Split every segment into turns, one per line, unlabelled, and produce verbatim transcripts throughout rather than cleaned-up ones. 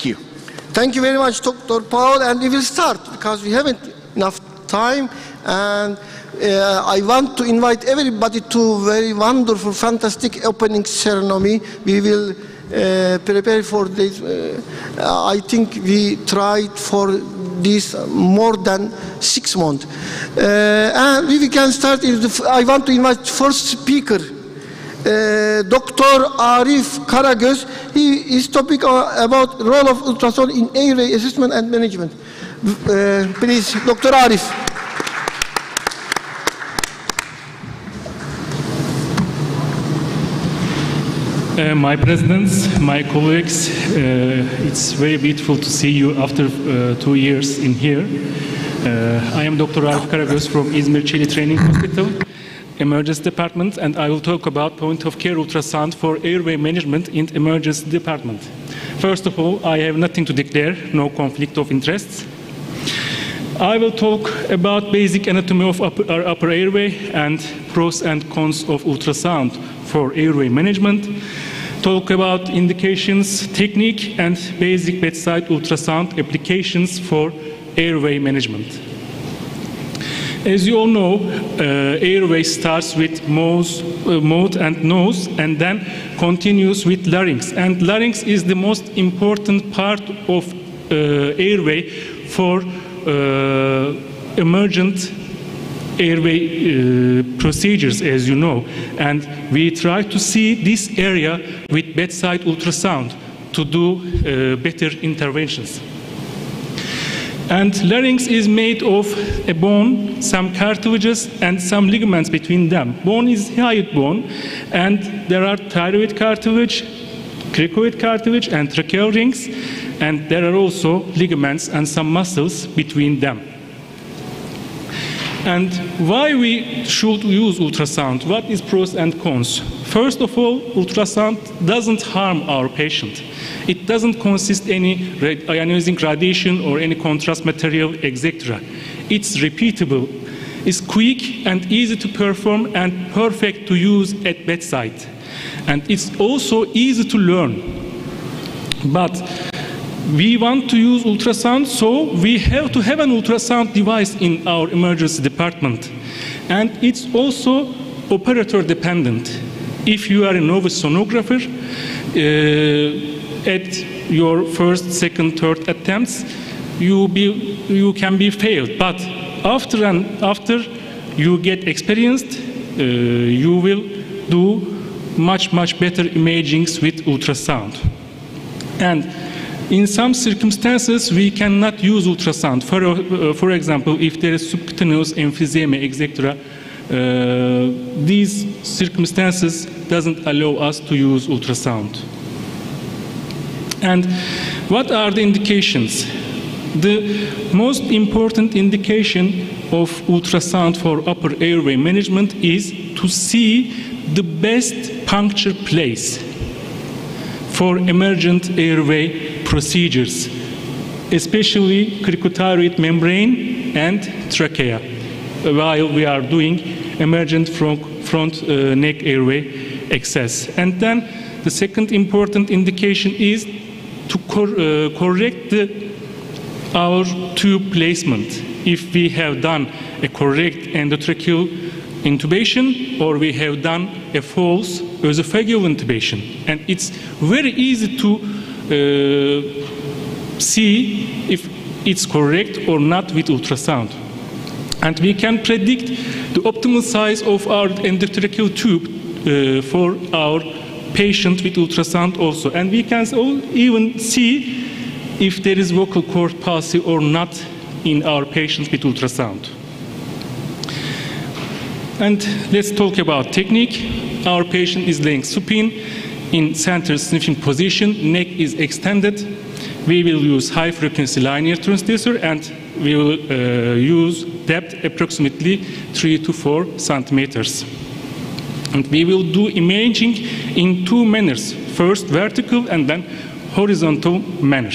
Thank you.
Thank you very much, Doctor Paul, and we will start because we haven't enough time, and uh, I want to invite everybody to very wonderful, fantastic opening ceremony. We will uh, prepare for this. Uh, I think we tried for this more than six months. Uh, and we can start. I want to invite first speaker, uh, Doctor Arif Karagöz. He is topic about role of ultrasound in airway assessment and management. Uh, please, Doctor Arif.
Uh, my presidents, my colleagues, uh, it's very beautiful to see you after uh, two years in here. Uh, I am Doctor Arif Karagöz from İzmir Çelik Training Hospital, Emergency Department, and I will talk about point-of-care ultrasound for airway management in Emergency Department. First of all, I have nothing to declare, no conflict of interests. I will talk about basic anatomy of upper, our upper airway and pros and cons of ultrasound for airway management, talk about indications, technique, and basic bedside ultrasound applications for airway management. As you all know, uh, airway starts with mouth, uh, mouth and nose, and then continues with larynx. And larynx is the most important part of uh, airway for uh, emergent airway uh, procedures, as you know, and we try to see this area with bedside ultrasound to do uh, better interventions. And larynx is made of a bone, some cartilages, and some ligaments between them. Bone is hyoid bone, and there are thyroid cartilage, cricoid cartilage, and tracheal rings, and there are also ligaments and some muscles between them. And why we should use ultrasound? What is pros and cons? First of all, ultrasound doesn't harm our patient. It doesn't consist any ionizing radiation or any contrast material, et cetera. It's repeatable, it's quick and easy to perform and perfect to use at bedside. And it's also easy to learn. But we want to use ultrasound, so we have to have an ultrasound device in our emergency department. And it's also operator dependent. If you are a novice sonographer, uh, at your first, second, third attempts, you, be, you can be failed. But after, and after you get experienced, uh, you will do much, much better imagings with ultrasound. And in some circumstances, we cannot use ultrasound. For, uh, for example, if there is subcutaneous emphysema, et cetera, uh, these circumstances doesn't allow us to use ultrasound. And what are the indications? The most important indication of ultrasound for upper airway management is to see the best puncture place for emergent airway procedures, especially cricothyroid membrane and trachea, while we are doing emergent front, front uh, neck airway access. And then the second important indication is to cor uh, correct the, our tube placement. If we have done a correct endotracheal intubation or we have done a false esophageal intubation. And it's very easy to uh, see if it's correct or not with ultrasound. And we can predict the optimal size of our endotracheal tube uh, for our patient with ultrasound also. And we can even see if there is vocal cord palsy or not in our patients with ultrasound. And let's talk about technique. Our patient is laying supine in center sniffing position, neck is extended. We will use high frequency linear transducer and we will uh, use depth approximately three to four centimeters. And we will do imaging in two manners, first vertical and then horizontal manner.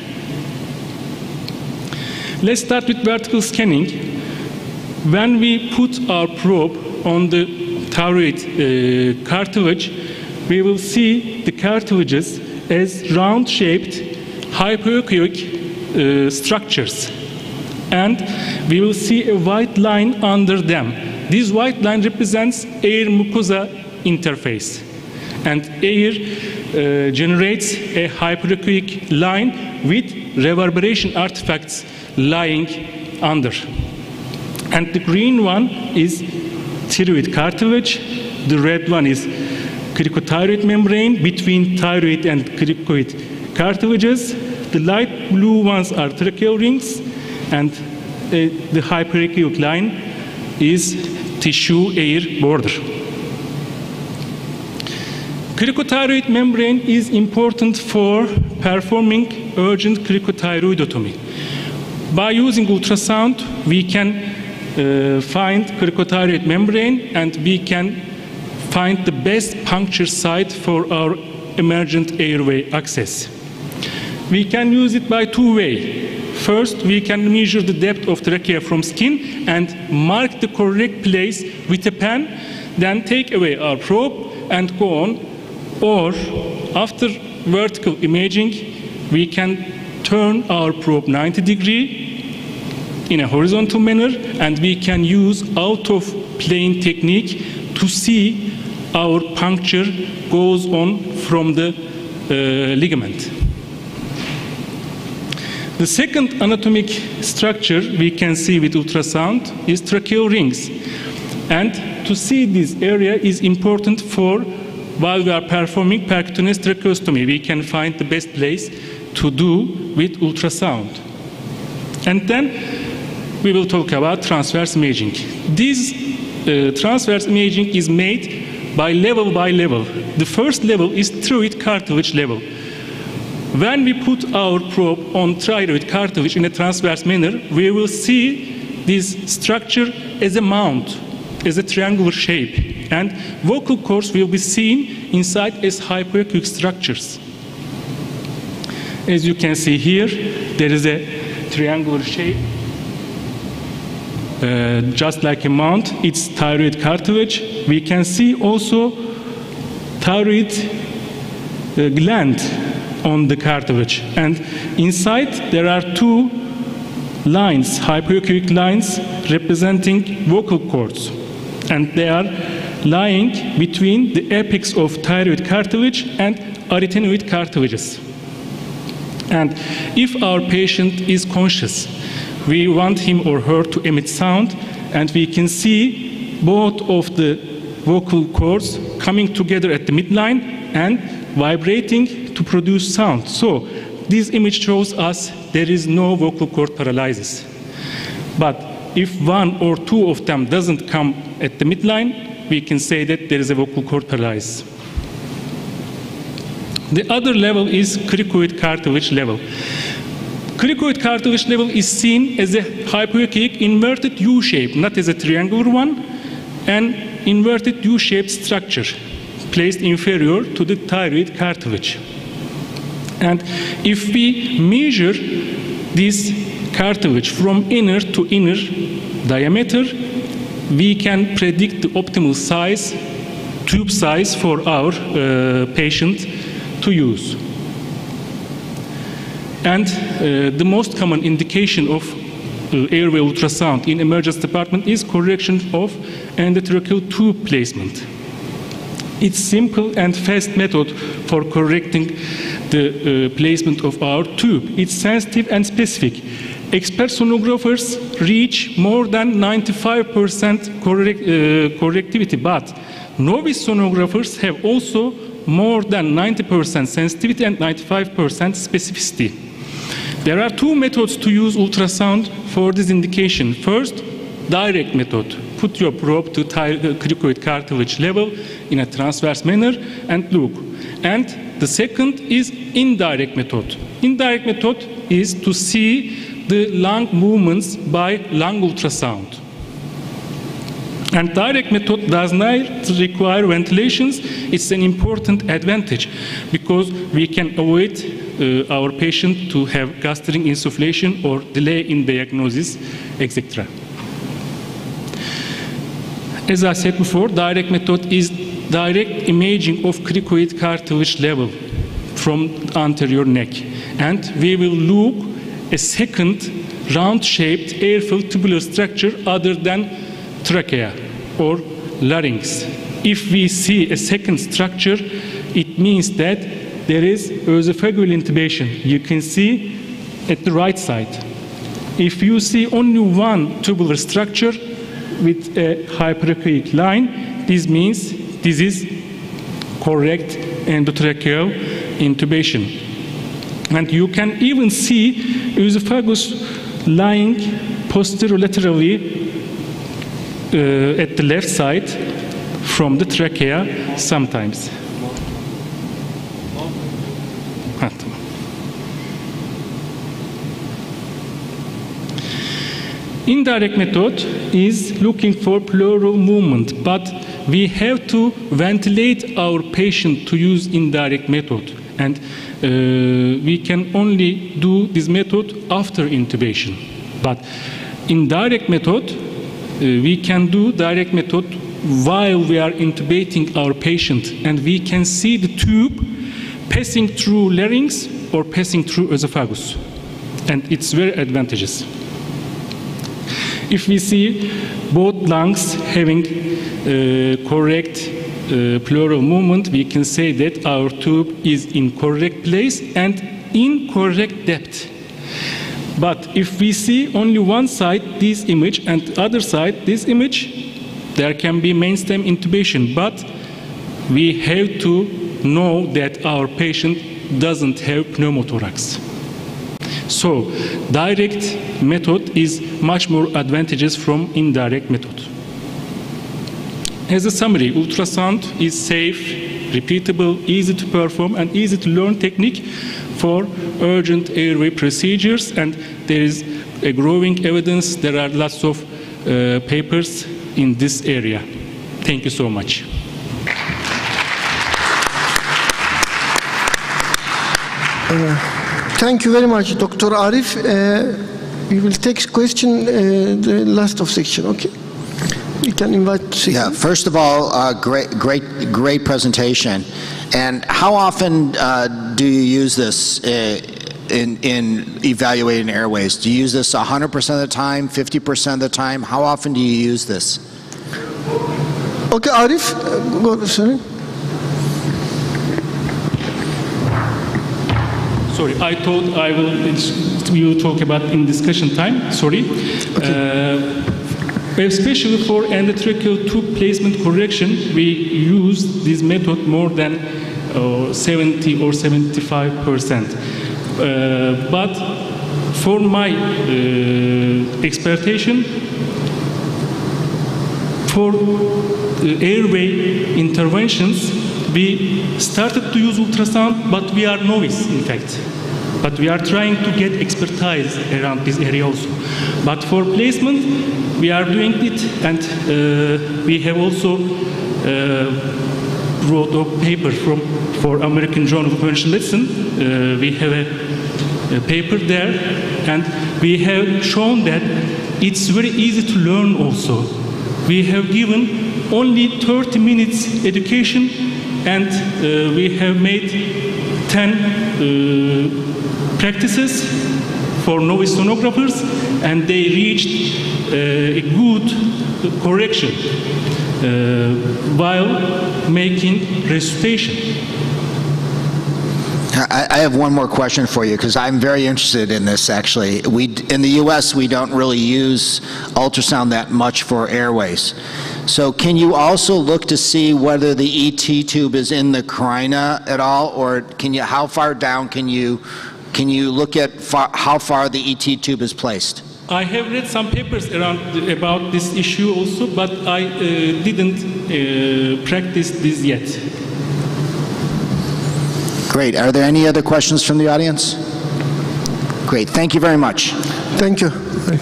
Let's start with vertical scanning. When we put our probe on the thyroid uh, cartilage, we will see the cartilages as round-shaped, hypoechoic uh, structures. And we will see a white line under them. This white line represents air-mucosa interface. And air uh, generates a hypoechoic line with reverberation artifacts lying under. And the green one is thyroid cartilage. The red one is cricothyroid membrane between thyroid and cricoid cartilages. The light blue ones are tracheal rings, and uh, the hypoechoic line is tissue air border. Cricothyroid membrane is important for performing urgent cricothyroidotomy. By using ultrasound, we can uh, find cricothyroid membrane, and we can find the best puncture site for our emergent airway access. We can use it by two ways. First, we can measure the depth of trachea from skin and mark the correct place with a pen, then take away our probe and go on. Or, after vertical imaging, we can turn our probe ninety degree in a horizontal manner, and we can use out-of-plane technique to see our puncture goes on from the uh, ligament. The second anatomic structure we can see with ultrasound is tracheal rings. And to see this area is important for while we are performing percutaneous tracheostomy. We can find the best place to do with ultrasound. And then we will talk about transverse imaging. This uh, transverse imaging is made by level by level. The first level is thyroid cartilage level. When we put our probe on thyroid cartilage in a transverse manner, we will see this structure as a mount, as a triangular shape. And vocal cords will be seen inside as hypoechoic structures. As you can see here, there is a triangular shape, uh, just like a mount. It's thyroid cartilage. We can see also thyroid uh, gland on the cartilage. And inside there are two lines, hypoechoic lines, representing vocal cords. And they are lying between the apex of thyroid cartilage and arytenoid cartilages. And if our patient is conscious, we want him or her to emit sound, and we can see both of the vocal cords coming together at the midline and vibrating to produce sound. So this image shows us there is no vocal cord paralysis. But if one or two of them doesn't come at the midline, we can say that there is a vocal cord paralysis. The other level is cricoid cartilage level. Cricoid cartilage level is seen as a hypoechoic inverted U shape, not as a triangular one, an inverted U-shaped structure placed inferior to the thyroid cartilage. And if we measure this cartilage from inner to inner diameter, we can predict the optimal size, tube size for our uh, patient to use. And uh, the most common indication of uh, airway ultrasound in emergency department is correction of endotracheal tube placement. It's simple and fast method for correcting the uh, placement of our tube. It's sensitive and specific. Expert sonographers reach more than ninety-five percent correct, uh, correctivity, but novice sonographers have also more than ninety percent sensitivity and ninety-five percent specificity. There are two methods to use ultrasound for this indication. First, direct method. Put your probe to cricoid cartilage level in a transverse manner and look. And the second is indirect method. Indirect method is to see the lung movements by lung ultrasound. And direct method does not require ventilations. It's an important advantage because we can avoid uh, our patient to have gastric insufflation or delay in diagnosis, et cetera. As I said before, direct method is direct imaging of cricoid cartilage level from anterior neck. And we will look a second round-shaped air-filled tubular structure other than trachea or larynx. If we see a second structure, it means that there is esophageal intubation. You can see at the right side. If you see only one tubular structure with a hyperechoic line, this means this is correct endotracheal intubation. And you can even see esophagus lying posterolaterally uh, at the left side from the trachea sometimes. Indirect method is looking for pleural movement, but we have to ventilate our patient to use indirect method. And uh, we can only do this method after intubation. But in direct method, uh, we can do direct method while we are intubating our patient, and we can see the tube passing through larynx or passing through esophagus. And it's very advantageous. If we see both lungs having uh, correct uh, pleural movement, we can say that our tube is in correct place and in correct depth. But if we see only one side, this image, and the other side, this image, there can be mainstem intubation. But we have to know that our patient doesn't have pneumothorax. So, direct method is much more advantageous from indirect method. As a summary, ultrasound is safe, repeatable, easy to perform, and easy to learn technique for urgent airway procedures, and there is a growing evidence. There are lots of uh, papers in this area. Thank you so much.
Uh, Thank you very much, Doctor Arif. Uh, we will take question, uh, the last of section, okay? We can invite.
Yeah, first of all, uh, great, great, great presentation. And how often uh, do you use this uh, in, in evaluating airways? Do you use this one hundred percent of the time, fifty percent of the time? How often do you use this?
Okay, Arif, uh, go, sorry.
Sorry, I thought I will we will talk about in discussion time. Sorry. Okay. Uh, especially for endotracheal tube placement correction, we use this method more than uh, seventy or seventy-five percent. Uh, but for my uh, expectation, for uh, airway interventions, we started to use ultrasound, but we are novice, in fact. But we are trying to get expertise around this area also. But for placement, we are doing it, and uh, we have also uh, wrote a paper from, for American Journal of Conventional Medicine. Uh, we have a, a paper there, and we have shown that it's very easy to learn also. We have given only thirty minutes education, and uh, we have made ten uh, practices for novice sonographers, and they reached uh, a good correction uh, while making resuscitation.
I, I have one more question for you, because I'm very interested in this, actually. We, in the U S, we don't really use ultrasound that much for airways. So can you also look to see whether the E T tube is in the carina at all, or can you, how far down can you, can you look at far, how far the E T tube is placed?
I have read some papers around about this issue also, but I uh, didn't uh, practice this yet.
Great. Are there any other questions from the audience? Great. Thank you very much.
Thank you.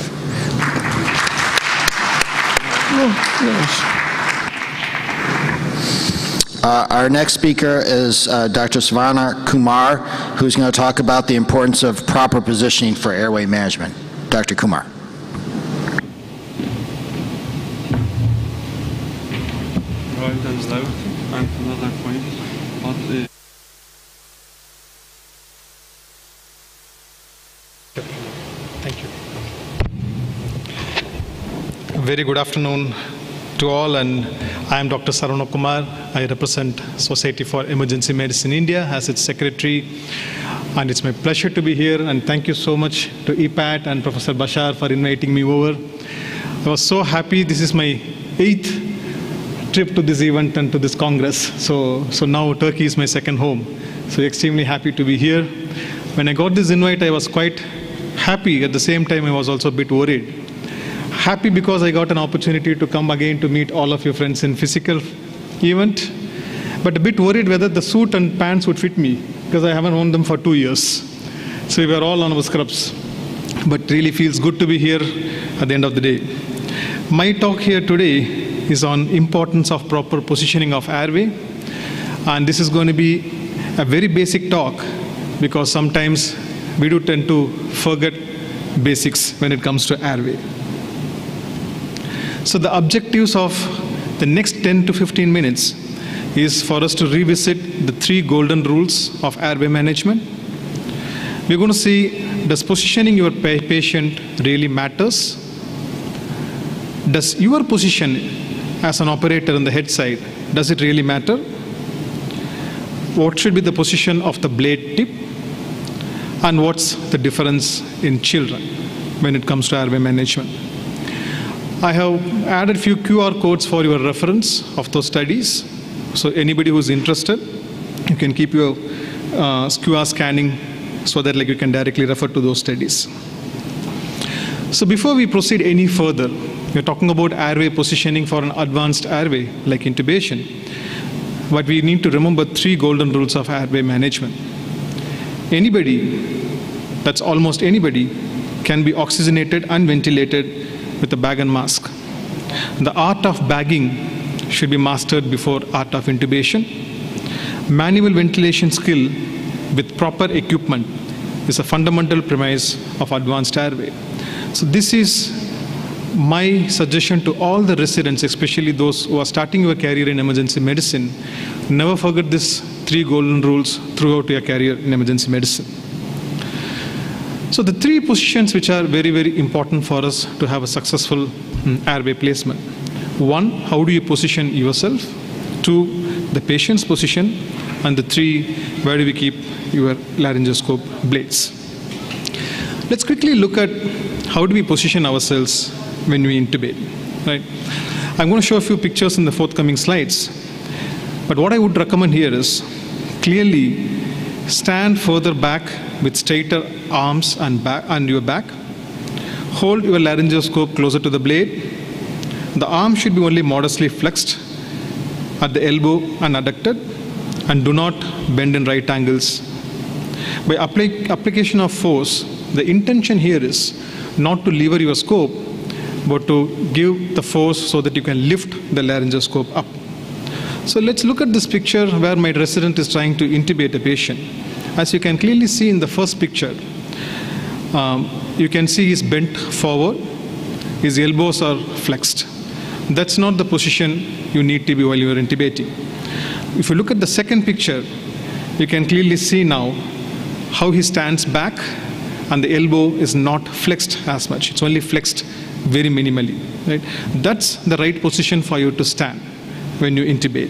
Uh, our next speaker is uh, Doctor Swarna Kumar, who's going to talk about the importance of proper positioning for airway management. Doctor Kumar.
Right, and left, and another point. But, uh, Thank you. Very good afternoon to all, and I am Doctor Saravana Kumar. I represent Society for Emergency Medicine India as its secretary, and it's my pleasure to be here, and thank you so much to E PAT and Professor Bashar for inviting me over. I was so happy. This is my eighth trip to this event and to this Congress, so, so now Turkey is my second home, so extremely happy to be here. When I got this invite, I was quite happy. At the same time, I was also a bit worried. Happy because I got an opportunity to come again to meet all of your friends in physical event, but a bit worried whether the suit and pants would fit me, because I haven't worn them for two years. So we were all on our scrubs, but really feels good to be here at the end of the day. My talk here today is on importance of proper positioning of airway, and this is going to be a very basic talk, because sometimes we do tend to forget basics when it comes to airway. So the objectives of the next ten to fifteen minutes is for us to revisit the three golden rules of airway management. We're going to see, does positioning your patient really matters? Does your position as an operator on the head side, does it really matter? What should be the position of the blade tip? And what's the difference in children when it comes to airway management? I have added a few Q R codes for your reference of those studies. So anybody who's interested, you can keep your uh, Q R scanning so that like you can directly refer to those studies. So before we proceed any further, we're talking about airway positioning for an advanced airway like intubation. But we need to remember three golden rules of airway management. Anybody, that's almost anybody, can be oxygenated and ventilated with a bag and mask. The art of bagging should be mastered before art of intubation. Manual ventilation skill with proper equipment is a fundamental premise of advanced airway. So this is my suggestion to all the residents, especially those who are starting your career in emergency medicine. Never forget these three golden rules throughout your career in emergency medicine. So the three positions which are very, very important for us to have a successful mm, airway placement. One, how do you position yourself? Two, the patient's position. And the three, where do we keep your laryngoscope blades? Let's quickly look at how do we position ourselves when we intubate, right? I'm going to show a few pictures in the forthcoming slides. But what I would recommend here is clearly stand further back with straighter arms and, back, and your back. Hold your laryngoscope closer to the blade. The arm should be only modestly flexed at the elbow and adducted, and do not bend in right angles. By apply, application of force, the intention here is not to lever your scope, but to give the force so that you can lift the laryngoscope up. So let's look at this picture where my resident is trying to intubate a patient. As you can clearly see in the first picture, um, you can see he's bent forward, his elbows are flexed. That's not the position you need to be while you're intubating. If you look at the second picture, you can clearly see now how he stands back and the elbow is not flexed as much. It's only flexed very minimally, right? That's the right position for you to stand when you intubate.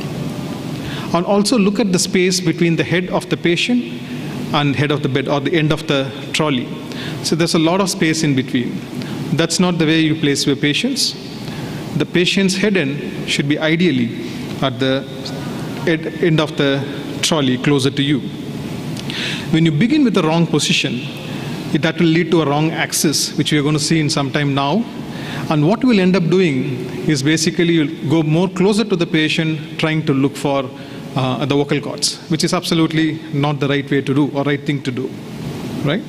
And also look at the space between the head of the patient and head of the bed or the end of the trolley. So there's a lot of space in between. That's not the way you place your patients. The patient's head end should be ideally at the end of the trolley closer to you. When you begin with the wrong position, that will lead to a wrong axis, which we are going to see in some time now. And what we'll end up doing is basically you'll go more closer to the patient, trying to look for uh, the vocal cords, which is absolutely not the right way to do or right thing to do, right?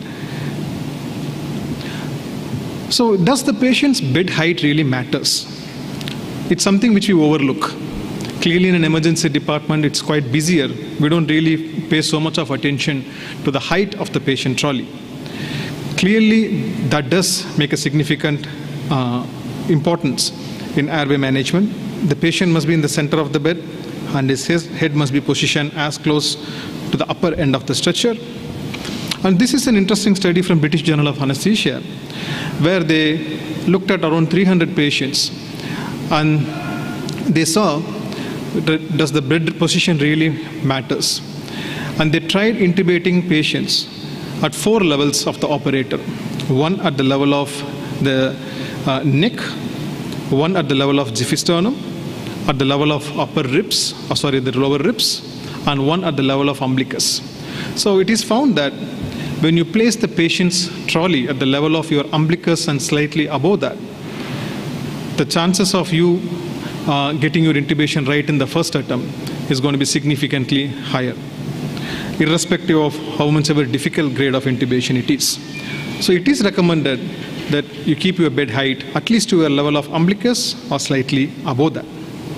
So does the patient's bed height really matters? It's something which we overlook. Clearly in an emergency department, it's quite busier. We don't really pay so much of attention to the height of the patient trolley. Clearly, that does make a significant uh, importance in airway management. The patient must be in the center of the bed, and his head must be positioned as close to the upper end of the stretcher. And this is an interesting study from British Journal of Anesthesia, where they looked at around three hundred patients, and they saw, does the bed position really matters? And they tried intubating patients at four levels of the operator. One at the level of the uh, neck, one at the level of xiphisternum, at the level of upper ribs, or sorry, the lower ribs, and one at the level of umbilicus. So it is found that when you place the patient's trolley at the level of your umbilicus and slightly above that, the chances of you uh, getting your intubation right in the first attempt is going to be significantly higher, irrespective of how much of a difficult grade of intubation it is. So it is recommended that you keep your bed height at least to a level of umbilicus or slightly above that.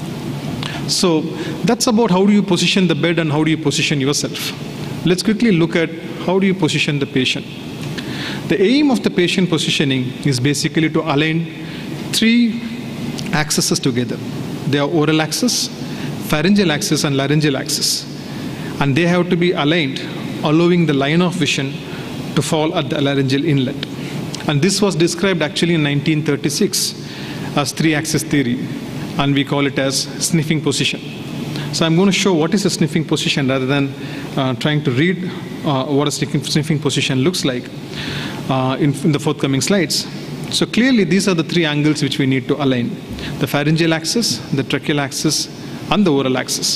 So that's about how do you position the bed and how do you position yourself. Let's quickly look at how do you position the patient. The aim of the patient positioning is basically to align three axes together. They are oral axis, pharyngeal axis, and laryngeal axis. And they have to be aligned, allowing the line of vision to fall at the laryngeal inlet. And this was described actually in nineteen thirty-six as three-axis theory, and we call it as sniffing position. So I'm going to show what is a sniffing position rather than uh, trying to read uh, what a sniffing position looks like uh, in, in the forthcoming slides. So clearly these are the three angles which we need to align: the pharyngeal axis, the tracheal axis, and the oral axis.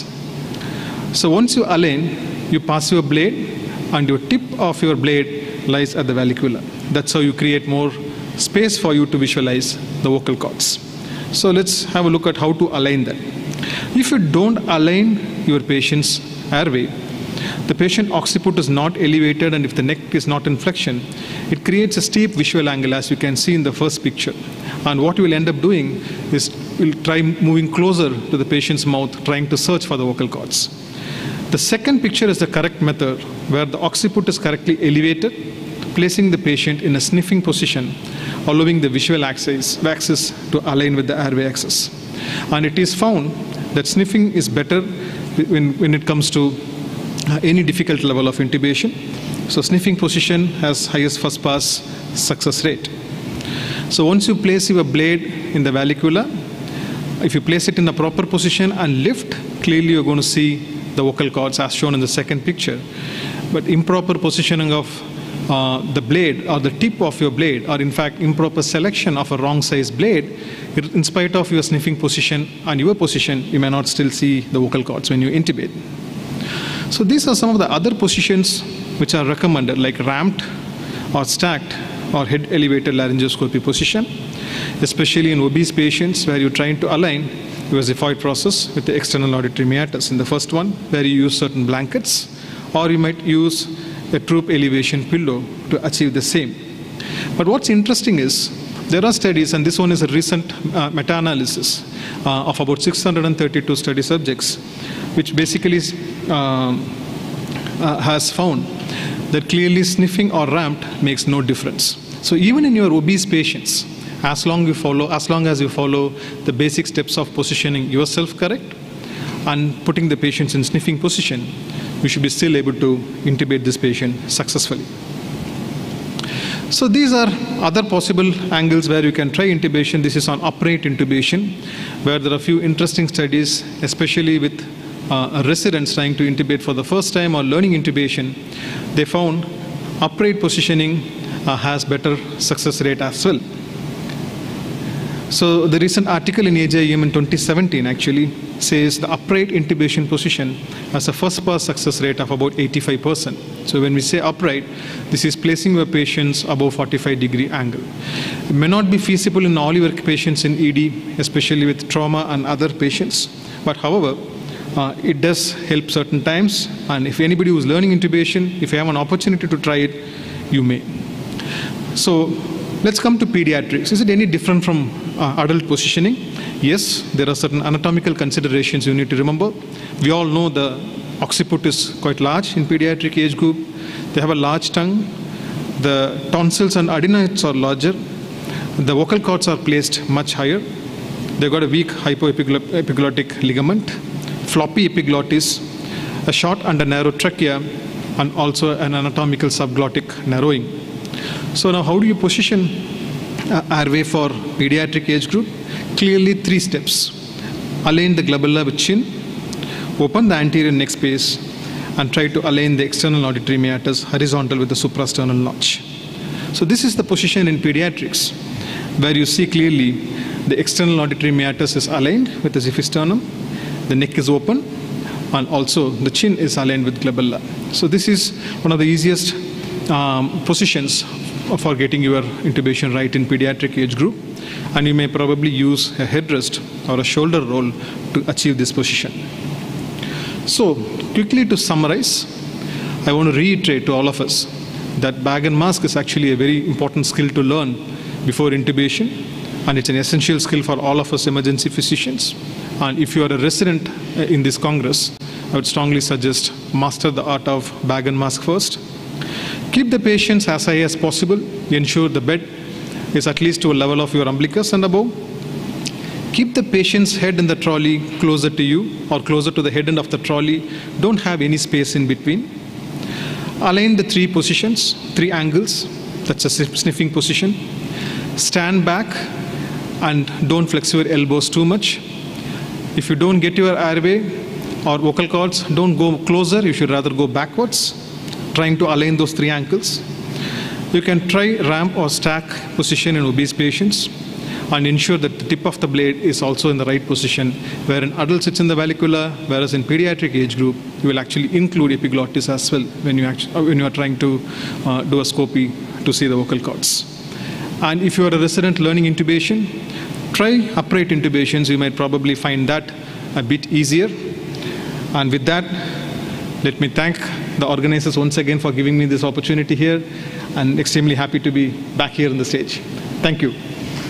So once you align, you pass your blade, and your tip of your blade lies at the vallecula. That's how you create more space for you to visualize the vocal cords. So let's have a look at how to align that. If you don't align your patient's airway, the patient occiput is not elevated, and if the neck is not in flexion, it creates a steep visual angle, as you can see in the first picture. And what you will end up doing is you'll try moving closer to the patient's mouth, trying to search for the vocal cords. The second picture is the correct method, where the occiput is correctly elevated, placing the patient in a sniffing position, allowing the visual axis, axis to align with the airway axis. And it is found that sniffing is better when, when it comes to uh, any difficult level of intubation. So sniffing position has highest first pass success rate. So once you place your blade in the vallecula, if you place it in the proper position and lift, clearly you're going to see the vocal cords as shown in the second picture. But improper positioning of uh, the blade or the tip of your blade, or in fact improper selection of a wrong size blade, it, in spite of your sniffing position and your position, you may not still see the vocal cords when you intubate. So these are some of the other positions which are recommended, like ramped or stacked or head elevated laryngoscopy position, especially in obese patients where you're trying to align your xiphoid process with the external auditory meatus. In the first one, where you use certain blankets, or you might use a troop elevation pillow to achieve the same. But what's interesting is there are studies, and this one is a recent uh, meta-analysis uh, of about six hundred thirty-two study subjects, which basically um, uh, has found that clearly sniffing or ramped makes no difference. So even in your obese patients, as long you follow, as long as you follow the basic steps of positioning yourself correct and putting the patients in sniffing position, we should be still able to intubate this patient successfully. So these are other possible angles where you can try intubation. This is on upright intubation, where there are a few interesting studies, especially with uh, residents trying to intubate for the first time or learning intubation. They found upright positioning uh, has better success rate as well. So the recent article in A J I M in twenty seventeen actually says the upright intubation position has a first pass success rate of about eighty-five percent. So when we say upright, this is placing your patients above forty-five degree angle. It may not be feasible in all your patients in E D, especially with trauma and other patients. But however, uh, it does help certain times. And if anybody who's learning intubation, if you have an opportunity to try it, you may. So let's come to pediatrics. Is it any different from uh, adult positioning? Yes, there are certain anatomical considerations you need to remember. We all know the occiput is quite large in pediatric age group. They have a large tongue. The tonsils and adenoids are larger. The vocal cords are placed much higher. They've got a weak hypoepiglottic ligament, floppy epiglottis, a short and a narrow trachea, and also an anatomical subglottic narrowing. So now how do you position uh, airway for pediatric age group? Clearly three steps. Align the glabella with chin, open the anterior neck space, and try to align the external auditory meatus horizontal with the suprasternal notch. So this is the position in pediatrics, where you see clearly the external auditory meatus is aligned with the xiphisternum, the neck is open, and also the chin is aligned with glabella. So this is one of the easiest um, positions for getting your intubation right in pediatric age group, and you may probably use a headrest or a shoulder roll to achieve this position. So quickly to summarize, I want to reiterate to all of us that bag and mask is actually a very important skill to learn before intubation, and it's an essential skill for all of us emergency physicians. And if you are a resident in this Congress, I would strongly suggest master the art of bag and mask first. Keep the patients as high as possible. Ensure the bed is at least to a level of your umbilicus and above. Keep the patient's head in the trolley closer to you or closer to the head end of the trolley. Don't have any space in between. Align the three positions, three angles. That's a sniffing position. Stand back and don't flex your elbows too much. If you don't get your airway or vocal cords, don't go closer. You should rather go backwards, trying to align those three ankles. You can try ramp or stack position in obese patients and ensure that the tip of the blade is also in the right position, where in adults it's in the vallecula, whereas in pediatric age group, you will actually include epiglottis as well when you, actually, when you are trying to uh, do a scopy to see the vocal cords. And if you are a resident learning intubation, try upright intubations. You might probably find that a bit easier. And with that, let me thank the organizers once again for giving me this opportunity here, and extremely happy to be back here on the stage. Thank you.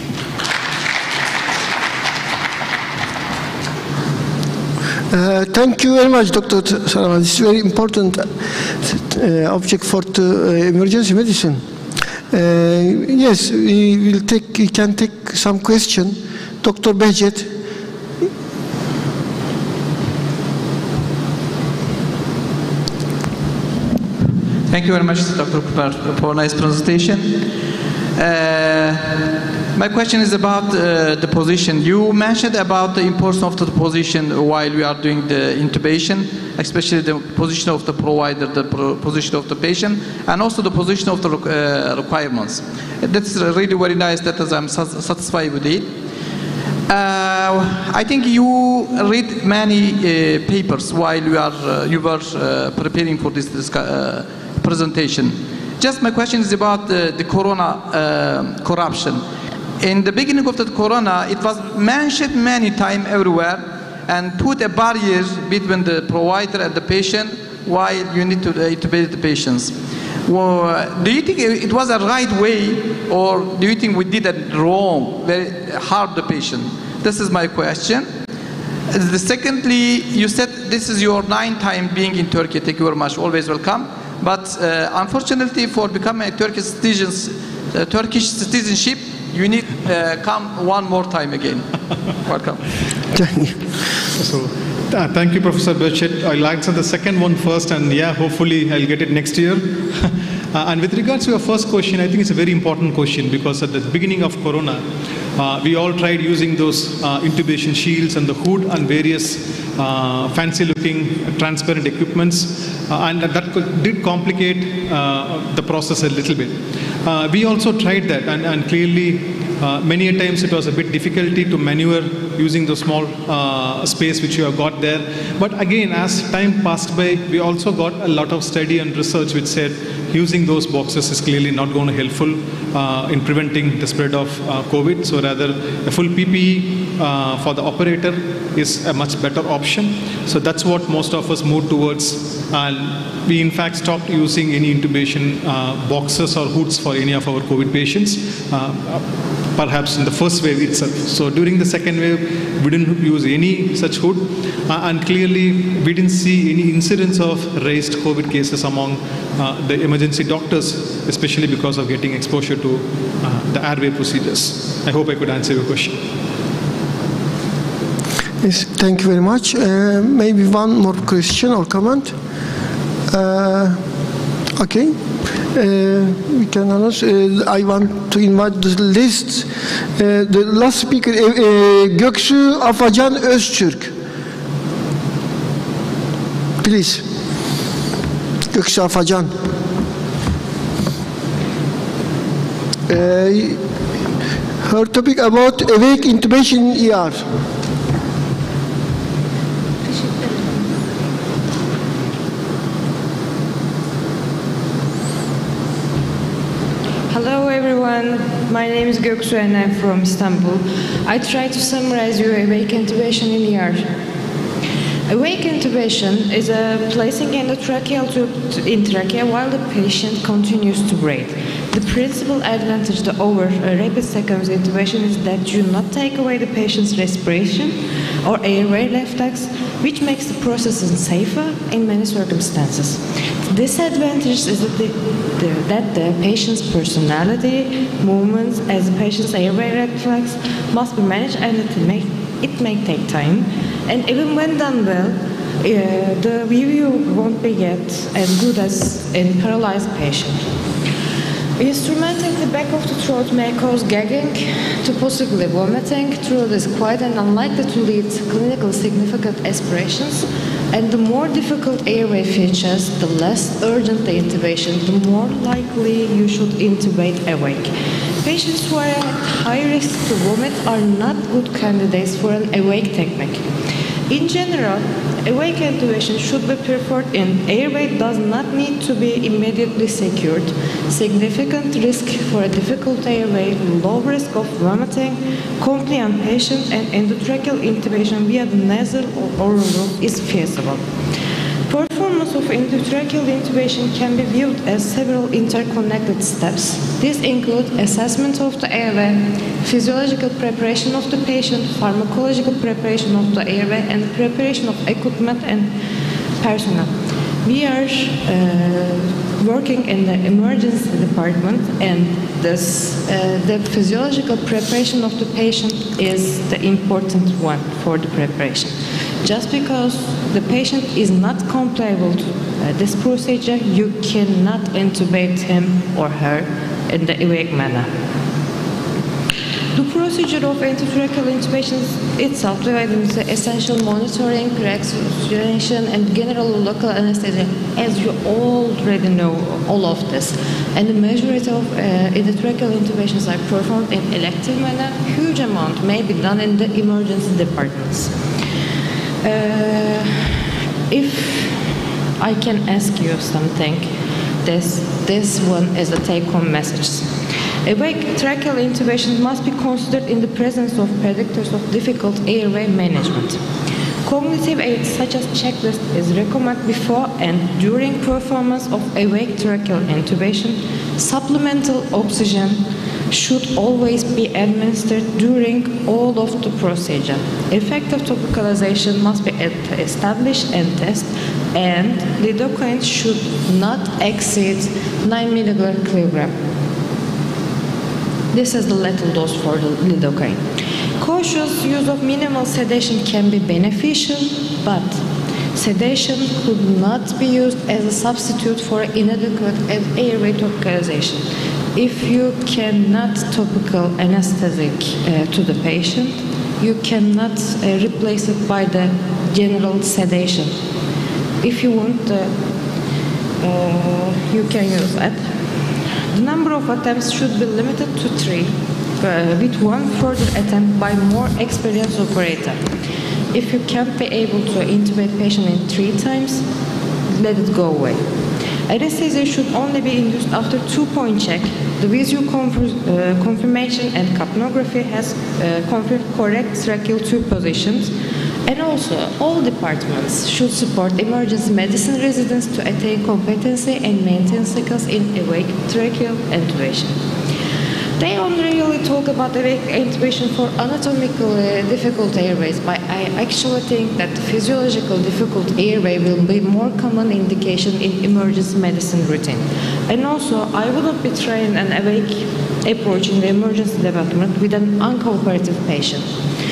Uh, thank you very much, Doctor Saraman. This is very important uh, object for the, uh, emergency medicine. Uh, yes, we will take. We can take some question. Doctor Behjet.
Thank you very much, Doctor Kumar, for a nice presentation. Uh, my question is about uh, the position. You mentioned about the importance of the position while we are doing the intubation, especially the position of the provider, the pro position of the patient, and also the position of the uh, requirements. That's really very nice. That is, I'm satisfied with it. Uh, I think you read many uh, papers while you are uh, you were uh, preparing for this, this uh, presentation. Just my question is about the, the corona uh, corruption. In the beginning of the corona, it was mentioned many times everywhere and put a barrier between the provider and the patient while you need to intubate the patients. Well, do you think it was a right way, or do you think we did it wrong, very harm the patient? This is my question. The secondly, you said this is your ninth time being in Turkey. Thank you very much. Always welcome. But uh, unfortunately, for becoming a Turkish citizen, uh, Turkish citizenship, you need uh, come one more time again. Welcome.
So, uh, thank you, Professor Behjet. I'll answer the second one first, and yeah, hopefully I'll get it next year. uh, and with regards to your first question, I think it's a very important question, because at the beginning of Corona, uh, we all tried using those uh, intubation shields and the hood and various uh, fancy-looking transparent equipments, uh, and that could, did complicate uh, the process a little bit. Uh, we also tried that, and, and clearly uh, many a times it was a bit difficulty to maneuver using the small uh, space which you have got there. But again, as time passed by, we also got a lot of study and research which said using those boxes is clearly not going to be helpful uh, in preventing the spread of uh, COVID. So rather, a full P P E uh, for the operator is a much better option. So that's what most of us moved towards. And we in fact stopped using any intubation uh, boxes or hoods for any of our COVID patients, uh, perhaps in the first wave itself. So during the second wave, we didn't use any such hood, uh, and clearly we didn't see any incidence of raised COVID cases among uh, the emergency doctors, especially because of getting exposure to uh, the airway procedures. I hope I could answer your question.
Yes, thank you very much. Uh, maybe one more question or comment. Uh, Okay. Uh, we can announce. Uh, I want to invite the list. Uh, the last speaker, uh, uh, Göksu Afacan Öztürk. Please. Göksu Afacan. Uh, her topic about awake intubation in E R.
Hello everyone, my name is Göksu and I'm from Istanbul. I try to summarize your awake intubation in E R. Awake intubation is a placing endotracheal tube in trachea while the patient continues to breathe. The principal advantage over a rapid sequence intubation is that you not take away the patient's respiration or airway reflex, which makes the process safer in many circumstances. The disadvantage is that the, the, that the patient's personality, movements, as the patient's airway reflex must be managed, and it may, it may take time. And even when done well, uh, the review won't be yet as good as in paralyzed patient. Instrumenting the back of the throat may cause gagging to possibly vomiting. Throat is quiet and unlikely to lead to clinically significant aspirations. And the more difficult airway features, the less urgent the intubation, the more likely you should intubate awake. Patients who are at high risk to vomit are not good candidates for an awake technique. In general, awake intubation should be preferred in airway does not need to be immediately secured. Significant risk for a difficult airway, low risk of vomiting, compliant patient, and endotracheal intubation via the nasal or oral route is feasible. Performance of endotracheal intubation can be viewed as several interconnected steps. These include assessment of the airway, physiological preparation of the patient, pharmacological preparation of the airway, and the preparation of equipment and personnel. We are uh, working in the emergency department, and this, uh, the physiological preparation of the patient is the important one for the preparation. Just because the patient is not compliable to uh, this procedure, you cannot intubate him or her in the awake manner. The procedure of endotracheal intubation itself divided into essential monitoring, pre-oxygenation, and general local anesthesia, as you already know all of this. And the majority of uh, endotracheal intubations are performed in elective manner. Huge amount may be done in the emergency departments. Uh, if I can ask you something, this, this one is the take-home message. Awake tracheal intubation must be considered in the presence of predictors of difficult airway management. Cognitive aids such as checklist is recommended before and during performance of awake tracheal intubation. Supplemental oxygen should always be administered during all of the procedure. Effective topicalization must be established and tested, and lidocaine should not exceed nine milligrams per kilogram. This is the lethal dose for the lidocaine. Cautious use of minimal sedation can be beneficial, but sedation could not be used as a substitute for inadequate airway topicalization. If you cannot topical anesthetic uh, to the patient, you cannot uh, replace it by the general sedation. If you want, uh, uh, you can use that. The number of attempts should be limited to three, uh, with one further attempt by more experienced operator. If you can't be able to intubate patient in three times, let it go away. Anesthesia should only be induced after two-point check. The visual uh, confirmation and capnography has uh, confirmed correct tracheal tube positions. And also, all departments should support emergency medicine residents to attain competency and maintain skills in awake tracheal intubation. They only really talk about awake intubation for anatomically difficult airways, but I actually think that the physiological difficult airway will be more common indication in emergency medicine routine. And also, I wouldn't be trying an awake approach in the emergency department with an uncooperative patient.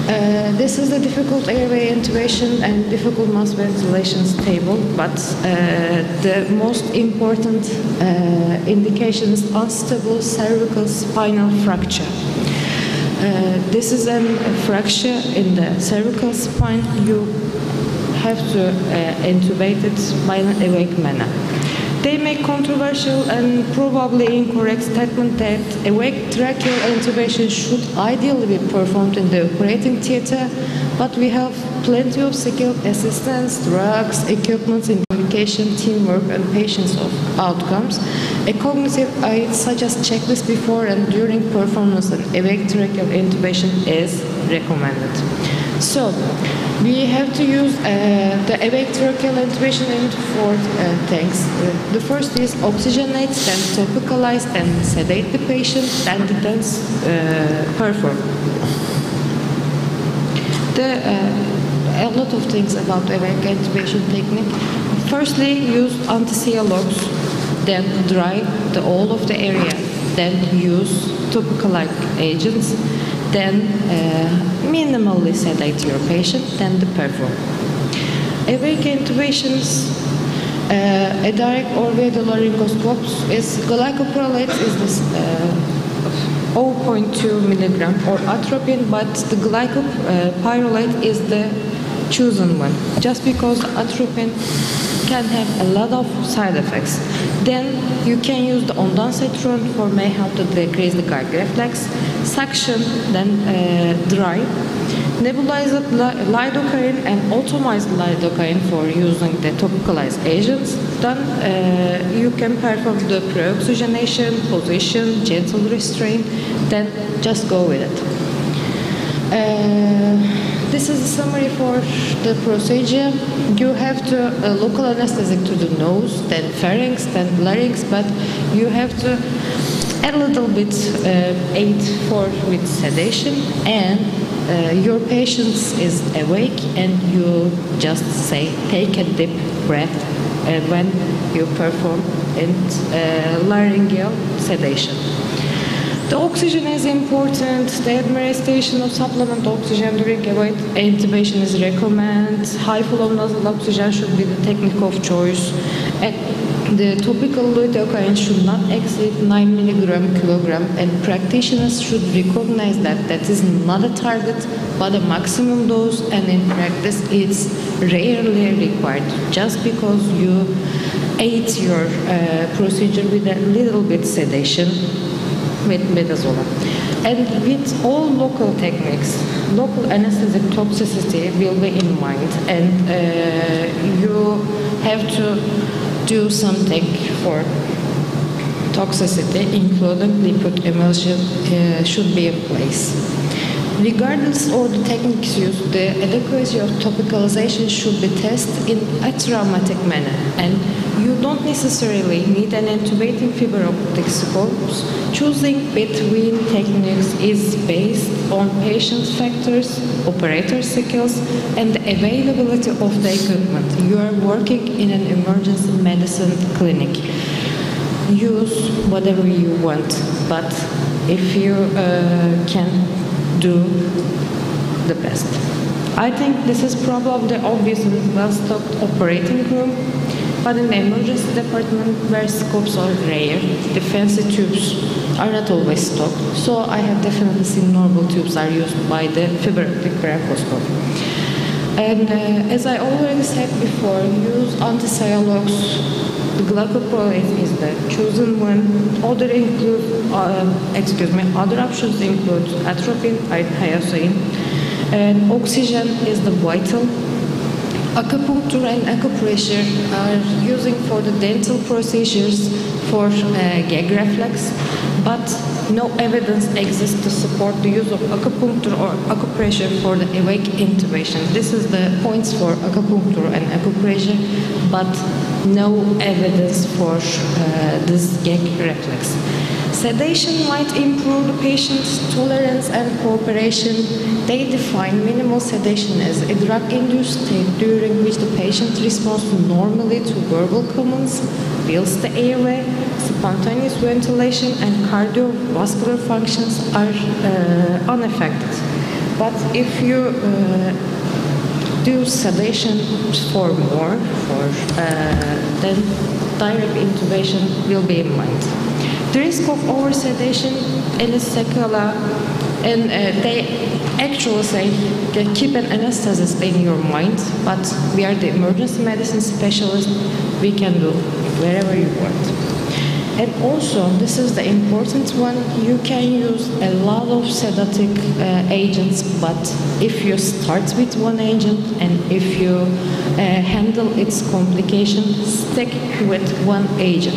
Uh, this is the difficult airway intubation and difficult mass ventilations table, but uh, the most important uh, indication is unstable cervical spinal fracture. Uh, this is a fracture in the cervical spine. You have to uh, intubate it by an awake manner. They make controversial and probably incorrect statement that awake tracheal intubation should ideally be performed in the operating theater, but we have plenty of skilled assistance, drugs, equipment, indication, teamwork, and patients of outcomes. A cognitive aid such as checklist before and during performance and awake tracheal intubation is recommended. So, we have to use uh, the awake tracheal intubation in four uh, things. Uh, the first is oxygenate, then topicalize, then sedate the patient, then then uh, perform. The, uh, a lot of things about awake intubation technique. Firstly, use anti-cialogs, then dry the all of the area, then use topical-like agents, then uh, minimally sedate your patient, then the perform. Awake intubations, uh, a direct or laryngoscopes is glycopyrrolate is this uh, zero point two milligram or atropine, but the glycopyrrolate is the chosen one, just because atropine can have a lot of side effects. Then you can use the ondansetron for may help to decrease the gag reflex. Suction, then uh, dry. Nebulized lidocaine and automized lidocaine for using the topicalized agents. Then uh, you can perform the pre-oxygenation, position, gentle restraint, then just go with it. Uh, This is a summary for the procedure. You have to uh, local anesthetic to the nose, then pharynx, then larynx, but you have to a little bit uh, aid for with sedation, and uh, your patient is awake, and you just say take a deep breath uh, when you perform in uh, laryngeal sedation. The oxygen is important. The administration of supplement oxygen during awake intubation is recommended. High flow nasal oxygen should be the technique of choice. And the topical lidocaine should not exceed nine milligram kilogram, and practitioners should recognize that that is not a target but a maximum dose, and in practice it's rarely required. Just because you aid your uh, procedure with a little bit sedation with midazolam. And with all local techniques, local anesthetic toxicity will be in mind, and uh, you have to do something for toxicity, including lipid emulsion uh, should be in place. Regardless of the techniques used, the adequacy of topicalization should be tested in a traumatic manner, and you don't necessarily need an intubating fiber optic scopes. Choosing between techniques is based on patient factors, operator skills, and the availability of the equipment. You are working in an emergency medicine clinic. Use whatever you want, but if you uh, can do the best. I think this is probably the obvious and well-stocked operating room, but in the emergency department where scopes are rare, the fancy tubes are not always stocked, so I have definitely seen normal tubes are used by the fiber optic bronchoscope. And uh, as I already said before, use anti-cialogs. The glycopyrrolate is the chosen one. Other include, uh, excuse me, other options include atropine, hyoscine, and oxygen is the vital. Acupuncture and acupressure are using for the dental procedures for uh, gag reflex, but no evidence exists to support the use of acupuncture or acupressure for the awake intubation. This is the points for acupuncture and acupressure, but no evidence for uh, this gag reflex. Sedation might improve the patient's tolerance and cooperation. They define minimal sedation as a drug-induced state during which the patient responds normally to verbal commands, fills the airway, spontaneous ventilation, and cardiovascular functions are uh, unaffected. But if you uh, do sedation for more, for uh, then direct intubation will be in mind. The risk of over-sedation, anesthesia, and uh, they actually say that keep an anesthetist in your mind, but we are the emergency medicine specialist, we can do wherever you want. And also, this is the important one, you can use a lot of sedative uh, agents, but if you start with one agent and if you uh, handle its complications, stick with one agent.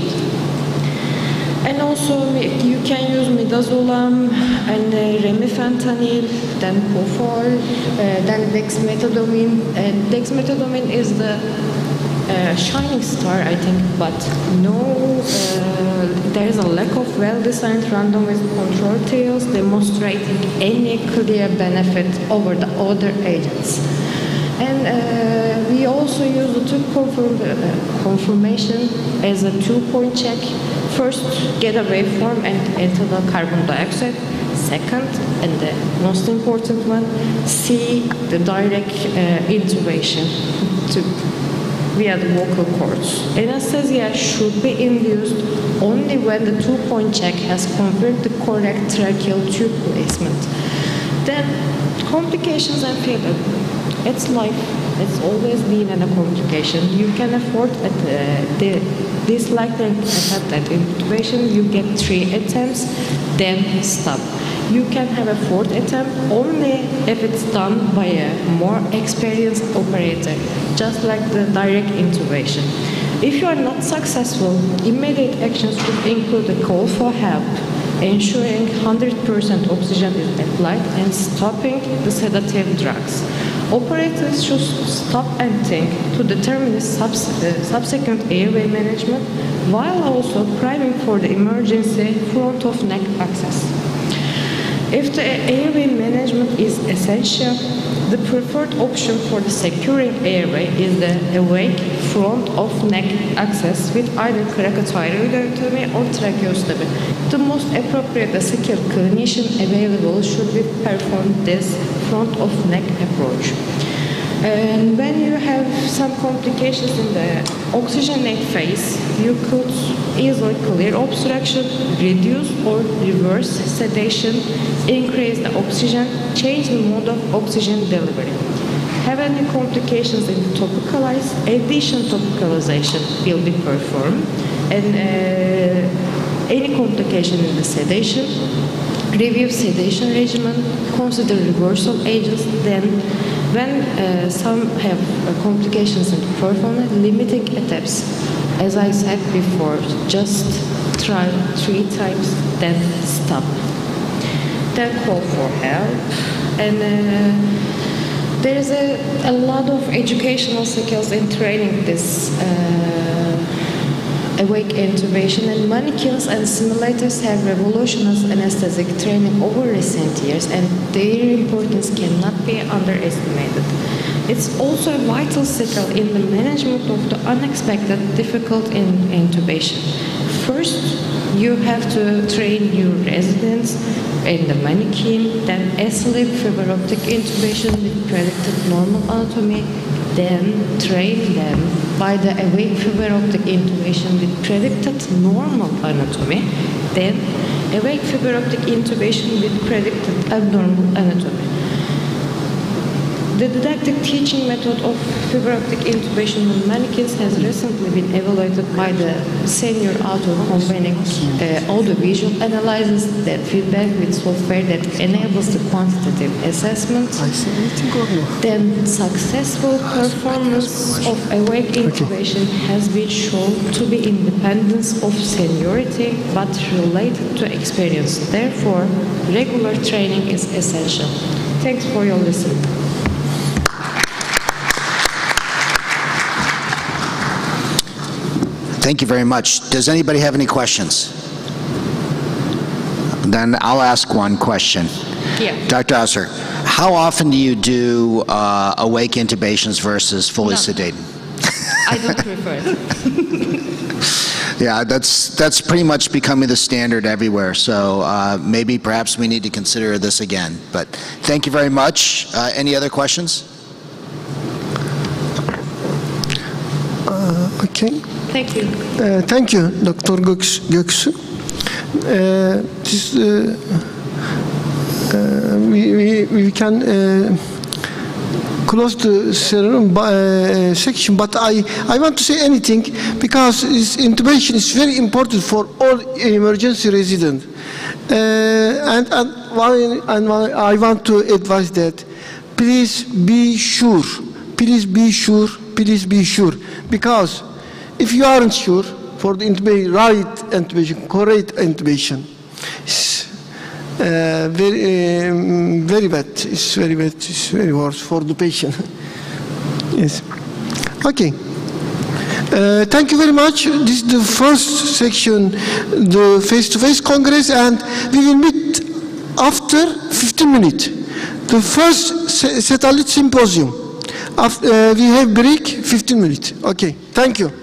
And also, you can use midazolam and uh, remifentanil, then Pofol, uh, then dexmedetomidine. Uh, dexmedetomidine is the uh, shining star, I think, but no, uh, there is a lack of well-designed randomized control trials demonstrating any clear benefit over the other agents. And uh, we also use the two confirm, uh, confirmation as a two-point check. First, get a waveform and enter the carbon dioxide. Second, and the most important one, see the direct uh, intubation to, via the vocal cords. Anesthesia should be induced only when the two-point check has confirmed the correct tracheal tube placement. Then, complications and failure. It's life. It's always been a complication. You can afford at uh, the this likely attempt at intubation. You get three attempts, then stop. You can have a fourth attempt only if it's done by a more experienced operator, just like the direct intubation. If you are not successful, immediate actions should include a call for help, ensuring one hundred percent oxygen is applied, and stopping the sedative drugs. Operators should stop and think to determine the subs uh, subsequent airway management while also priming for the emergency front of neck access. If the airway management is essential, the preferred option for the securing airway is the awake front of neck access with either cracothyroidotomy or tracheostomy. The most appropriate skilled clinician available should be perform this front of neck approach. And when you have some complications in the oxygenate phase, you could easily clear obstruction, reduce or reverse sedation, increase the oxygen, change the mode of oxygen delivery. Have any complications in topicalized, addition topicalization will be performed, and uh, any complication in the sedation, review sedation regimen, consider reversal agents, then when uh, some have uh, complications in the performance, limiting attempts. As I said before, just try three times, then stop. Then call for help. And uh, there is a, a lot of educational skills in training this uh, awake intubation, and mannequins and simulators have revolutionized anesthetic training over recent years, and their importance cannot be underestimated. It's also a vital skill in the management of the unexpected difficult in intubation. First, you have to train your residents in the mannequin, then asleep fiber optic intubation with predicted normal anatomy, then train them by the awake fiber optic intubation with predicted normal anatomy, then awake fiber optic intubation with predicted abnormal anatomy. The didactic teaching method of fiber optic intubation on mannequins has recently been evaluated by the senior author combining uh, audiovisual analysis that feedback with software that enables the quantitative assessment. Then successful performance of awake intubation has been shown to be independent of seniority but related to experience. Therefore, regular training is essential. Thanks for your listening.
Thank you very much. Does anybody have any questions? Then I'll ask one question.
Yeah.
Doctor Ausser, how often do you do uh, awake intubations versus fully
None.
sedated?
I don't prefer it.
Yeah, that's, that's pretty much becoming the standard everywhere, so uh, maybe perhaps we need to consider this again. But thank you very much. Uh, Any other questions?
Uh, okay.
Thank you.
Uh, thank you, Doctor Göks, Göksu. Uh, this, uh, uh, we, we, we can uh, close the serum uh, section, but I, I want to say anything because this intubation is very important for all emergency residents. Uh, and and, why, and why I want to advise that please be sure, please be sure, please be sure, because if you aren't sure for the intubation, right intubation, correct intubation, it's uh, very, um, very bad. It's very bad. It's very worse for the patient. Yes. Okay. Uh, thank you very much. This is the first section, the face-to-face congress, and we will meet after fifteen minutes. The first satellite symposium. After, uh, we have break fifteen minutes. Okay. Thank you.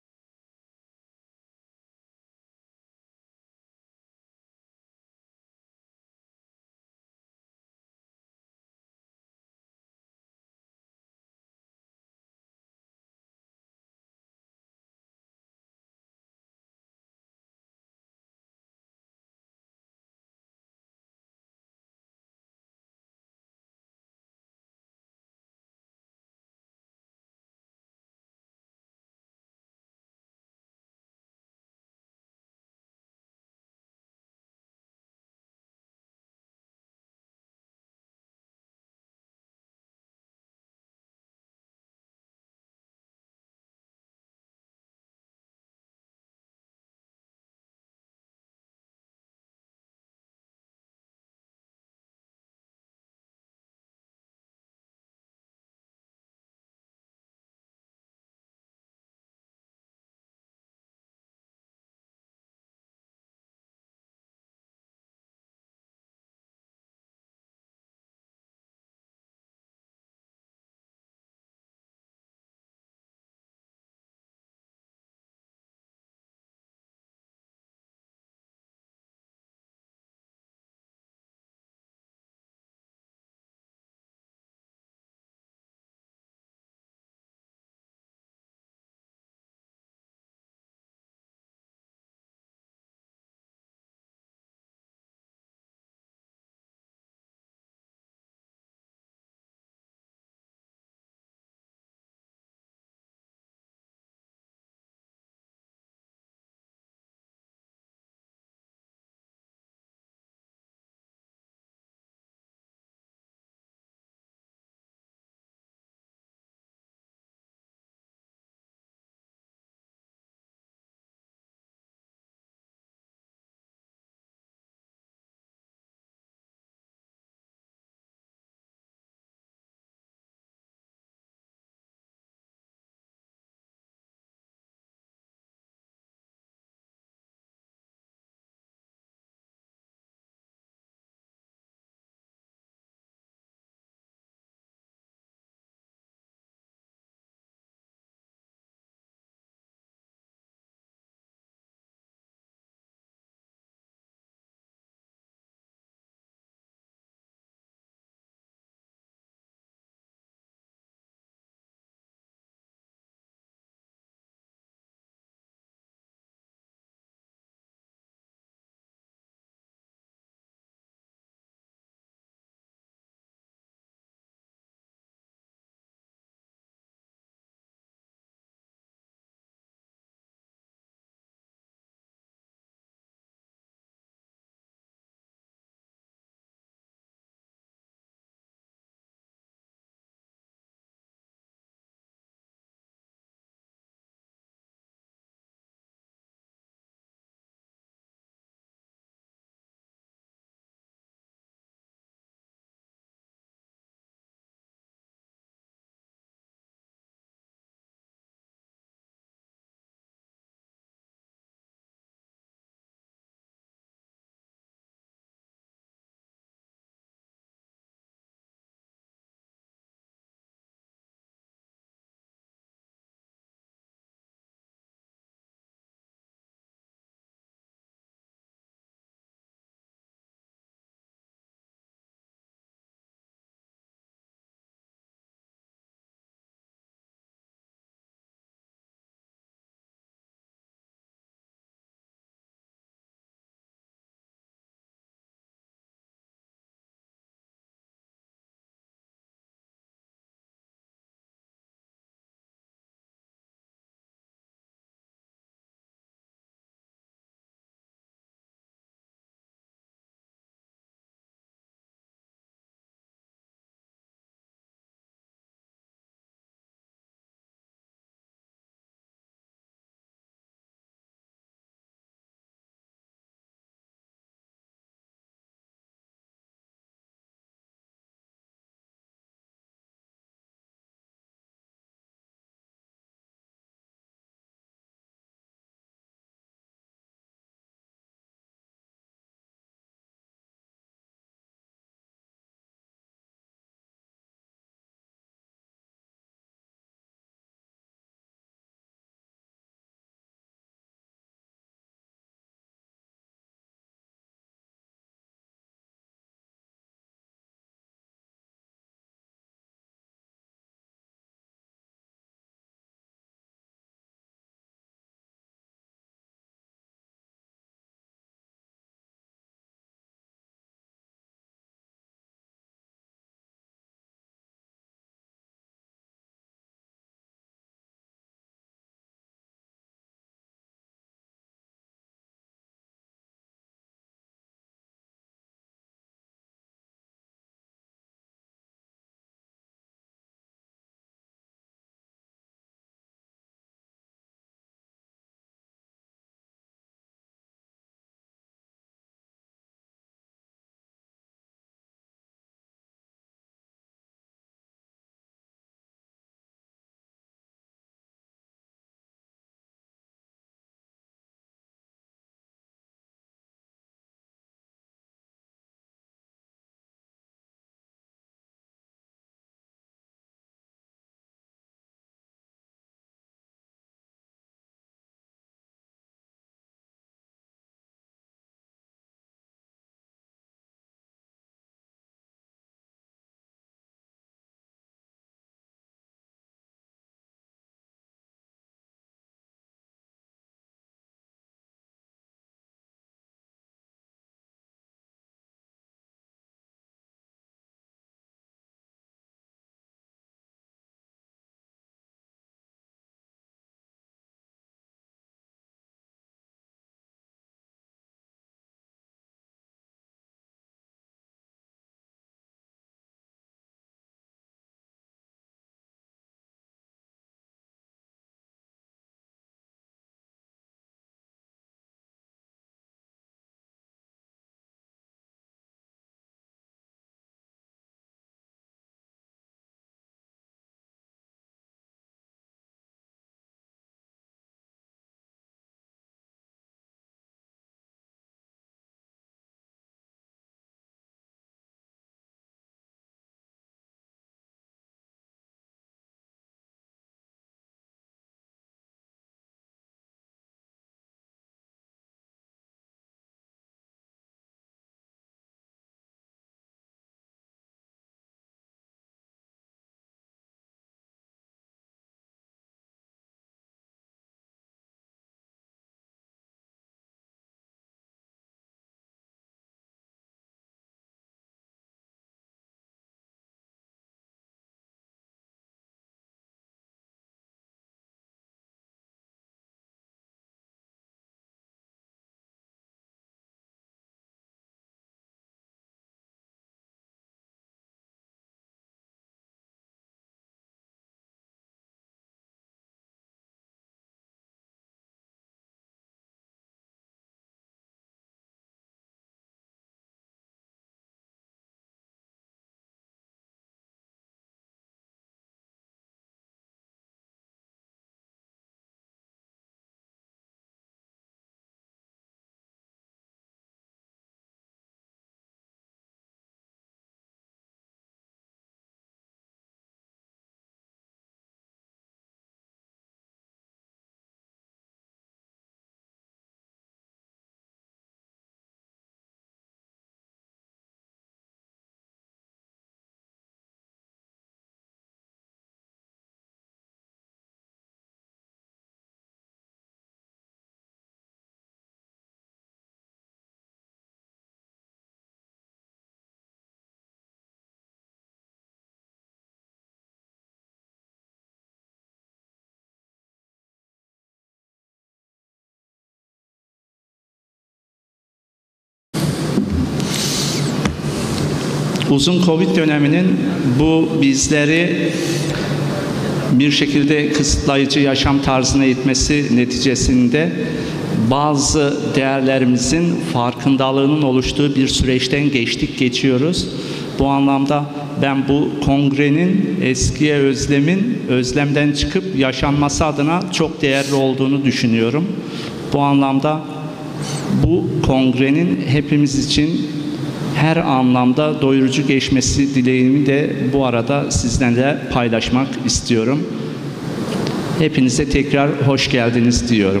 uzun Covid döneminin bu bizleri bir şekilde kısıtlayıcı yaşam tarzına itmesi neticesinde bazı değerlerimizin farkındalığının oluştuğu bir süreçten geçtik, geçiyoruz. Bu anlamda ben bu kongrenin eskiye özlemin, özlemden çıkıp yaşanması adına çok değerli olduğunu düşünüyorum. Bu anlamda bu kongrenin hepimiz için her anlamda doyurucu geçmesi dileğimi de bu arada sizlerle paylaşmak istiyorum. Hepinize tekrar hoş geldiniz diyorum.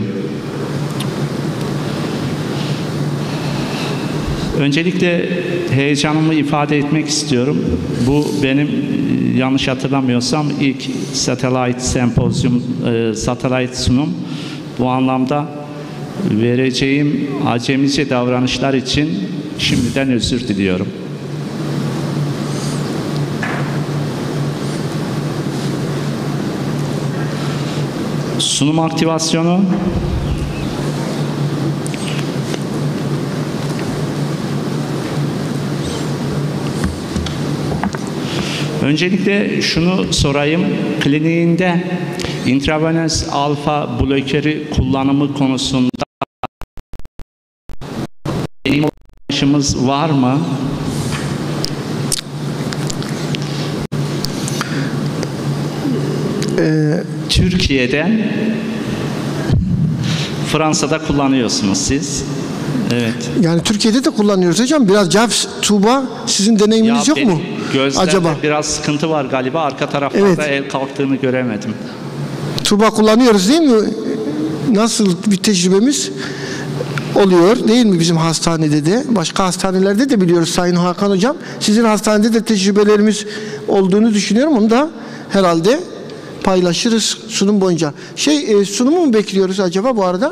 Öncelikle heyecanımı ifade etmek istiyorum. Bu benim yanlış hatırlamıyorsam ilk satellite sempozyum, e, satellite sunum. Bu anlamda vereceğim acemice davranışlar için şimdiden özür diliyorum. Sunum aktivasyonu. Öncelikle şunu sorayım. Kliniğinde intravenöz alfa blokeri kullanımı konusunda deneyimimiz var mı? Ee, Türkiye'de, Fransa'da kullanıyorsunuz siz. Evet.
Yani Türkiye'de de kullanıyoruz hocam. Biraz Cavs, Tuğba, sizin deneyiminiz
ya
yok mu?
Acaba biraz sıkıntı var galiba. Arka taraflarda evet. El kalktığını göremedim.
Tuğba kullanıyoruz değil mi? Nasıl bir tecrübemiz oluyor değil mi bizim hastanede de? Başka hastanelerde de biliyoruz Sayın Hakan Hocam. Sizin hastanede de tecrübelerimiz olduğunu düşünüyorum. Onu da herhalde paylaşırız sunum boyunca. Şey, e, sunumu mu bekliyoruz acaba bu arada?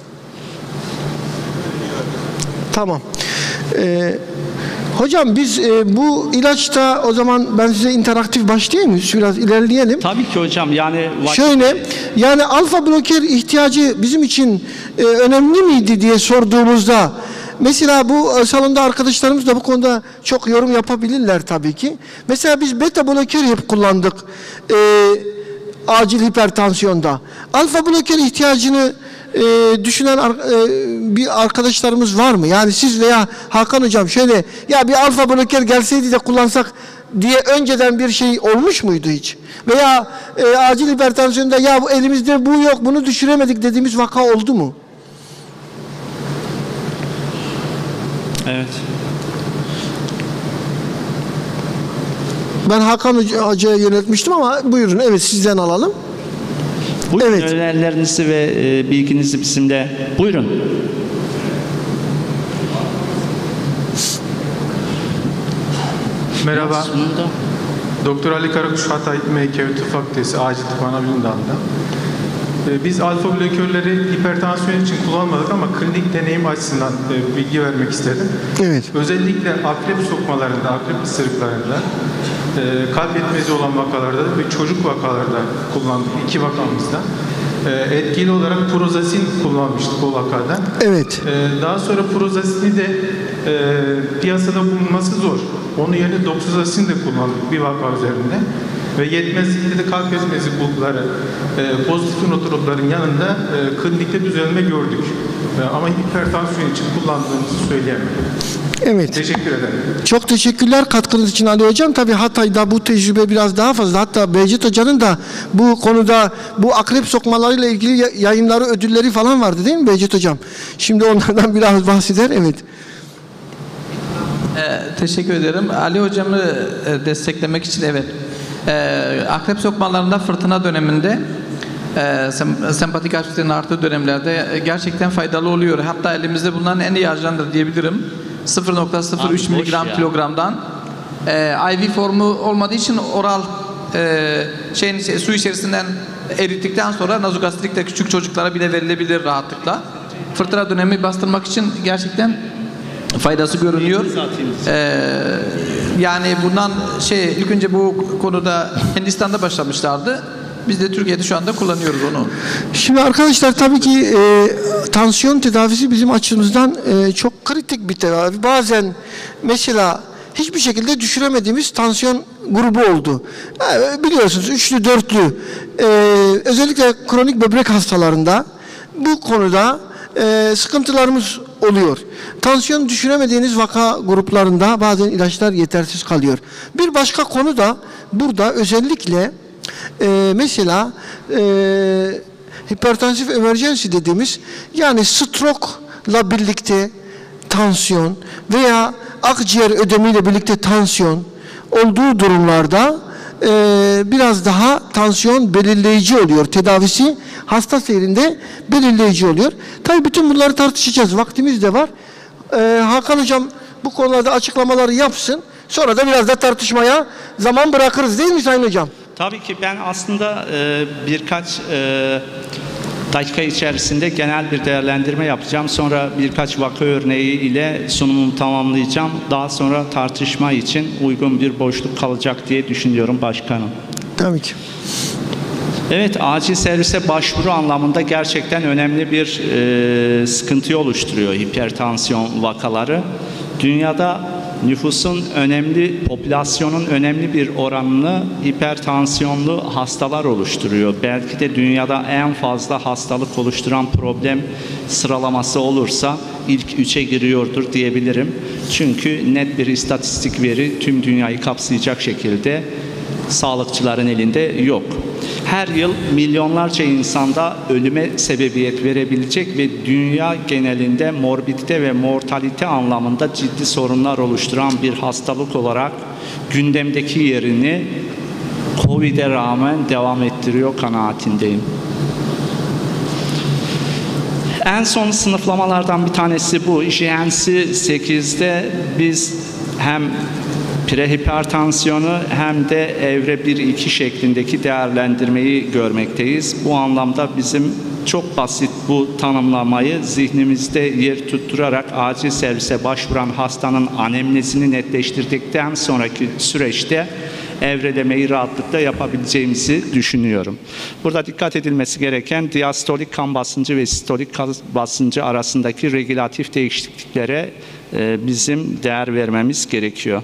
Tamam. Ee, hocam biz e, bu ilaçta o zaman ben size interaktif başlayayım mı? Biraz ilerleyelim.
Tabii ki hocam. Yani
şöyle, yani alfa bloker ihtiyacı bizim için e, önemli miydi diye sorduğumuzda, mesela bu salonda arkadaşlarımız da bu konuda çok yorum yapabilirler tabii ki. Mesela biz beta bloker hep kullandık e, acil hipertansiyonda. Alfa bloker ihtiyacını e, düşünen ar e, bir arkadaşlarımız var mı? Yani siz veya Hakan Hocam şöyle, ya bir alfa bloker gelseydi de kullansak diye önceden bir şey olmuş muydu hiç? Veya e, acil hipertansiyonda ya bu elimizde bu yok, bunu düşüremedik dediğimiz vaka oldu mu?
Evet.
Ben Hakan Hoca'ya yöneltmiştim ama buyurun, evet sizden alalım.
Buyurun,
evet.
Önerilerinizi ve e, bilginizi bizimle. Buyurun.
Merhaba. Doktor Ali Karakuş, Hatay M K Tıp Fakültesi Acil Tıp Anabilim Dalı'nda. Biz alfa blokörleri hipertansiyon için kullanmadık ama klinik deneyim açısından bilgi vermek istedim.
Evet.
Özellikle akrep sokmalarında, akrep ısırıklarında, kalp yetmezi olan vakalarda ve çocuk vakalarda kullandık, iki vakamızda. Etkili olarak prozazin kullanmıştık o vakada.
Evet.
Daha sonra prozazini de piyasada bulunması zor. Onun yerine doksazasini de kullandık bir vaka üzerinde. Ve yetmezlikte de kalp yetmezi bulguları e, pozitif notropların yanında e, klinikte düzelme gördük. E, ama hipertansiyon için kullandığımızı söyleyemem.
Evet.
Teşekkür ederim.
Çok teşekkürler katkınız için Ali Hocam. Tabii Hatay'da bu tecrübe biraz daha fazla. Hatta Behçet Hoca'nın da bu konuda bu akrep sokmalarıyla ilgili yayınları, ödülleri falan vardı değil mi Behçet Hocam? Şimdi onlardan biraz bahseder. Evet.
Ee, teşekkür ederim. Ali Hocam'ı e, desteklemek için evet. Ee, akrep sokmalarında fırtına döneminde e, sem sempatik aktivitenin arttığı dönemlerde e, gerçekten faydalı oluyor. Hatta elimizde bulunan en iyi ajandır diyebilirim. sıfır nokta sıfır üç miligram kilogramdan e, I V formu olmadığı için oral e, şeyin su içerisinden erittikten sonra nazogastrik küçük çocuklara bile verilebilir rahatlıkla. Fırtına dönemi bastırmak için gerçekten faydası görünüyor. Ee, yani bundan şey ilk önce bu konuda Hindistan'da başlamışlardı. Biz de Türkiye'de şu anda kullanıyoruz onu.
Şimdi arkadaşlar tabii ki e, tansiyon tedavisi bizim açımızdan e, çok kritik bir tedavi. Bazen mesela hiçbir şekilde düşüremediğimiz tansiyon grubu oldu. Yani biliyorsunuz üçlü, dörtlü, e, özellikle kronik böbrek hastalarında bu konuda e, sıkıntılarımız oluyor. Tansiyon düşüremediğiniz vaka gruplarında bazen ilaçlar yetersiz kalıyor. Bir başka konu da burada özellikle e, mesela e, hipertansif emergency dediğimiz, yani stroke'la birlikte tansiyon veya akciğer ödemiyle birlikte tansiyon olduğu durumlarda e, biraz daha tansiyon belirleyici oluyor. Tedavisi hasta seyrinde belirleyici oluyor. Tabii bütün bunları tartışacağız. Vaktimiz de var. E, Hakan Hocam bu konularda açıklamaları yapsın. Sonra da biraz da tartışmaya zaman bırakırız, değil mi Sayın Hocam?
Tabii ki ben aslında e, birkaç e, dakika içerisinde genel bir değerlendirme yapacağım. Sonra birkaç vaka örneği ile sunumumu tamamlayacağım. Daha sonra tartışma için uygun bir boşluk kalacak diye düşünüyorum başkanım.
Tabii ki.
Evet, acil servise başvuru anlamında gerçekten önemli bir e, sıkıntı oluşturuyor hipertansiyon vakaları. Dünyada nüfusun önemli, popülasyonun önemli bir oranını hipertansiyonlu hastalar oluşturuyor. Belki de dünyada en fazla hastalık oluşturan problem sıralaması olursa ilk üçe giriyordur diyebilirim. Çünkü net bir istatistik veri tüm dünyayı kapsayacak şekilde sağlıkçıların elinde yok. Her yıl milyonlarca insanda ölüme sebebiyet verebilecek ve dünya genelinde morbidite ve mortalite anlamında ciddi sorunlar oluşturan bir hastalık olarak gündemdeki yerini Covid'e rağmen devam ettiriyor kanaatindeyim. En son sınıflamalardan bir tanesi bu. J N C sekizde biz hem prehipertansiyonu hem de evre bir iki şeklindeki değerlendirmeyi görmekteyiz. Bu anlamda bizim çok basit bu tanımlamayı zihnimizde yer tutturarak acil servise başvuran hastanın anemnesini netleştirdikten sonraki süreçte evrelemeyi rahatlıkla yapabileceğimizi düşünüyorum. Burada dikkat edilmesi gereken diastolik kan basıncı ve sistolik kan basıncı arasındaki regülatif değişikliklere e, bizim değer vermemiz gerekiyor.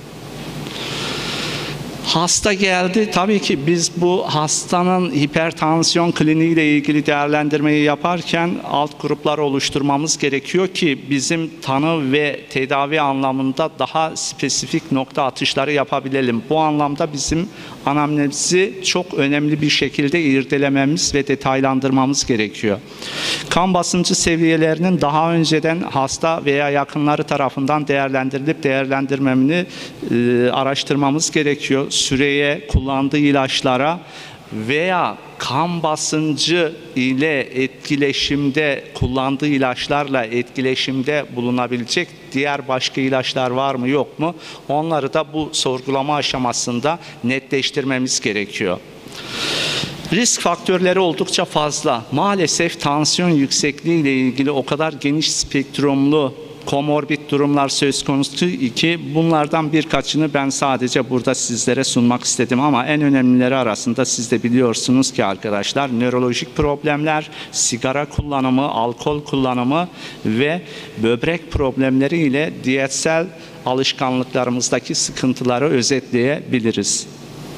Hasta geldi. Tabii ki biz bu hastanın hipertansiyon kliniği ile ilgili değerlendirmeyi yaparken alt gruplar oluşturmamız gerekiyor ki bizim tanı ve tedavi anlamında daha spesifik nokta atışları yapabilelim. Bu anlamda bizim anamnezi çok önemli bir şekilde irdelememiz ve detaylandırmamız gerekiyor. Kan basıncı seviyelerinin daha önceden hasta veya yakınları tarafından değerlendirilip değerlendirmemini e, araştırmamız gerekiyor. Süreye, kullandığı ilaçlara veya kan basıncı ile etkileşimde, kullandığı ilaçlarla etkileşimde bulunabilecek diğer başka ilaçlar var mı yok mu? Onları da bu sorgulama aşamasında netleştirmemiz gerekiyor. Risk faktörleri oldukça fazla. Maalesef tansiyon yüksekliği ile ilgili o kadar geniş spektrumlu komorbid durumlar söz konusu ki bunlardan birkaçını ben sadece burada sizlere sunmak istedim ama en önemlileri arasında siz de biliyorsunuz ki arkadaşlar nörolojik problemler, sigara kullanımı, alkol kullanımı ve böbrek problemleri ile diyetsel alışkanlıklarımızdaki sıkıntıları özetleyebiliriz.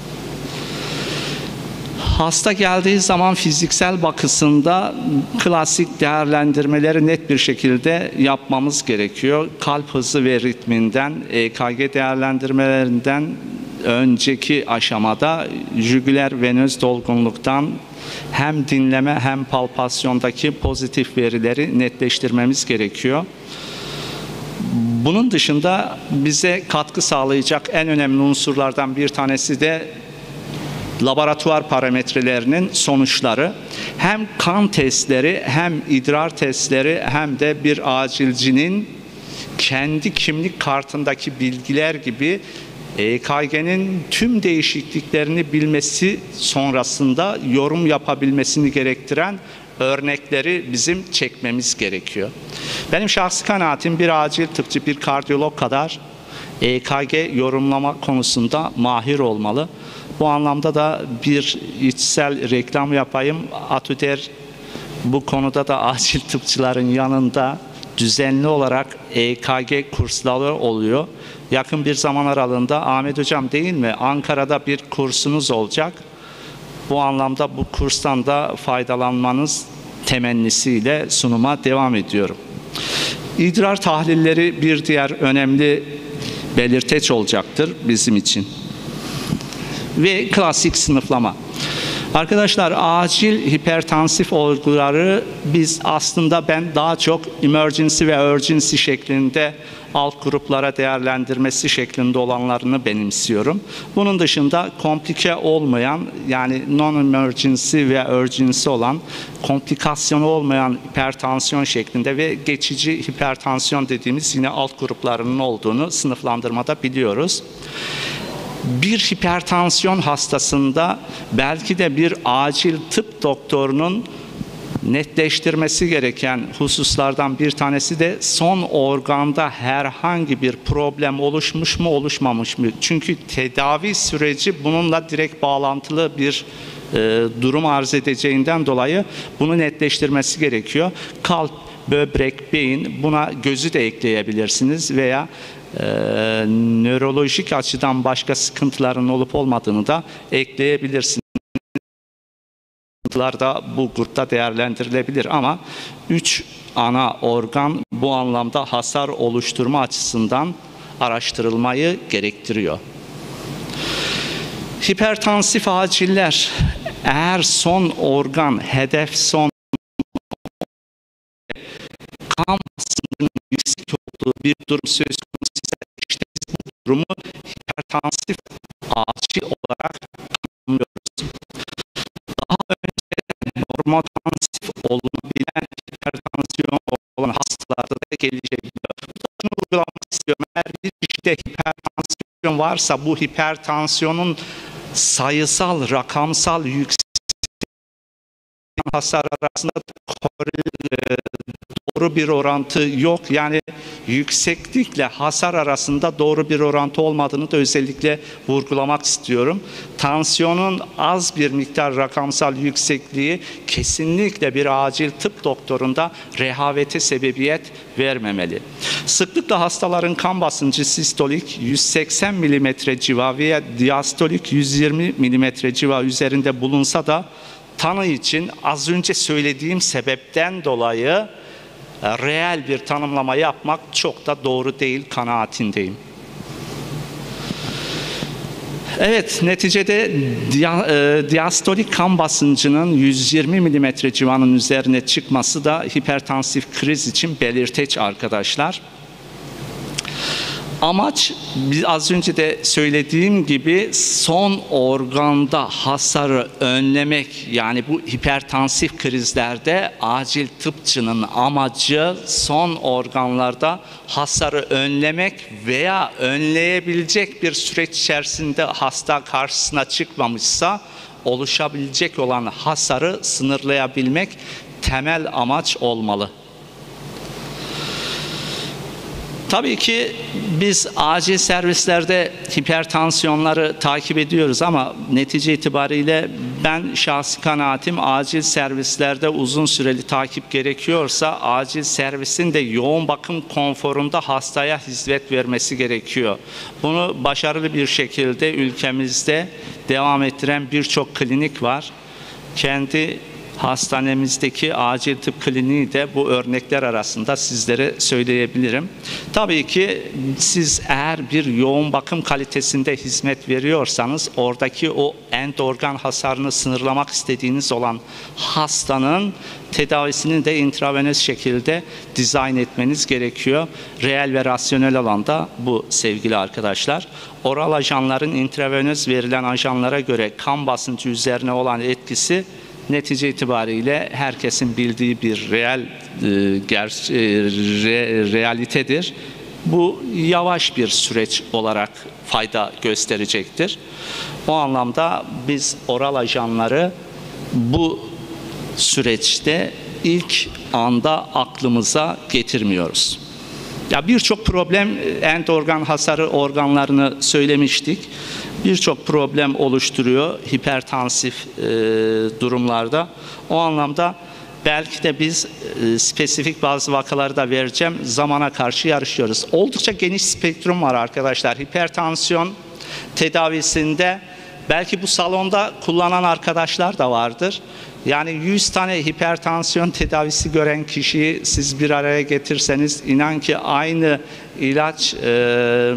Hasta geldiği zaman fiziksel bakısında klasik değerlendirmeleri net bir şekilde yapmamız gerekiyor. Kalp hızı ve ritminden, E K G değerlendirmelerinden önceki aşamada jugüler venöz dolgunluktan hem dinleme hem palpasyondaki pozitif verileri netleştirmemiz gerekiyor. Bunun dışında bize katkı sağlayacak en önemli unsurlardan bir tanesi de laboratuvar parametrelerinin sonuçları. Hem kan testleri hem idrar testleri hem de bir acilcinin kendi kimlik kartındaki bilgiler gibi E K G'nin tüm değişikliklerini bilmesi sonrasında yorum yapabilmesini gerektiren örnekleri bizim çekmemiz gerekiyor. Benim şahsi kanaatim bir acil tıpçı, bir kardiyolog kadar E K G yorumlama konusunda mahir olmalı. Bu anlamda da bir içsel reklam yapayım. Atüder bu konuda da acil tıpçıların yanında düzenli olarak E K G kursları oluyor yakın bir zaman aralığında Ahmet Hocam değil mi, Ankara'da bir kursunuz olacak. Bu anlamda bu kurstan da faydalanmanız temennisiyle sunuma devam ediyorum. İdrar tahlilleri bir diğer önemli belirteç olacaktır bizim için. Ve klasik sınıflama. Arkadaşlar, acil hipertansif olguları biz aslında ben daha çok emergency ve urgency şeklinde alt gruplara değerlendirmesi şeklinde olanlarını benimsiyorum. Bunun dışında komplike olmayan, yani non-emergency ve urgency olan, komplikasyonu olmayan hipertansiyon şeklinde ve geçici hipertansiyon dediğimiz yine alt gruplarının olduğunu sınıflandırmada biliyoruz. Bir hipertansiyon hastasında belki de bir acil tıp doktorunun netleştirmesi gereken hususlardan bir tanesi de son organda herhangi bir problem oluşmuş mu oluşmamış mı? Çünkü tedavi süreci bununla direkt bağlantılı bir e, durum arz edeceğinden dolayı bunu netleştirmesi gerekiyor. Kalp, böbrek, beyin, buna gözü de ekleyebilirsiniz veya Ee, nörolojik açıdan başka sıkıntıların olup olmadığını da ekleyebilirsiniz. Sıkıntılar da bu grupta değerlendirilebilir ama üç ana organ bu anlamda hasar oluşturma açısından araştırılmayı gerektiriyor. Hipertansif aciller, eğer son organ, hedef son kan basıncının yüksek olduğu bir durum söz konusu ise işte biz bu durumu hipertansif acil olarak tanımlıyoruz. Daha önce normotansif olunabilen hipertansiyon olan hastalarda da gelişebiliyor. Bunu uygulamak istiyorum. Eğer bir kişide hipertansiyon varsa bu hipertansiyonun sayısal, rakamsal yüksek hasar arasında doğru bir orantı yok. Yani yükseklikle hasar arasında doğru bir orantı olmadığını da özellikle vurgulamak istiyorum. Tansiyonun az bir miktar rakamsal yüksekliği kesinlikle bir acil tıp doktorunda rehavete sebebiyet vermemeli. Sıklıkla hastaların kan basıncı sistolik yüz seksen milimetre civa veya diastolik yüz yirmi milimetre civa üzerinde bulunsa da tanı için az önce söylediğim sebepten dolayı reel bir tanımlama yapmak çok da doğru değil kanaatindeyim. Evet, neticede dia, e, diastolik kan basıncının yüz yirmi milimetre civanın üzerine çıkması da hipertansif kriz için belirteç arkadaşlar. Amaç, az önce de söylediğim gibi, son organda hasarı önlemek. Yani bu hipertansif krizlerde acil tıpçının amacı son organlarda hasarı önlemek veya önleyebilecek bir süreç içerisinde hasta karşısına çıkmamışsa oluşabilecek olan hasarı sınırlayabilmek temel amaç olmalı. Tabii ki biz acil servislerde hipertansiyonları takip ediyoruz ama netice itibariyle ben şahsi kanaatim acil servislerde uzun süreli takip gerekiyorsa acil servisin de yoğun bakım konforunda hastaya hizmet vermesi gerekiyor. Bunu başarılı bir şekilde ülkemizde devam ettiren birçok klinik var. Kendi hastanemizdeki acil tıp kliniği de bu örnekler arasında sizlere söyleyebilirim. Tabii ki siz eğer bir yoğun bakım kalitesinde hizmet veriyorsanız oradaki o end organ hasarını sınırlamak istediğiniz olan hastanın tedavisini de intravenöz şekilde dizayn etmeniz gerekiyor. Reel ve rasyonel alanda bu sevgili arkadaşlar. Oral ajanların intravenöz verilen ajanlara göre kan basıncı üzerine olan etkisi netice itibariyle herkesin bildiği bir reel e, ger, e, re, realitedir. Bu yavaş bir süreç olarak fayda gösterecektir. O anlamda biz oral ajanları bu süreçte ilk anda aklımıza getirmiyoruz. Ya birçok problem, end organ hasarı organlarını söylemiştik. Birçok problem oluşturuyor hipertansif e, durumlarda. O anlamda belki de biz e, spesifik bazı vakaları da vereceğim, zamana karşı yarışıyoruz. Oldukça geniş spektrum var arkadaşlar. Hipertansiyon tedavisinde belki bu salonda kullanan arkadaşlar da vardır. Yani yüz tane hipertansiyon tedavisi gören kişiyi siz bir araya getirseniz, inan ki aynı ilaç e,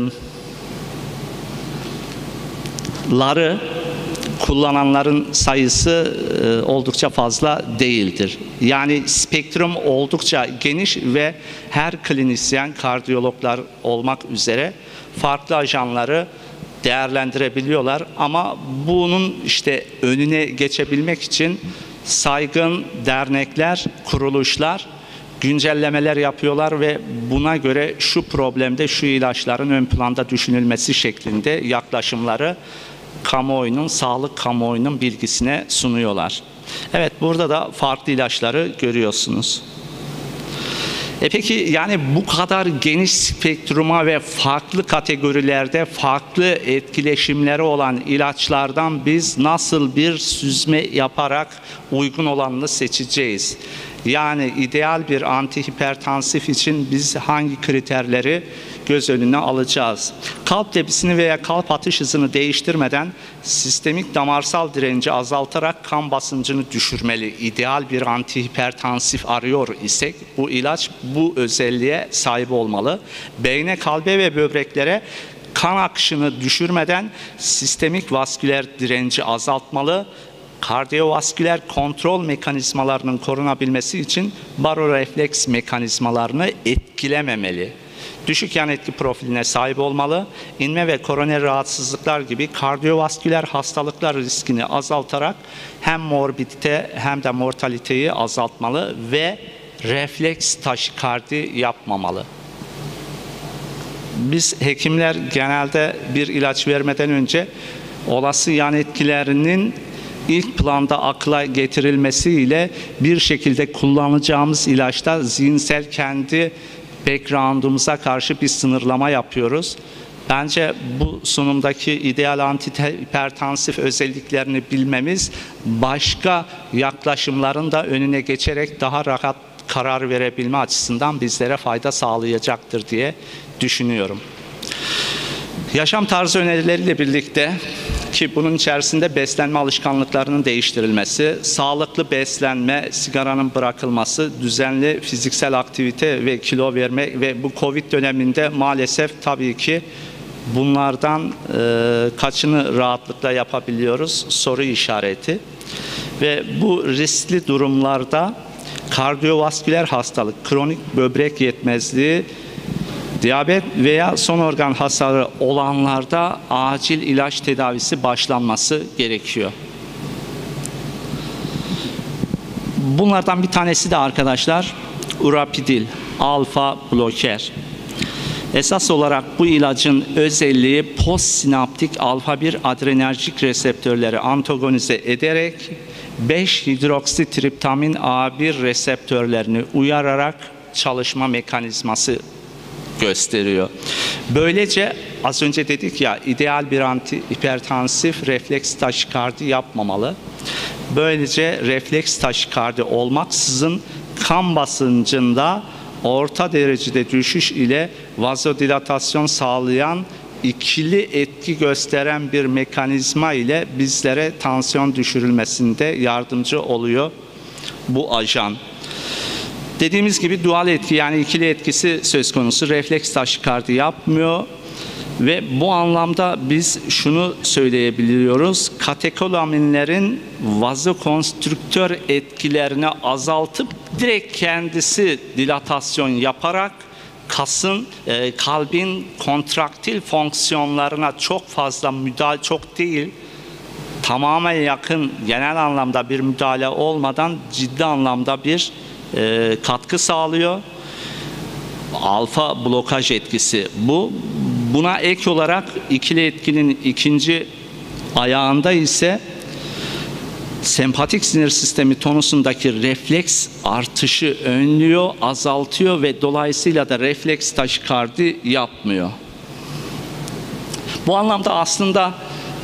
ları kullananların sayısı e, oldukça fazla değildir. Yani spektrum oldukça geniş ve her klinisyen, kardiyologlar olmak üzere farklı ajanları değerlendirebiliyorlar. Ama bunun işte önüne geçebilmek için saygın dernekler, kuruluşlar güncellemeler yapıyorlar ve buna göre şu problemde şu ilaçların ön planda düşünülmesi şeklinde yaklaşımları kamuoyunun, sağlık kamuoyunun bilgisine sunuyorlar. Evet, burada da farklı ilaçları görüyorsunuz. E peki yani bu kadar geniş spektruma ve farklı kategorilerde farklı etkileşimleri olan ilaçlardan biz nasıl bir süzme yaparak uygun olanını seçeceğiz? Yani ideal bir antihipertansif için biz hangi kriterleri göz önüne alacağız? Kalp tepkisini veya kalp atış hızını değiştirmeden sistemik damarsal direnci azaltarak kan basıncını düşürmeli. İdeal bir antihipertansif arıyor isek bu ilaç bu özelliğe sahip olmalı. Beyne, kalbe ve böbreklere kan akışını düşürmeden sistemik vasküler direnci azaltmalı. Kardiyovasküler kontrol mekanizmalarının korunabilmesi için barorefleks mekanizmalarını etkilememeli. Düşük yan etki profiline sahip olmalı. İnme ve koroner rahatsızlıklar gibi kardiyovasküler hastalıklar riskini azaltarak hem morbidite hem de mortaliteyi azaltmalı ve refleks taşikardi yapmamalı. Biz hekimler genelde bir ilaç vermeden önce olası yan etkilerinin ilk planda akla getirilmesiyle bir şekilde kullanacağımız ilaçta zihinsel kendi background'umuza karşı bir sınırlama yapıyoruz. Bence bu sunumdaki ideal antihipertansif özelliklerini bilmemiz başka yaklaşımların da önüne geçerek daha rahat karar verebilme açısından bizlere fayda sağlayacaktır diye düşünüyorum. Yaşam tarzı önerileriyle birlikte ki bunun içerisinde beslenme alışkanlıklarının değiştirilmesi, sağlıklı beslenme, sigaranın bırakılması, düzenli fiziksel aktivite ve kilo verme ve bu Covid döneminde maalesef tabii ki bunlardan e, kaçını rahatlıkla yapabiliyoruz? Soru işareti. Ve bu riskli durumlarda kardiyovasküler hastalık, kronik böbrek yetmezliği, diyabet veya son organ hasarı olanlarda acil ilaç tedavisi başlanması gerekiyor. Bunlardan bir tanesi de arkadaşlar urapidil, alfa bloker. Esas olarak bu ilacın özelliği postsinaptik alfa bir adrenerjik reseptörleri antagonize ederek beş hidroksitriptamin A bir reseptörlerini uyararak çalışma mekanizması gösteriyor. Böylece az önce dedik ya, ideal bir antihipertansif refleks taşikardi yapmamalı. Böylece refleks taşikardi olmaksızın kan basıncında orta derecede düşüş ile vazodilatasyon sağlayan ikili etki gösteren bir mekanizma ile bizlere tansiyon düşürülmesinde yardımcı oluyor bu ajan. Dediğimiz gibi dual etki, yani ikili etkisi söz konusu, refleks taşikardi yapmıyor ve bu anlamda biz şunu söyleyebiliyoruz: katekolaminlerin vazokonstrüktör etkilerini azaltıp direkt kendisi dilatasyon yaparak kasın, e, kalbin kontraktil fonksiyonlarına çok fazla müdahale, çok değil, tamamen yakın, genel anlamda bir müdahale olmadan ciddi anlamda bir e, katkı sağlıyor. Alfa blokaj etkisi bu. Buna ek olarak ikili etkinin ikinci ayağında ise sempatik sinir sistemi tonusundaki refleks artışı önlüyor, azaltıyor ve dolayısıyla da refleks taşikardi yapmıyor. Bu anlamda aslında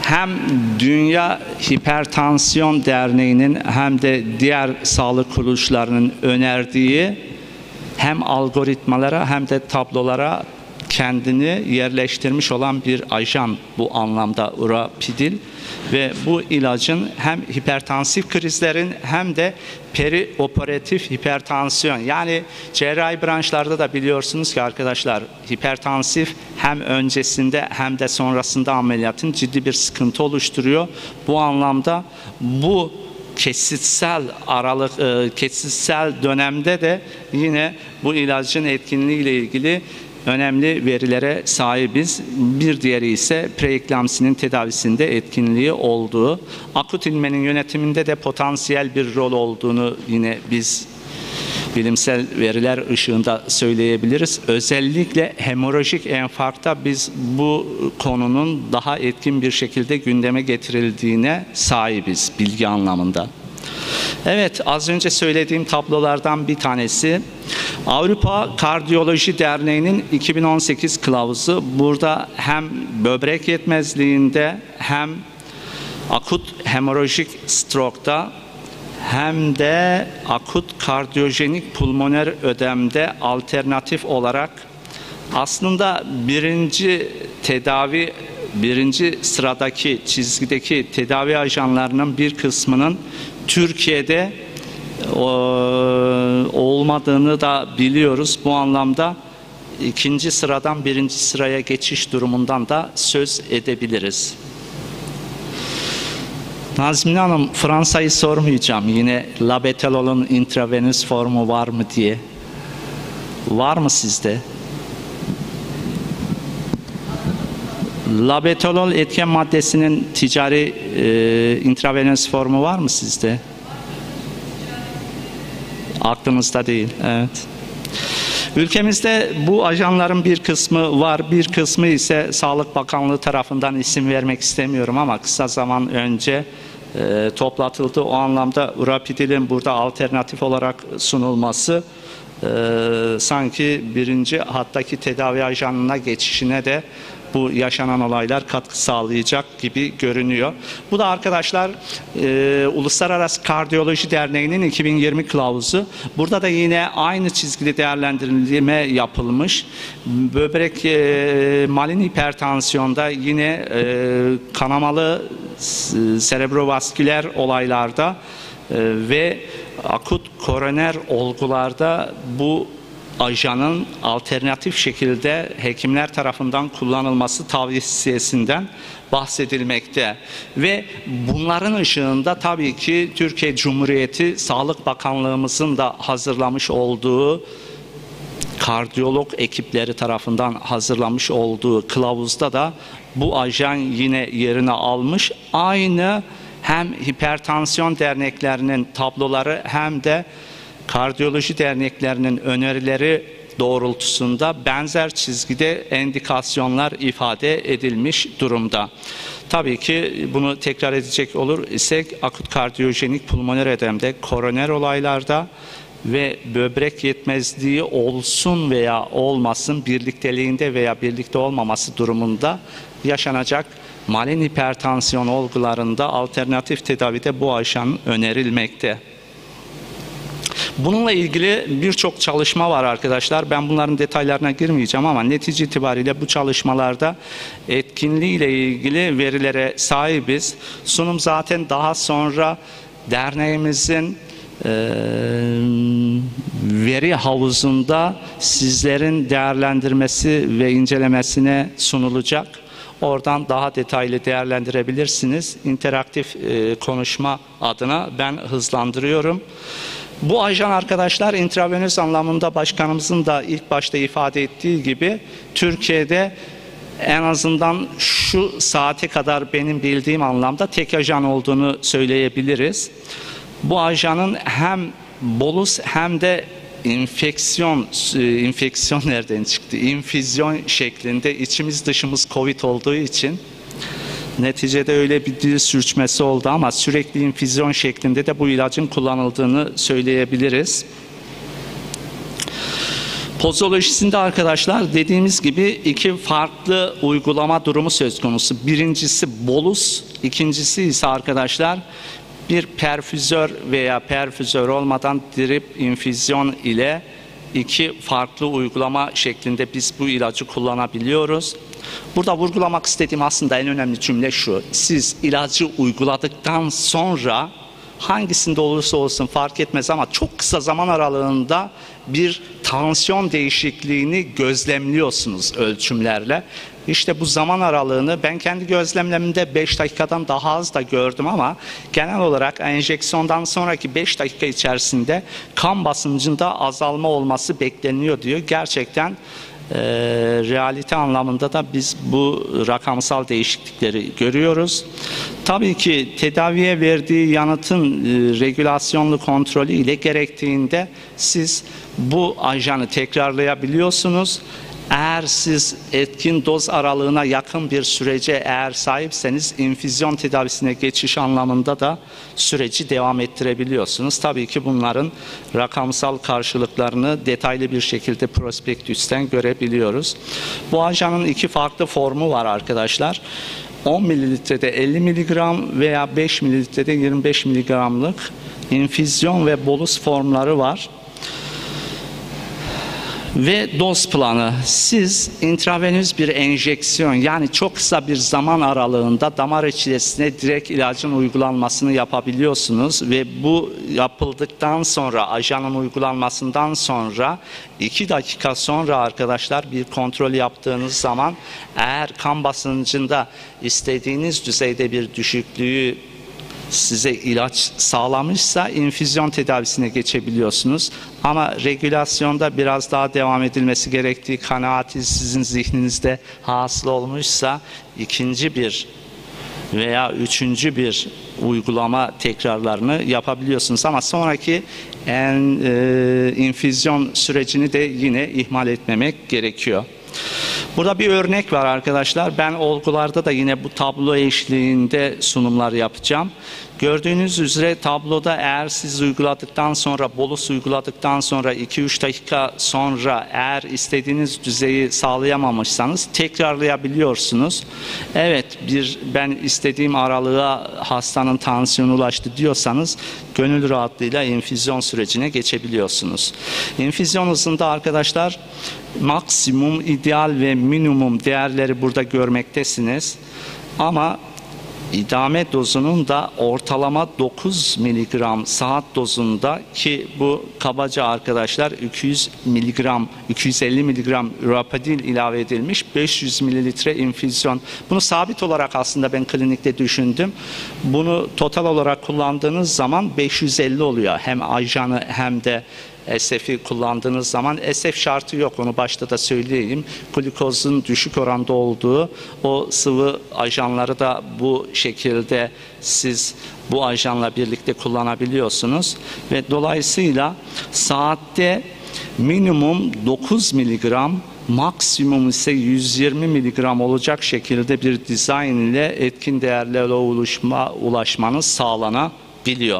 hem Dünya Hipertansiyon Derneği'nin hem de diğer sağlık kuruluşlarının önerdiği hem algoritmalara hem de tablolara kendini yerleştirmiş olan bir ajan bu anlamda urapidil ve bu ilacın hem hipertansif krizlerin hem de perioperatif hipertansiyon, yani cerrahi branşlarda da biliyorsunuz ki arkadaşlar, hipertansif hem öncesinde hem de sonrasında ameliyatın ciddi bir sıkıntı oluşturuyor. Bu anlamda bu kesitsel aralık, kesitsel dönemde de yine bu ilacın etkinliği ile ilgili önemli verilere sahibiz. Bir diğeri ise preeklamsinin tedavisinde etkinliği olduğu, akut inmenin yönetiminde de potansiyel bir rol olduğunu yine biz bilimsel veriler ışığında söyleyebiliriz. Özellikle hemorajik enfarkta biz bu konunun daha etkin bir şekilde gündeme getirildiğine sahibiz bilgi anlamında. Evet, az önce söylediğim tablolardan bir tanesi Avrupa Kardiyoloji Derneği'nin iki bin on sekiz kılavuzu. Burada hem böbrek yetmezliğinde hem akut hemorajik stroke'da hem de akut kardiyojenik pulmoner ödemde alternatif olarak aslında birinci tedavi, birinci sıradaki çizgideki tedavi ajanlarının bir kısmının Türkiye'de o, olmadığını da biliyoruz. Bu anlamda ikinci sıradan birinci sıraya geçiş durumundan da söz edebiliriz. Nazmine Hanım, Fransa'yı sormayacağım. Yine labetalol'un intravenöz formu var mı diye. Var mı sizde? Labetalol etken maddesinin ticari e, intravenöz formu var mı sizde? Aklınızda değil. Evet. Ülkemizde bu ajanların bir kısmı var, bir kısmı ise Sağlık Bakanlığı tarafından, isim vermek istemiyorum ama kısa zaman önce e, toplatıldı. O anlamda urapidilin burada alternatif olarak sunulması e, sanki birinci hattaki tedavi ajanına geçişine de bu yaşanan olaylar katkı sağlayacak gibi görünüyor. Bu da arkadaşlar e, Uluslararası Kardiyoloji Derneği'nin iki bin yirmi kılavuzu. Burada da yine aynı çizgili değerlendirme yapılmış. Böbrek e, malin hipertansiyonda yine e, kanamalı serebrovasküler olaylarda e, ve akut koroner olgularda bu ajanın alternatif şekilde hekimler tarafından kullanılması tavsiyesinden bahsedilmekte. Ve bunların ışığında tabii ki Türkiye Cumhuriyeti Sağlık Bakanlığımızın da hazırlamış olduğu, kardiyolog ekipleri tarafından hazırlamış olduğu kılavuzda da bu ajan yine yerini almış. Aynı hem hipertansiyon derneklerinin tabloları hem de kardiyoloji derneklerinin önerileri doğrultusunda benzer çizgide endikasyonlar ifade edilmiş durumda. Tabii ki bunu tekrar edecek olur isek akut kardiyojenik pulmoner ödemde, koroner olaylarda ve böbrek yetmezliği olsun veya olmasın, birlikteliğinde veya birlikte olmaması durumunda yaşanacak malin hipertansiyon olgularında alternatif tedavide bu ajan önerilmekte. Bununla ilgili birçok çalışma var arkadaşlar. Ben bunların detaylarına girmeyeceğim ama netice itibariyle bu çalışmalarda etkinliği ile ilgili verilere sahibiz. Sunum zaten daha sonra derneğimizin e, veri havuzunda sizlerin değerlendirmesi ve incelemesine sunulacak. Oradan daha detaylı değerlendirebilirsiniz. İnteraktif e, konuşma adına ben hızlandırıyorum. Bu ajan arkadaşlar intravenöz anlamında başkanımızın da ilk başta ifade ettiği gibi Türkiye'de en azından şu saate kadar benim bildiğim anlamda tek ajan olduğunu söyleyebiliriz. Bu ajanın hem bolus hem de infeksiyon, infeksiyon nereden çıktı? İnfüzyon şeklinde, içimiz dışımız Covid olduğu için neticede öyle bir dil sürçmesi oldu ama sürekli infüzyon şeklinde de bu ilacın kullanıldığını söyleyebiliriz. Pozolojisinde arkadaşlar dediğimiz gibi iki farklı uygulama durumu söz konusu. Birincisi bolus, ikincisi ise arkadaşlar bir perfüzör veya perfüzör olmadan drip infüzyon ile iki farklı uygulama şeklinde biz bu ilacı kullanabiliyoruz. Burada vurgulamak istediğim aslında en önemli cümle şu: siz ilacı uyguladıktan sonra hangisinde olursa olsun fark etmez ama çok kısa zaman aralığında bir tansiyon değişikliğini gözlemliyorsunuz ölçümlerle. İşte bu zaman aralığını ben kendi gözlemlerimde beş dakikadan daha az da gördüm ama genel olarak enjeksiyondan sonraki beş dakika içerisinde kan basıncında azalma olması bekleniyor diyor. Gerçekten e, realite anlamında da biz bu rakamsal değişiklikleri görüyoruz. Tabii ki tedaviye verdiği yanıtın e, regülasyonlu kontrolü ile gerektiğinde siz bu ajanı tekrarlayabiliyorsunuz. Eğer siz etkin doz aralığına yakın bir sürece eğer sahipseniz infüzyon tedavisine geçiş anlamında da süreci devam ettirebiliyorsunuz. Tabii ki bunların rakamsal karşılıklarını detaylı bir şekilde prospektüsten görebiliyoruz. Bu ajanın iki farklı formu var arkadaşlar. on mililitrede elli miligram veya beş mililitrede yirmi beş miligramlık infüzyon ve bolus formları var. Ve doz planı. Siz intravenöz bir enjeksiyon, yani çok kısa bir zaman aralığında damar içerisine direkt ilacın uygulanmasını yapabiliyorsunuz ve bu yapıldıktan sonra, ajanın uygulanmasından sonra iki dakika sonra arkadaşlar bir kontrol yaptığınız zaman eğer kan basıncında istediğiniz düzeyde bir düşüklüğü size ilaç sağlamışsa infüzyon tedavisine geçebiliyorsunuz. Ama regülasyonda biraz daha devam edilmesi gerektiği kanaati sizin zihninizde hasıl olmuşsa ikinci bir veya üçüncü bir uygulama tekrarlarını yapabiliyorsunuz. Ama sonraki en, e, infüzyon sürecini de yine ihmal etmemek gerekiyor. Burada bir örnek var arkadaşlar. Ben olgularda da yine bu tablo eşliğinde sunumlar yapacağım. Gördüğünüz üzere tabloda eğer siz uyguladıktan sonra, bolus uyguladıktan sonra iki üç dakika sonra eğer istediğiniz düzeyi sağlayamamışsanız tekrarlayabiliyorsunuz. Evet, bir ben istediğim aralığa hastanın tansiyonu ulaştı diyorsanız gönül rahatlığıyla infüzyon sürecine geçebiliyorsunuz. İnfüzyon hızında arkadaşlar maksimum, ideal ve minimum değerleri burada görmektesiniz. Ama İdame dozunun da ortalama dokuz miligram saat dozunda, ki bu kabaca arkadaşlar iki yüz miligram, iki yüz elli miligram Rapidil ilave edilmiş beş yüz mililitre infüzyon. Bunu sabit olarak aslında ben klinikte düşündüm. Bunu total olarak kullandığınız zaman beş yüz elli oluyor. Hem ajanı hem de S F'i kullandığınız zaman. S F şartı yok, onu başta da söyleyeyim. Glukozun düşük oranda olduğu o sıvı ajanları da bu şekilde siz bu ajanla birlikte kullanabiliyorsunuz. Ve dolayısıyla saatte minimum dokuz miligram, maksimum ise yüz yirmi miligram olacak şekilde bir dizayn ile etkin değerlere ulaşma, ulaşmanız sağlanabiliyor.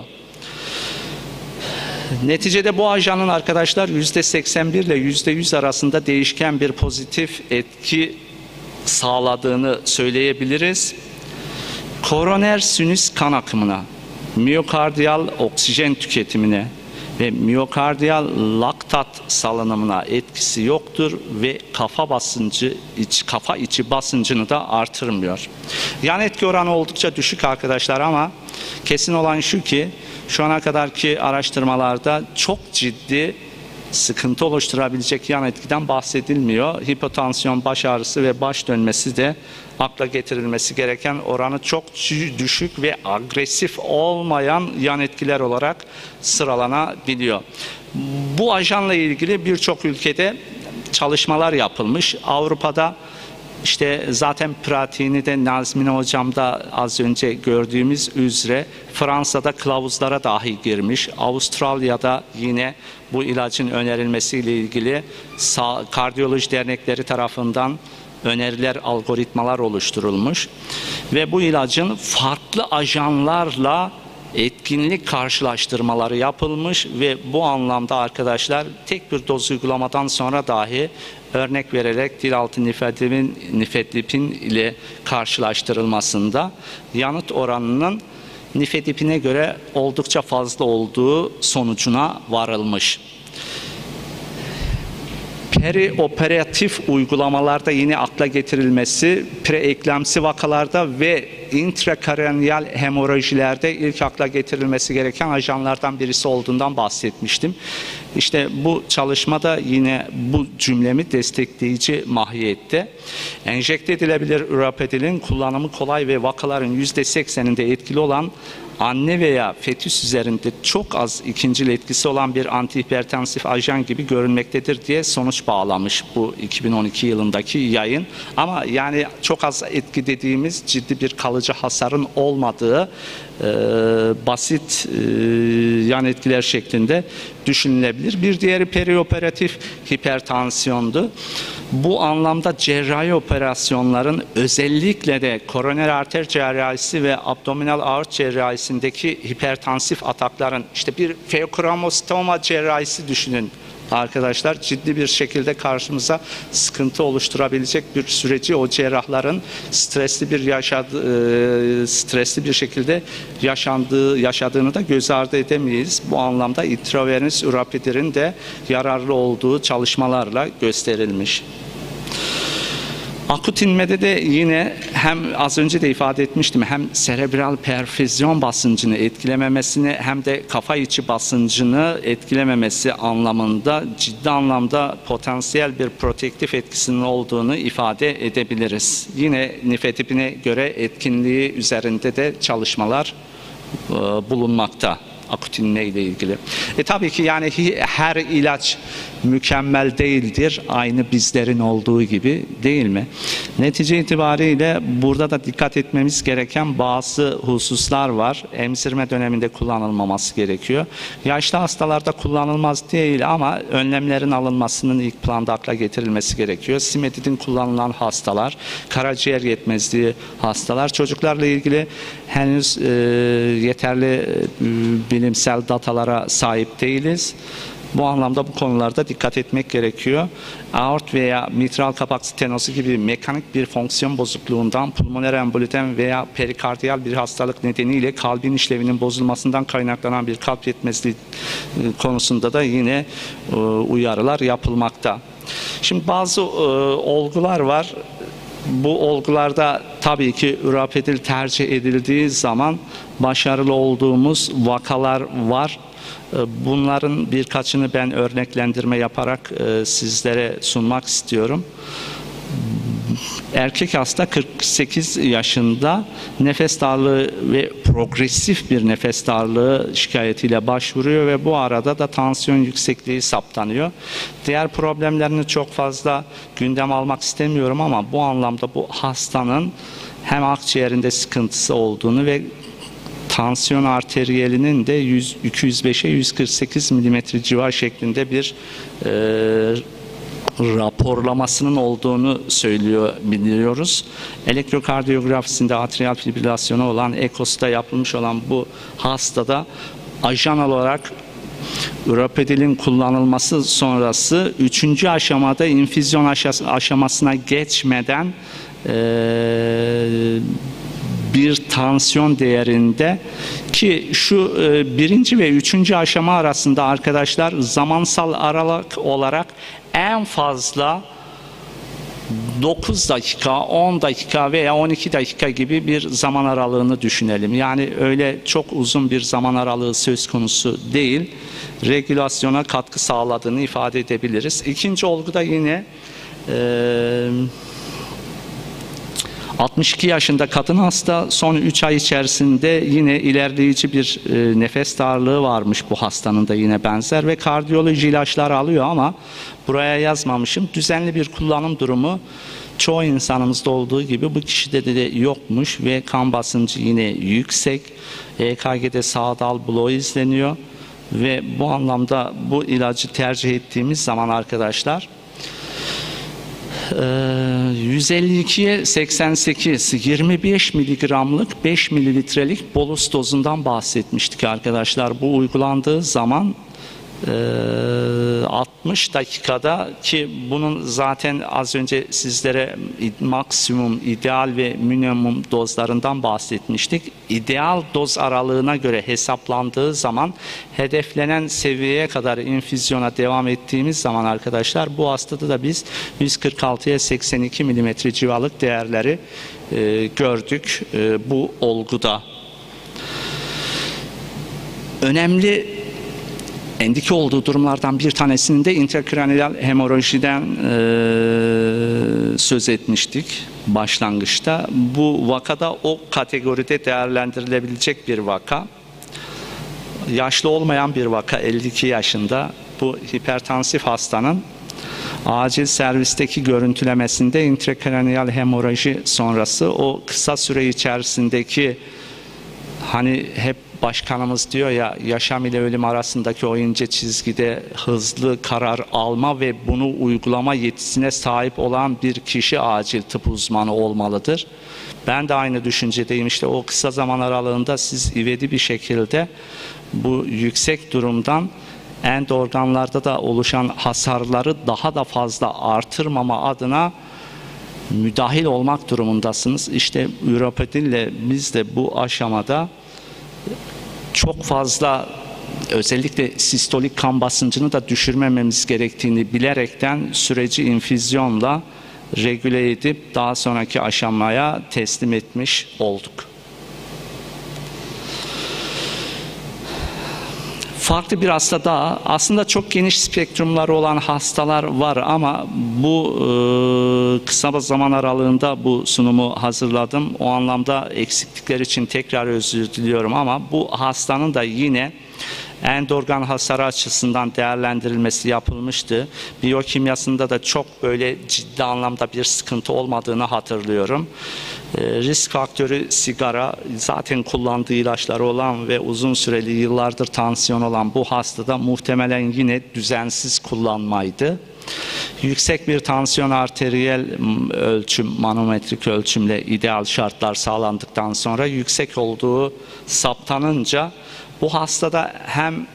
Neticede bu ajanın arkadaşlar yüzde seksen bir ile yüzde yüz arasında değişken bir pozitif etki sağladığını söyleyebiliriz. Koroner sinüs kan akımına, miyokardiyal oksijen tüketimine ve miyokardiyal laktat salınımına etkisi yoktur ve kafa basıncı, iç, kafa içi basıncını da artırmıyor. Yan etki oranı oldukça düşük arkadaşlar ama kesin olan şu ki şu ana kadarki araştırmalarda çok ciddi sıkıntı oluşturabilecek yan etkiden bahsedilmiyor. Hipotansiyon, baş ağrısı ve baş dönmesi de akla getirilmesi gereken, oranı çok düşük ve agresif olmayan yan etkiler olarak sıralanabiliyor. Bu ajanla ilgili birçok ülkede çalışmalar yapılmış. Avrupa'da İşte zaten pratiğini de Nazmine Hocam'da az önce gördüğümüz üzere Fransa'da kılavuzlara dahi girmiş. Avustralya'da yine bu ilacın önerilmesiyle ilgili kardiyoloji dernekleri tarafından öneriler, algoritmalar oluşturulmuş. Ve bu ilacın farklı ajanlarla etkinlik karşılaştırmaları yapılmış ve bu anlamda arkadaşlar tek bir doz uygulamadan sonra dahi örnek vererek dil altı nifedipin, nifedipin ile karşılaştırılmasında yanıt oranının nifedipine göre oldukça fazla olduğu sonucuna varılmış. Perioperatif uygulamalarda yine akla getirilmesi, preeklemsi vakalarda ve intrakaranyal hemorajilerde ilk akla getirilmesi gereken ajanlardan birisi olduğundan bahsetmiştim. İşte bu çalışmada yine bu cümlemi destekleyici mahiyette. Enjekte edilebilir ürapedilin kullanımı kolay ve vakaların yüzde sekseninde etkili olan anne veya fetüs üzerinde çok az ikincil etkisi olan bir antihipertansif ajan gibi görünmektedir diye sonuç bağlamış bu iki bin on iki yılındaki yayın. Ama yani çok az etki dediğimiz ciddi bir kalıcı hasarın olmadığı e, basit e, yan etkiler şeklinde düşünülebilir. Bir diğeri perioperatif hipertansiyondu. Bu anlamda cerrahi operasyonların özellikle de koroner arter cerrahisi ve abdominal aort cerrahisindeki hipertansif atakların işte bir feokramostoma cerrahisi düşünün. Arkadaşlar ciddi bir şekilde karşımıza sıkıntı oluşturabilecek bir süreci o cerrahların stresli bir yaşadığı, stresli bir şekilde yaşandığı yaşadığını da göz ardı edemeyiz. Bu anlamda intravenöz ürapedirin de yararlı olduğu çalışmalarla gösterilmiş. Akut inmede de yine hem az önce de ifade etmiştim hem serebral perfüzyon basıncını etkilememesini hem de kafa içi basıncını etkilememesi anlamında ciddi anlamda potansiyel bir protektif etkisinin olduğunu ifade edebiliriz. Yine nifedipine göre etkinliği üzerinde de çalışmalar e, bulunmakta. Akut inme ile ilgili. E tabii ki yani her ilaç mükemmel değildir. Aynı bizlerin olduğu gibi değil mi? Netice itibariyle burada da dikkat etmemiz gereken bazı hususlar var. Emzirme döneminde kullanılmaması gerekiyor. Yaşlı hastalarda kullanılmaz değil ama önlemlerin alınmasının ilk planda akla getirilmesi gerekiyor. Simetidin kullanılan hastalar, karaciğer yetmezliği hastalar, çocuklarla ilgili henüz e, yeterli e, bilimsel datalara sahip değiliz. Bu anlamda bu konularda dikkat etmek gerekiyor. Aort veya mitral kapak stenozu gibi mekanik bir fonksiyon bozukluğundan, pulmoner emboliten veya perikardiyal bir hastalık nedeniyle kalbin işlevinin bozulmasından kaynaklanan bir kalp yetmezliği konusunda da yine e, uyarılar yapılmakta. Şimdi bazı e, olgular var. Bu olgularda tabii ki ürapedil tercih edildiği zaman başarılı olduğumuz vakalar var. Bunların birkaçını ben örneklendirme yaparak sizlere sunmak istiyorum. Erkek hasta kırk sekiz yaşında nefes darlığı ve progresif bir nefes darlığı şikayetiyle başvuruyor ve bu arada da tansiyon yüksekliği saptanıyor. Diğer problemlerini çok fazla gündem almak istemiyorum ama bu anlamda bu hastanın hem akciğerinde sıkıntısı olduğunu ve tansiyon arteriyelinin de iki yüz beşe yüz kırk sekiz milimetre civar şeklinde bir e, raporlamasının olduğunu söylüyor, biliyoruz. Elektrokardiyografisinde atrial fibrilasyonu olan E K O S'ta yapılmış olan bu hastada ajan olarak ürapedilin kullanılması sonrası üçüncü aşamada infüzyon aşamasına geçmeden e, bir tansiyon değerinde ki şu e, birinci ve üçüncü aşama arasında arkadaşlar zamansal aralık olarak en fazla dokuz dakika, on dakika veya on iki dakika gibi bir zaman aralığını düşünelim. Yani öyle çok uzun bir zaman aralığı söz konusu değil. Regülasyona katkı sağladığını ifade edebiliriz. İkinci olguda yine e, altmış iki yaşında kadın hasta, son üç ay içerisinde yine ilerleyici bir e, nefes darlığı varmış bu hastanın da yine benzer ve kardiyoloji ilaçlar alıyor ama buraya yazmamışım. Düzenli bir kullanım durumu çoğu insanımızda olduğu gibi bu kişide de yokmuş ve kan basıncı yine yüksek. E K G'de sağ dal bloğu izleniyor ve bu anlamda bu ilacı tercih ettiğimiz zaman arkadaşlar yüz elli ikiye seksen sekiz, yirmi beş miligramlık beş mililitrelik bolus dozundan bahsetmiştik arkadaşlar. Bu uygulandığı zaman altmış dakikada, ki bunun zaten az önce sizlere maksimum, ideal ve minimum dozlarından bahsetmiştik. İdeal doz aralığına göre hesaplandığı zaman hedeflenen seviyeye kadar infüzyona devam ettiğimiz zaman arkadaşlar, bu hastada da biz yüz kırk altıya seksen iki milimetre civalık değerleri e, gördük e, bu olguda. Önemli endike olduğu durumlardan bir tanesinin de intrakraniyal hemorajiden e, söz etmiştik başlangıçta. Bu vakada o kategoride değerlendirilebilecek bir vaka. Yaşlı olmayan bir vaka, elli iki yaşında. Bu hipertansif hastanın acil servisteki görüntülemesinde intrakraniyal hemorajı sonrası o kısa süre içerisindeki, hani hep başkanımız diyor ya, yaşam ile ölüm arasındaki o ince çizgide hızlı karar alma ve bunu uygulama yetisine sahip olan bir kişi acil tıp uzmanı olmalıdır. Ben de aynı düşüncedeyim. İşte o kısa zaman aralığında siz ivedi bir şekilde bu yüksek durumdan end organlarda da oluşan hasarları daha da fazla artırmama adına müdahil olmak durumundasınız. İşte ürapedille biz de bu aşamada çok fazla, özellikle sistolik kan basıncını da düşürmememiz gerektiğini bilerekten süreci infüzyonla regüle edip daha sonraki aşamaya teslim etmiş olduk. Farklı bir hasta daha, aslında çok geniş spektrumları olan hastalar var ama bu e, kısa zaman aralığında bu sunumu hazırladım. O anlamda eksiklikler için tekrar özür diliyorum ama bu hastanın da yine endorgan hasarı açısından değerlendirilmesi yapılmıştı. Biyokimyasında da çok böyle ciddi anlamda bir sıkıntı olmadığını hatırlıyorum. E, risk faktörü sigara, zaten kullandığı ilaçları olan ve uzun süreli yıllardır tansiyon olan bu hastada muhtemelen yine düzensiz kullanmaydı. Yüksek bir tansiyon arteriyel ölçüm, manometrik ölçümle ideal şartlar sağlandıktan sonra yüksek olduğu saptanınca bu hastada hem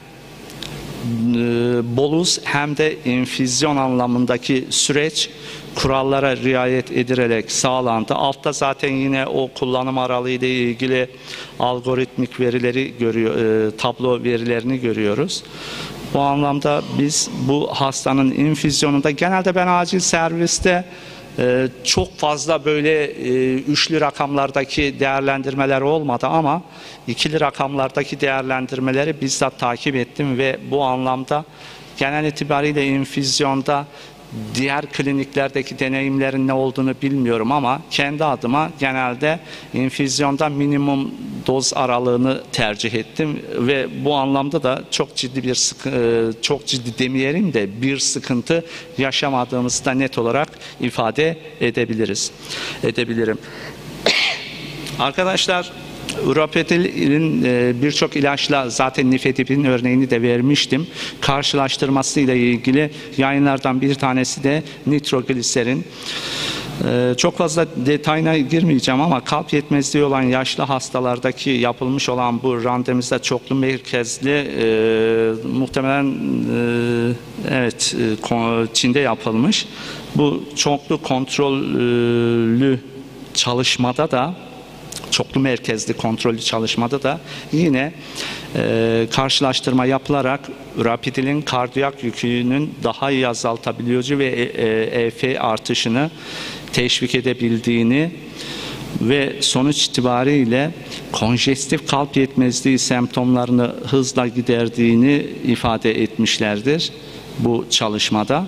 bolus hem de infüzyon anlamındaki süreç kurallara riayet edilerek sağlandı. Altta zaten yine o kullanım aralığı ile ilgili algoritmik verileri görüyor, tablo verilerini görüyoruz. Bu anlamda biz bu hastanın infüzyonunda, genelde ben acil serviste Ee, çok fazla böyle e, üçlü rakamlardaki değerlendirmeler olmadı ama ikili rakamlardaki değerlendirmeleri bizzat takip ettim ve bu anlamda genel itibariyle infüzyonda diğer kliniklerdeki deneyimlerin ne olduğunu bilmiyorum ama kendi adıma genelde infüzyonda minimum doz aralığını tercih ettim ve bu anlamda da çok ciddi bir sıkı, çok ciddi demeyelim de bir sıkıntı yaşamadığımızı da net olarak ifade edebiliriz. Edebilirim. Arkadaşlar, ürapedilin birçok ilaçla, zaten nifedipin örneğini de vermiştim. Karşılaştırması ile ilgili yayınlardan bir tanesi de nitrogliserin. Çok fazla detayına girmeyeceğim ama kalp yetmezliği olan yaşlı hastalardaki yapılmış olan bu randomize çoklu merkezli e, muhtemelen e, evet e, Çin'de yapılmış. Bu çoklu kontrollü çalışmada da, çoklu merkezli kontrollü çalışmada da yine e, karşılaştırma yapılarak ürapedilin kardiyak yükünün daha iyi azaltabiliyorcu ve E F artışını teşvik edebildiğini ve sonuç itibariyle konjestif kalp yetmezliği semptomlarını hızla giderdiğini ifade etmişlerdir bu çalışmada.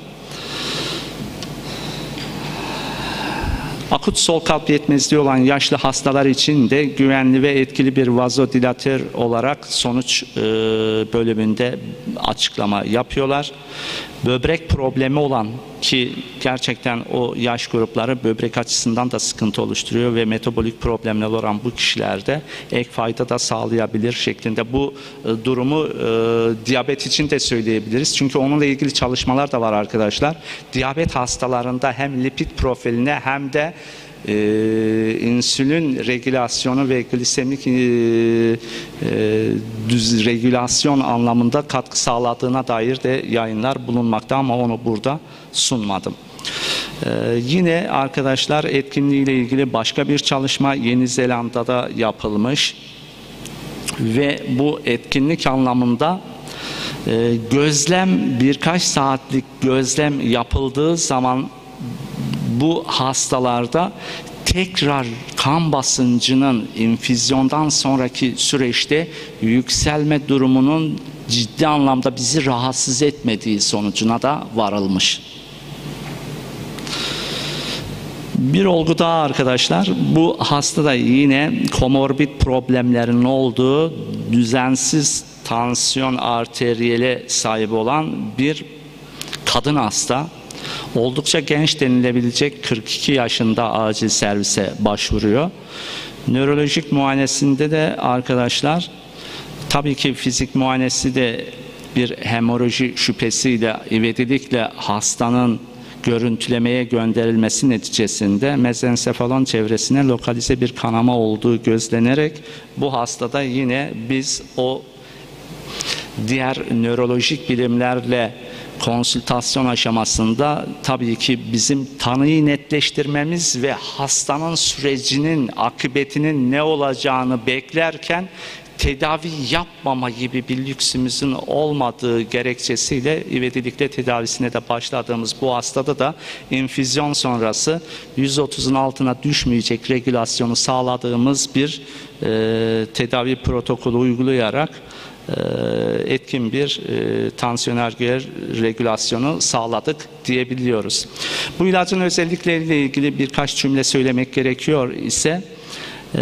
Akut sol kalp yetmezliği olan yaşlı hastalar için de güvenli ve etkili bir vazodilatör olarak sonuç e, bölümünde açıklama yapıyorlar. böbrek problemi olan, ki gerçekten o yaş grupları böbrek açısından da sıkıntı oluşturuyor ve metabolik problemler olan bu kişilerde ek fayda da sağlayabilir şeklinde. Bu e, durumu e, diyabet için de söyleyebiliriz. Çünkü onunla ilgili çalışmalar da var arkadaşlar. Diyabet hastalarında hem lipid profiline hem de Ee, insülin regülasyonu ve glisemik e, e, düz regülasyon anlamında katkı sağladığına dair de yayınlar bulunmakta ama onu burada sunmadım. Ee, yine arkadaşlar etkinliğiyle ilgili başka bir çalışma Yeni Zelanda'da yapılmış ve bu etkinlik anlamında e, gözlem, birkaç saatlik gözlem yapıldığı zaman bu hastalarda tekrar kan basıncının infüzyondan sonraki süreçte yükselme durumunun ciddi anlamda bizi rahatsız etmediği sonucuna da varılmış. Bir olgu daha arkadaşlar, bu hastada yine komorbid problemlerin olduğu, düzensiz tansiyon arteriyele sahip olan bir kadın hasta. Oldukça genç denilebilecek, kırk iki yaşında acil servise başvuruyor. Nörolojik muayenesinde de arkadaşlar, tabii ki fizik muayenesi de bir hemoroji şüphesiyle, ivedilikle hastanın görüntülemeye gönderilmesi neticesinde mezensefalon çevresine lokalize bir kanama olduğu gözlenerek bu hastada yine biz o diğer nörolojik bilimlerle konsültasyon aşamasında tabii ki bizim tanıyı netleştirmemiz ve hastanın sürecinin akıbetinin ne olacağını beklerken tedavi yapmama gibi bir lüksümüzün olmadığı gerekçesiyle ivedilikle tedavisine de başladığımız bu hastada da infüzyon sonrası yüz otuzun altına düşmeyecek regülasyonu sağladığımız bir e, tedavi protokolü uygulayarak etkin bir e, tansiyon regülasyonu sağladık diyebiliyoruz. Bu ilacın özellikleriyle ilgili birkaç cümle söylemek gerekiyor ise e,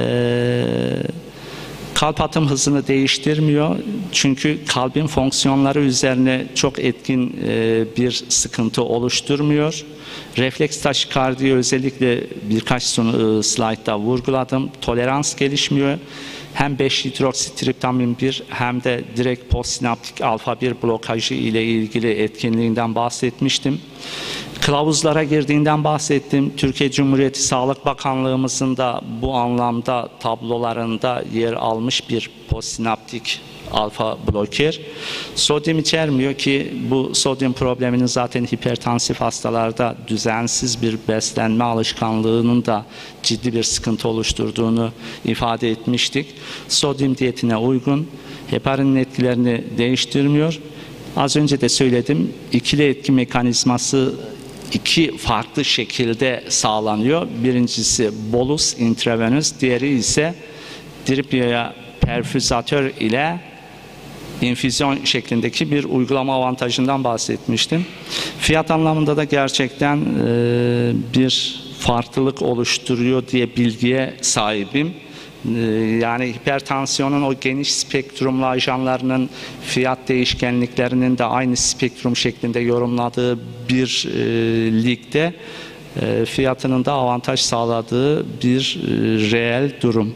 kalp atım hızını değiştirmiyor. Çünkü kalbin fonksiyonları üzerine çok etkin e, bir sıkıntı oluşturmuyor. Refleks taşikardiyi özellikle birkaç sonu, slaytta vurguladım. Tolerans gelişmiyor. Hem beş hidroksitriptamin bir hem de direkt postsinaptik alfa bir blokajı ile ilgili etkinliğinden bahsetmiştim. Kılavuzlara girdiğinden bahsettim. Türkiye Cumhuriyeti Sağlık Bakanlığımızın da bu anlamda tablolarında yer almış bir postsinaptik alfa bloker. Sodyum içermiyor ki bu sodyum probleminin zaten hipertansif hastalarda düzensiz bir beslenme alışkanlığının da ciddi bir sıkıntı oluşturduğunu ifade etmiştik. Sodyum diyetine uygun, heparinin etkilerini değiştirmiyor. Az önce de söyledim, ikili etki mekanizması iki farklı şekilde sağlanıyor. Birincisi bolus intravenöz, diğeri ise driplioya perfüzatör ile infüzyon şeklindeki bir uygulama avantajından bahsetmiştim. Fiyat anlamında da gerçekten e, bir farklılık oluşturuyor diye bilgiye sahibim. E, yani hipertansiyonun o geniş spektrumlu ajanlarının fiyat değişkenliklerinin de aynı spektrum şeklinde yorumladığı bir e, ligde e, fiyatının da avantaj sağladığı bir e, reel durum.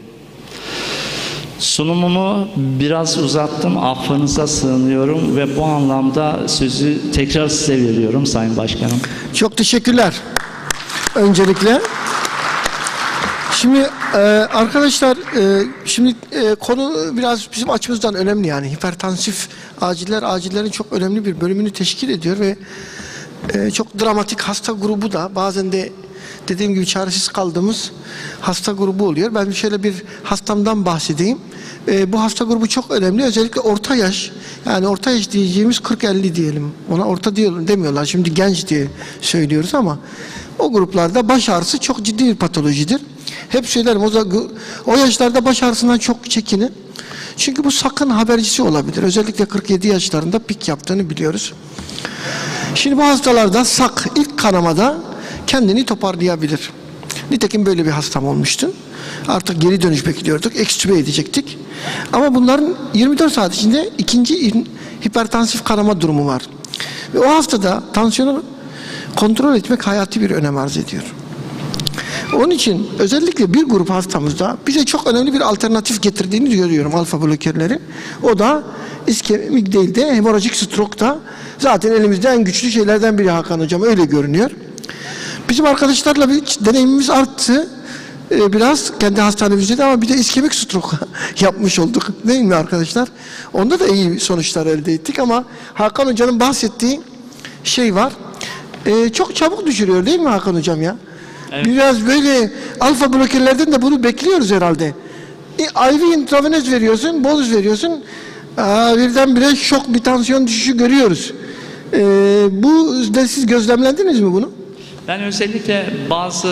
Sunumumu biraz uzattım, affınıza sığınıyorum ve bu anlamda sözü tekrar size veriyorum Sayın Başkanım.
Çok teşekkürler. Öncelikle. Şimdi e, arkadaşlar e, şimdi e, konu biraz bizim açımızdan önemli, yani hipertansif aciller acillerin çok önemli bir bölümünü teşkil ediyor ve e, çok dramatik hasta grubu da bazen de dediğim gibi çaresiz kaldığımız hasta grubu oluyor. Ben şöyle bir hastamdan bahsedeyim. E, bu hasta grubu çok önemli. Özellikle orta yaş, yani orta yaş diyeceğimiz kırk elli diyelim. Ona orta diyor, demiyorlar. Şimdi genç diye söylüyoruz ama o gruplarda baş ağrısı çok ciddi bir patolojidir. Hep söylerim, o, o yaşlarda baş ağrısından çok çekinin. Çünkü bu sakın habercisi olabilir. Özellikle kırk yedi yaşlarında pik yaptığını biliyoruz. Şimdi bu hastalarda sak ilk kanamada kendini toparlayabilir. Nitekim böyle bir hastam olmuştu. Artık geri dönüş bekliyorduk. Ekstübe edecektik. Ama bunların yirmi dört saat içinde ikinci hipertansif kanama durumu var. Ve o haftada tansiyonu kontrol etmek hayati bir önem arz ediyor. Onun için özellikle bir grup hastamızda bize çok önemli bir alternatif getirdiğini görüyorum alfa blokerlerin. O da iskemik değil de hemorajik stroke'da zaten elimizde en güçlü şeylerden biri Hakan Hocam, öyle görünüyor. Bizim arkadaşlarla bir deneyimimiz arttı. Ee, biraz kendi hastanemizde de ama bir de iskemik stroke yapmış olduk. Değil mi arkadaşlar? Onda da iyi sonuçlar elde ettik ama Hakan Hoca'nın bahsettiği şey var. Ee, çok çabuk düşürüyor değil mi Hakan Hocam ya? Evet. Biraz böyle alfa blokerlerden de bunu bekliyoruz herhalde. E, I V intravenöz veriyorsun, bolus veriyorsun. Aa, birdenbire şok bir tansiyon düşüşü görüyoruz. Ee, bu da siz gözlemlendiniz mi bunu?
Ben özellikle bazı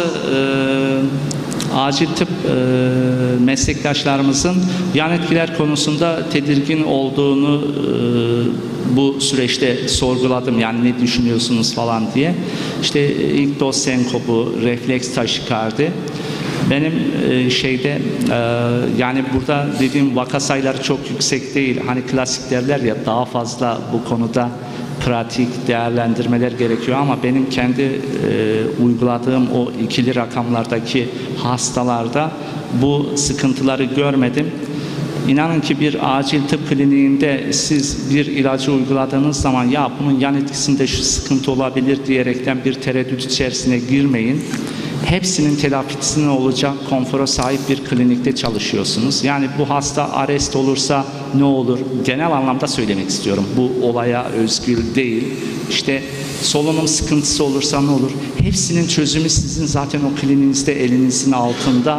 e, acil tıp e, meslektaşlarımızın yan etkiler konusunda tedirgin olduğunu e, bu süreçte sorguladım. Yani ne düşünüyorsunuz falan diye. İşte ilk doz senkopu, refleks taşikardi. Benim e, şeyde e, yani burada dediğim vaka sayıları çok yüksek değil. Hani klasik derler ya, daha fazla bu konuda pratik değerlendirmeler gerekiyor ama benim kendi e, uyguladığım o ikili rakamlardaki hastalarda bu sıkıntıları görmedim. İnanın ki bir acil tıp kliniğinde siz bir ilacı uyguladığınız zaman ya bunun yan etkisinde şu sıkıntı olabilir diyerekten bir tereddüt içerisine girmeyin. Hepsinin telafisine olacak konfora sahip bir klinikte çalışıyorsunuz. Yani bu hasta arrest olursa ne olur? Genel anlamda söylemek istiyorum. Bu olaya özgü değil. İşte solunum sıkıntısı olursa ne olur? Hepsinin çözümü sizin zaten o kliniğinizde elinizin altında.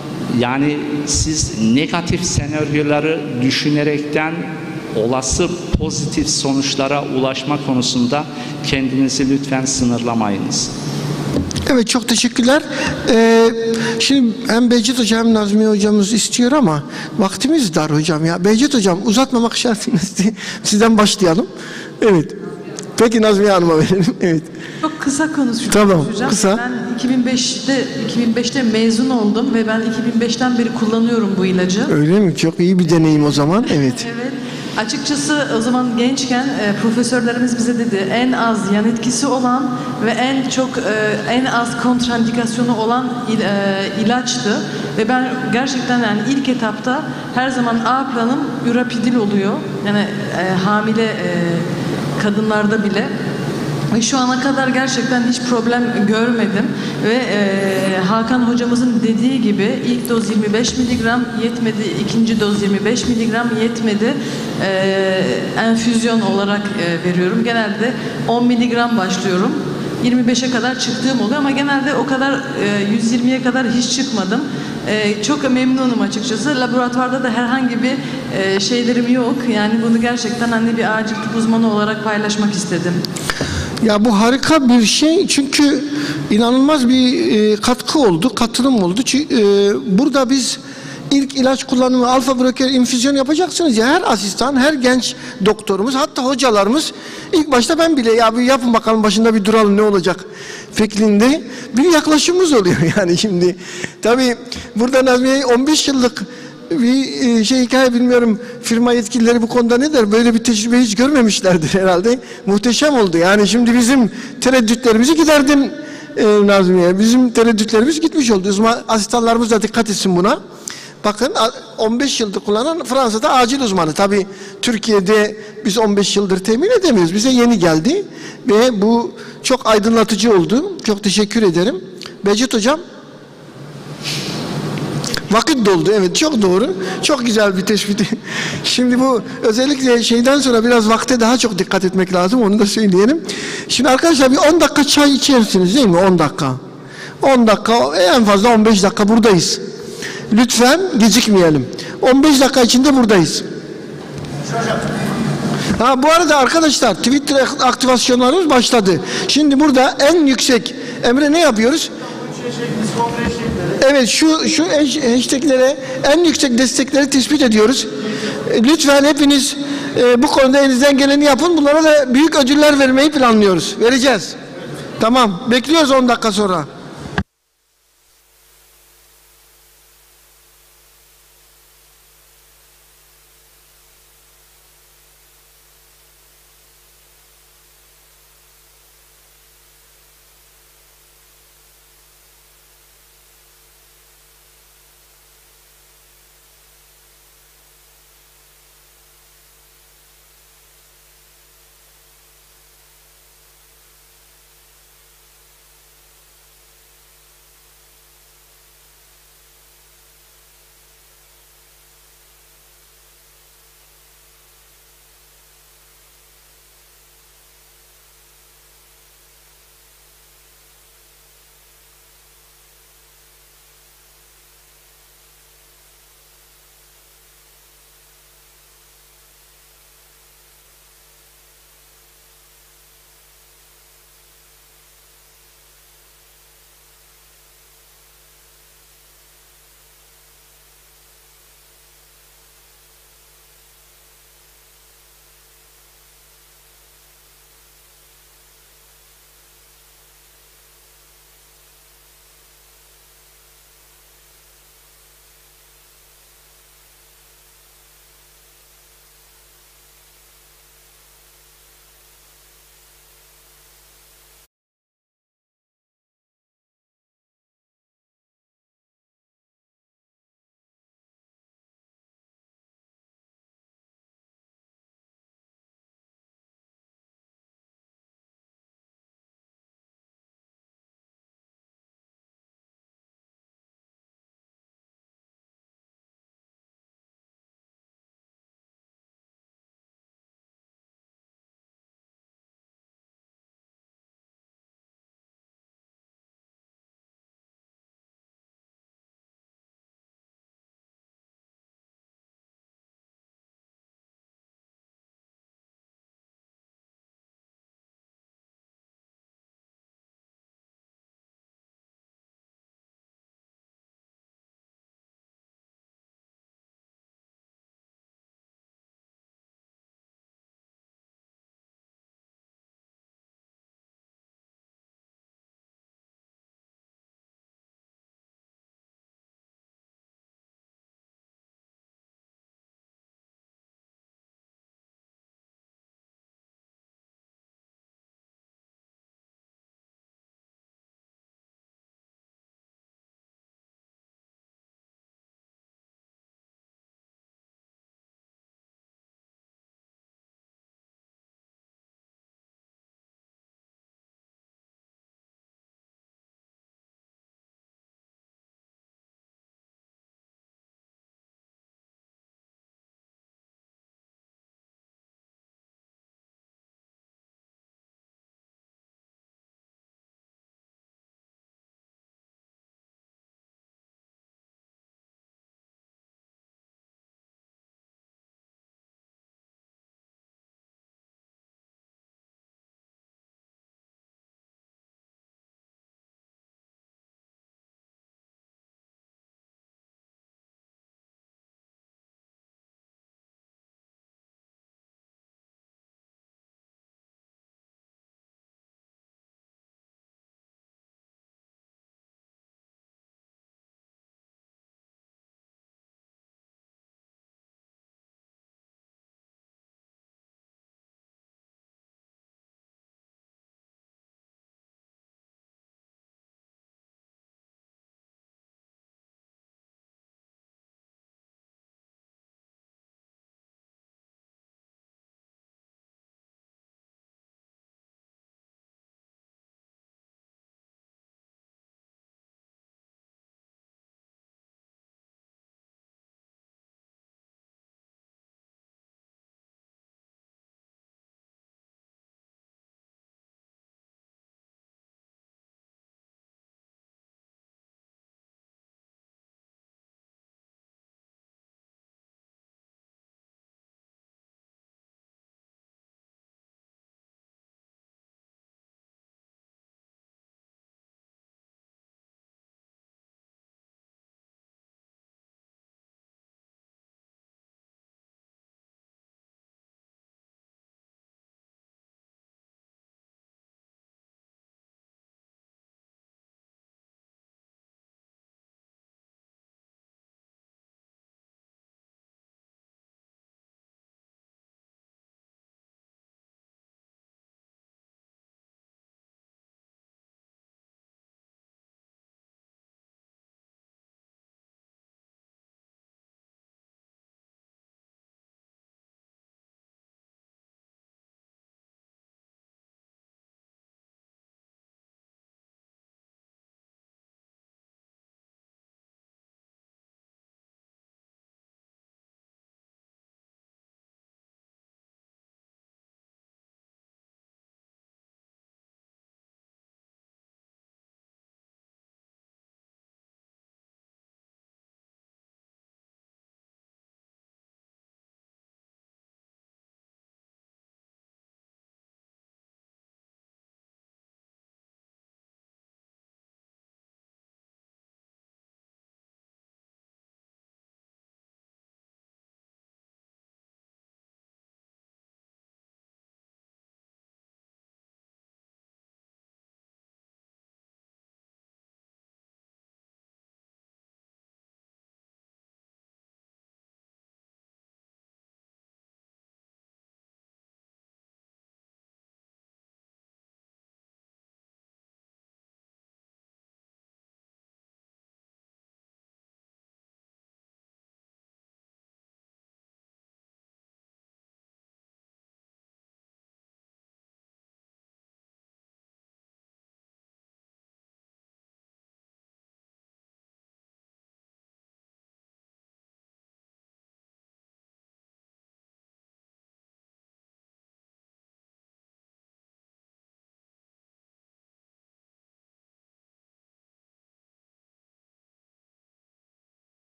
Yani siz negatif senaryoları düşünerekten olası pozitif sonuçlara ulaşma konusunda kendinizi lütfen sınırlamayınız.
Evet, çok teşekkürler. Ee, şimdi hem Behçet Hocam hem Nazmiye Hocamız istiyor ama vaktimiz dar hocam ya. Behçet Hocam uzatmamak şartıyla sizden başlayalım. Evet. Peki Nazmiye Hanım'a verelim. Evet.
Çok kısa konuşacağım.
Tamam, kısa.
Ben iki bin beşte iki bin beşte mezun oldum ve ben iki bin beşten beri kullanıyorum bu ilacı.
Öyle mi? Çok iyi bir deneyim o zaman. Evet.
Evet. Açıkçası o zaman gençken e, profesörlerimiz bize dedi en az yan etkisi olan ve en çok e, en az kontraindikasyonu olan il, e, ilaçtı ve ben gerçekten yani ilk etapta her zaman A planım ürapidil oluyor. Yani e, hamile e, kadınlarda bile. Ve şu ana kadar gerçekten hiç problem görmedim ve e, Hakan hocamızın dediği gibi ilk doz yirmi beş miligram yetmedi, ikinci doz yirmi beş miligram yetmedi, e, enfüzyon olarak e, veriyorum. Genelde on miligram başlıyorum. yirmi beşe kadar çıktığım oluyor ama genelde o kadar e, yüz yirmiye kadar hiç çıkmadım. E, çok memnunum açıkçası. Laboratuvarda da herhangi bir e, şeylerim yok. Yani bunu gerçekten hani bir acil tıp uzmanı olarak paylaşmak istedim.
Ya bu harika bir şey çünkü inanılmaz bir e, katkı oldu, katılım oldu. Çünkü e, burada biz ilk ilaç kullanımı alfa bloker infüzyon yapacaksınız ya, her asistan, her genç doktorumuz, hatta hocalarımız ilk başta ben bile ya bir yapın bakalım başında bir duralım ne olacak fikrinde bir yaklaşımımız oluyor yani şimdi. Tabii burada Nazmiye on beş yıllık bir şey hikaye, bilmiyorum firma yetkilileri bu konuda ne der, böyle bir tecrübe hiç görmemişlerdir herhalde. Muhteşem oldu yani, şimdi bizim tereddütlerimizi giderdin e, Nazmiye, bizim tereddütlerimiz gitmiş oldu. Uzman asistanlarımız da dikkat etsin buna. Bakın on beş yıldır kullanan Fransa'da acil uzmanı. Tabii Türkiye'de biz on beş yıldır temin edemiyoruz. Bize yeni geldi ve bu çok aydınlatıcı oldu. Çok teşekkür ederim. Behçet Hocam. Vakit doldu, evet, çok doğru. Çok güzel bir tespit. Şimdi bu özellikle şeyden sonra biraz vakte daha çok dikkat etmek lazım, onu da söyleyelim. Şimdi arkadaşlar bir on dakika çay içersiniz değil mi? on dakika. on dakika, en fazla on beş dakika buradayız. Lütfen gecikmeyelim. on beş dakika içinde buradayız. Ha, bu arada arkadaşlar Twitter aktivasyonlarımız başladı. Şimdi burada en yüksek, Emre ne yapıyoruz? Evet, şu şu hashtaglere en yüksek destekleri tespit ediyoruz. Lütfen hepiniz e, bu konuda elinizden geleni yapın. Bunlara da büyük ödüller vermeyi planlıyoruz. Vereceğiz. Tamam. Bekliyoruz on dakika sonra.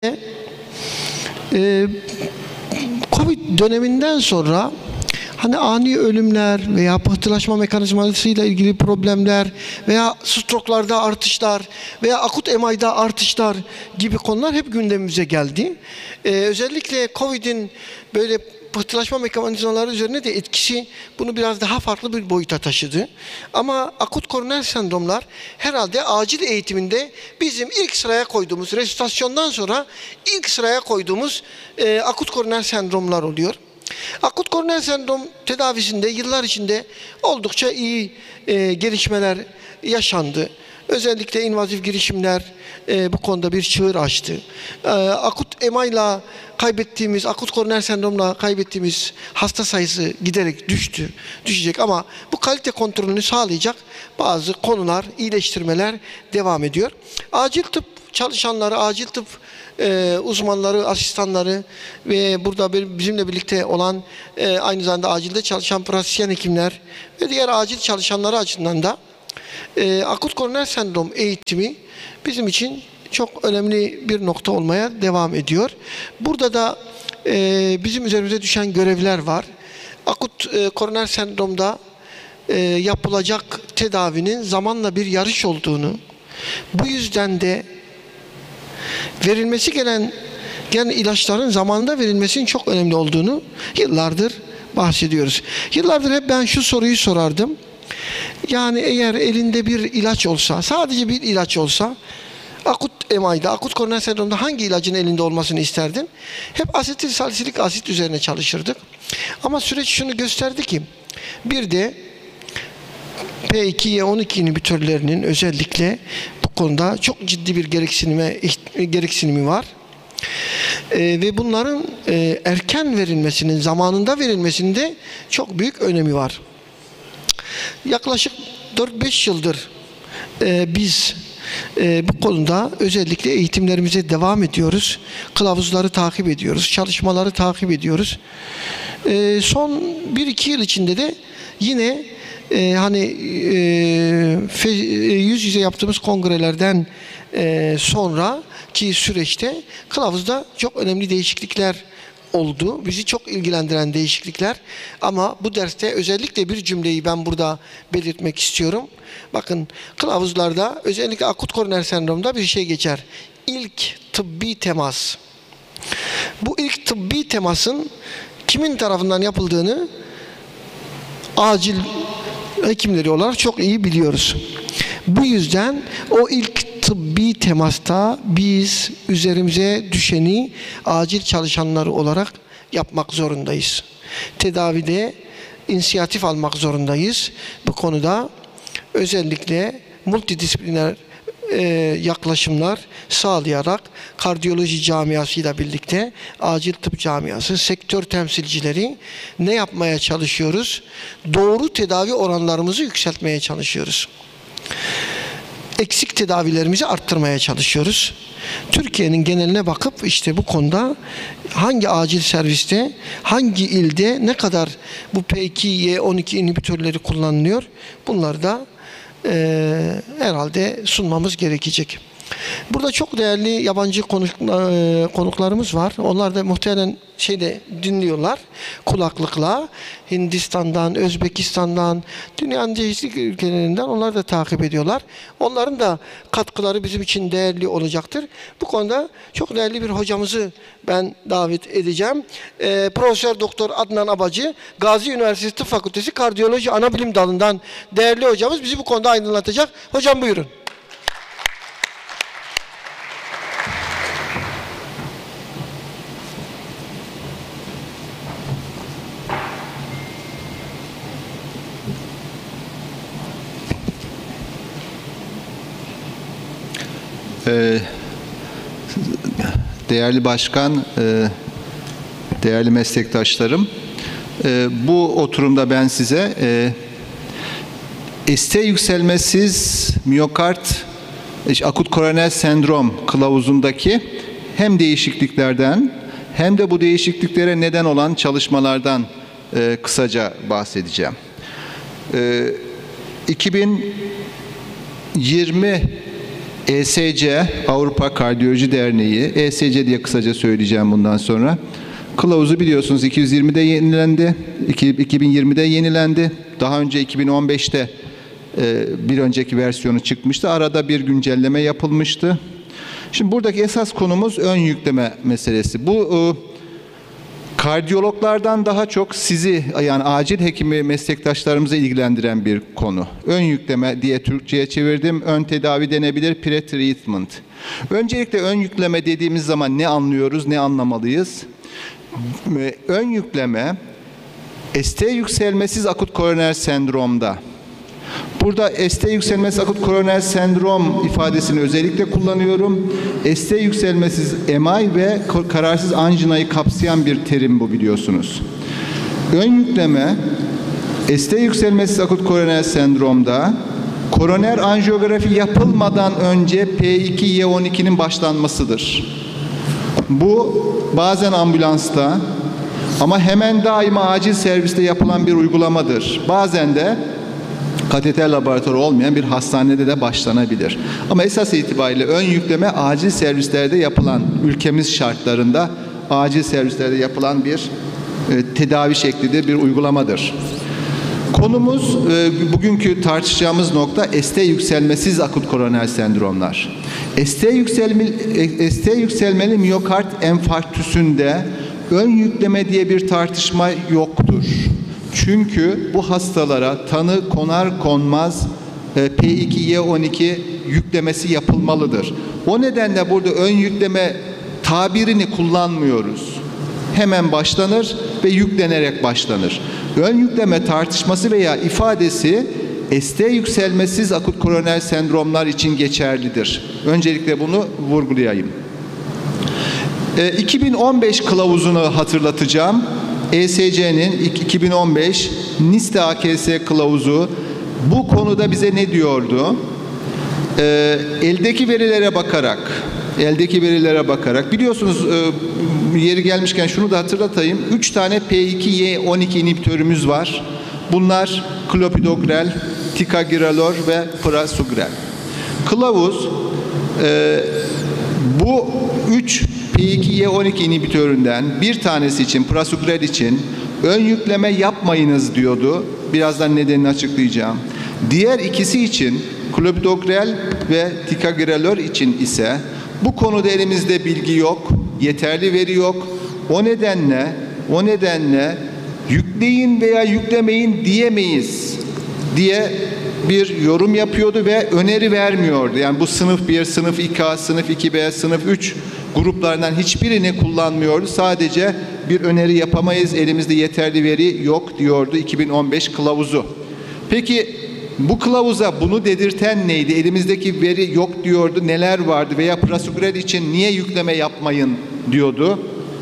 Ee, Covid döneminden sonra hani ani ölümler veya pıhtılaşma mekanizmasıyla ilgili problemler veya stroke'larda artışlar veya akut M I'da artışlar gibi konular hep gündemimize geldi. Ee, özellikle Covid'in böyle pıhtılaşma mekanizmaları üzerine de etkisi bunu biraz daha farklı bir boyuta taşıdı. Ama akut koroner sendromlar herhalde acil eğitiminde bizim ilk sıraya koyduğumuz, resüsitasyondan sonra ilk sıraya koyduğumuz e, akut koroner sendromlar oluyor. Akut koroner sendrom tedavisinde yıllar içinde oldukça iyi e, gelişmeler yaşandı. Özellikle invazif girişimler e, bu konuda bir çığır açtı. E, akut M I'la kaybettiğimiz, akut koroner sendromla kaybettiğimiz hasta sayısı giderek düştü, düşecek ama bu kalite kontrolünü sağlayacak bazı konular, iyileştirmeler devam ediyor. Acil tıp çalışanları, acil tıp e, uzmanları, asistanları ve burada bizimle birlikte olan e, aynı zamanda acilde çalışan pratisyen hekimler ve diğer acil çalışanları açısından da e, akut koroner sendrom eğitimi bizim için çok önemli bir nokta olmaya devam ediyor. Burada da e, bizim üzerimize düşen görevler var. Akut e, koroner sendromda e, yapılacak tedavinin zamanla bir yarış olduğunu, bu yüzden de verilmesi gelen, gelen ilaçların zamanında verilmesinin çok önemli olduğunu yıllardır bahsediyoruz. Yıllardır hep ben şu soruyu sorardım. Yani eğer elinde bir ilaç olsa, sadece bir ilaç olsa, akut M I'da, akut koroner sendromda hangi ilacın elinde olmasını isterdin? Hep asetil salisilik asit üzerine çalışırdık. Ama süreç şunu gösterdi ki, bir de P iki Y on iki inhibitörlerinin özellikle bu konuda çok ciddi bir gereksinime, gereksinimi var. Ee, ve bunların e, erken verilmesinin, zamanında verilmesinde çok büyük önemi var. Yaklaşık dört beş yıldır e, biz e, bu konuda özellikle eğitimlerimize devam ediyoruz. Kılavuzları takip ediyoruz, çalışmaları takip ediyoruz. E, son bir iki yıl içinde de yine e, hani e, yüz yüze yaptığımız kongrelerden e, sonra ki süreçte kılavuzda çok önemli değişiklikler oldu. Bizi çok ilgilendiren değişiklikler. Ama bu derste özellikle bir cümleyi ben burada belirtmek istiyorum. Bakın, kılavuzlarda özellikle akut koroner sendromda bir şey geçer. İlk tıbbi temas. Bu ilk tıbbi temasın kimin tarafından yapıldığını acil hekimleri olarak çok iyi biliyoruz. Bu yüzden o ilk tıbbi temasta biz üzerimize düşeni acil çalışanları olarak yapmak zorundayız. Tedavide inisiyatif almak zorundayız. Bu konuda özellikle multidisipliner e, yaklaşımlar sağlayarak kardiyoloji camiasıyla birlikte acil tıp camiası, sektör temsilcileri ne yapmaya çalışıyoruz? Doğru tedavi oranlarımızı yükseltmeye çalışıyoruz. Eksik tedavilerimizi arttırmaya çalışıyoruz. Türkiye'nin geneline bakıp işte bu konuda hangi acil serviste, hangi ilde ne kadar bu P iki Y on iki inhibitörleri kullanılıyor, bunları da e, herhalde sunmamız gerekecek. Burada çok değerli yabancı konuk, e, konuklarımız var. Onlar da muhtemelen şeyde dinliyorlar kulaklıkla. Hindistan'dan, Özbekistan'dan, dünyanın çeşitli ülkelerinden onlar da takip ediyorlar. Onların da katkıları bizim için değerli olacaktır. Bu konuda çok değerli bir hocamızı ben davet edeceğim. E, Profesör Doktor Adnan Abacı, Gazi Üniversitesi Tıp Fakültesi Kardiyoloji Anabilim Dalı'ndan değerli hocamız bizi bu konuda aydınlatacak. Hocam buyurun.
Değerli başkan, değerli meslektaşlarım, bu oturumda ben size S T yükselmesiz miyokard akut koroner sendrom kılavuzundaki hem değişikliklerden hem de bu değişikliklere neden olan çalışmalardan kısaca bahsedeceğim. iki bin yirmi E S C, Avrupa Kardiyoloji Derneği, E S C diye kısaca söyleyeceğim bundan sonra. Kılavuzu biliyorsunuz iki yüz yirmide yenilendi, iki bin yirmide yenilendi. Daha önce iki bin on beşte e, bir önceki versiyonu çıkmıştı. Arada bir güncelleme yapılmıştı. Şimdi buradaki esas konumuz ön yükleme meselesi. Bu e, kardiyologlardan daha çok sizi, yani acil hekimi meslektaşlarımızı ilgilendiren bir konu. Ön yükleme diye Türkçe'ye çevirdim. Ön tedavi denebilir, pre-treatment. Öncelikle ön yükleme dediğimiz zaman ne anlıyoruz, ne anlamalıyız? Ön yükleme, S T yükselmesiz akut koroner sendromda. Burada S T yükselmesiz akut koroner sendrom ifadesini özellikle kullanıyorum. S T yükselmesiz M I ve kararsız anjinayı kapsayan bir terim bu, biliyorsunuz. Ön yükleme, S T yükselmesiz akut koroner sendromda koroner anjiyografi yapılmadan önce P iki Y on iki'nin başlanmasıdır. Bu bazen ambulansta ama hemen daima acil serviste yapılan bir uygulamadır. Bazen de kateter laboratuvarı olmayan bir hastanede de başlanabilir. Ama esas itibariyle ön yükleme acil servislerde yapılan, ülkemiz şartlarında acil servislerde yapılan bir e, tedavi şeklidir, bir uygulamadır. Konumuz, e, bugünkü tartışacağımız nokta S T yükselmesiz akut koroner sendromlar. S T yükselmeli, S T yükselmeli miyokard enfarktüsünde ön yükleme diye bir tartışma yoktur. Çünkü bu hastalara tanı konar konmaz P iki Y on iki yüklemesi yapılmalıdır. O nedenle burada ön yükleme tabirini kullanmıyoruz. Hemen başlanır ve yüklenerek başlanır. Ön yükleme tartışması veya ifadesi S T yükselmesiz akut koroner sendromlar için geçerlidir. Öncelikle bunu vurgulayayım. E, iki bin on beş kılavuzunu hatırlatacağım. E S C'nin iki bin on beş NIST A K S kılavuzu bu konuda bize ne diyordu? E, eldeki verilere bakarak, eldeki verilere bakarak, biliyorsunuz e, yeri gelmişken şunu da hatırlatayım. Üç tane P iki Y on iki inhibitörümüz var. Bunlar klopidogrel, ticagrelor ve prasugrel. Kılavuz e, bu üç P iki Y on iki inhibitöründen bir tanesi için, prasugrel için ön yükleme yapmayınız diyordu. Birazdan nedenini açıklayacağım. Diğer ikisi için, klopidogrel ve ticagrelor için ise bu konuda elimizde bilgi yok, yeterli veri yok. O nedenle, o nedenle yükleyin veya yüklemeyin diyemeyiz diye bir yorum yapıyordu ve öneri vermiyordu. Yani bu sınıf bir, sınıf iki A, sınıf iki B, sınıf üç gruplarından hiçbirini kullanmıyordu. Sadece bir öneri yapamayız, elimizde yeterli veri yok diyordu iki bin on beş kılavuzu. Peki bu kılavuza bunu dedirten neydi? Elimizdeki veri yok diyordu, neler vardı veya prasugrel için niye yükleme yapmayın diyordu.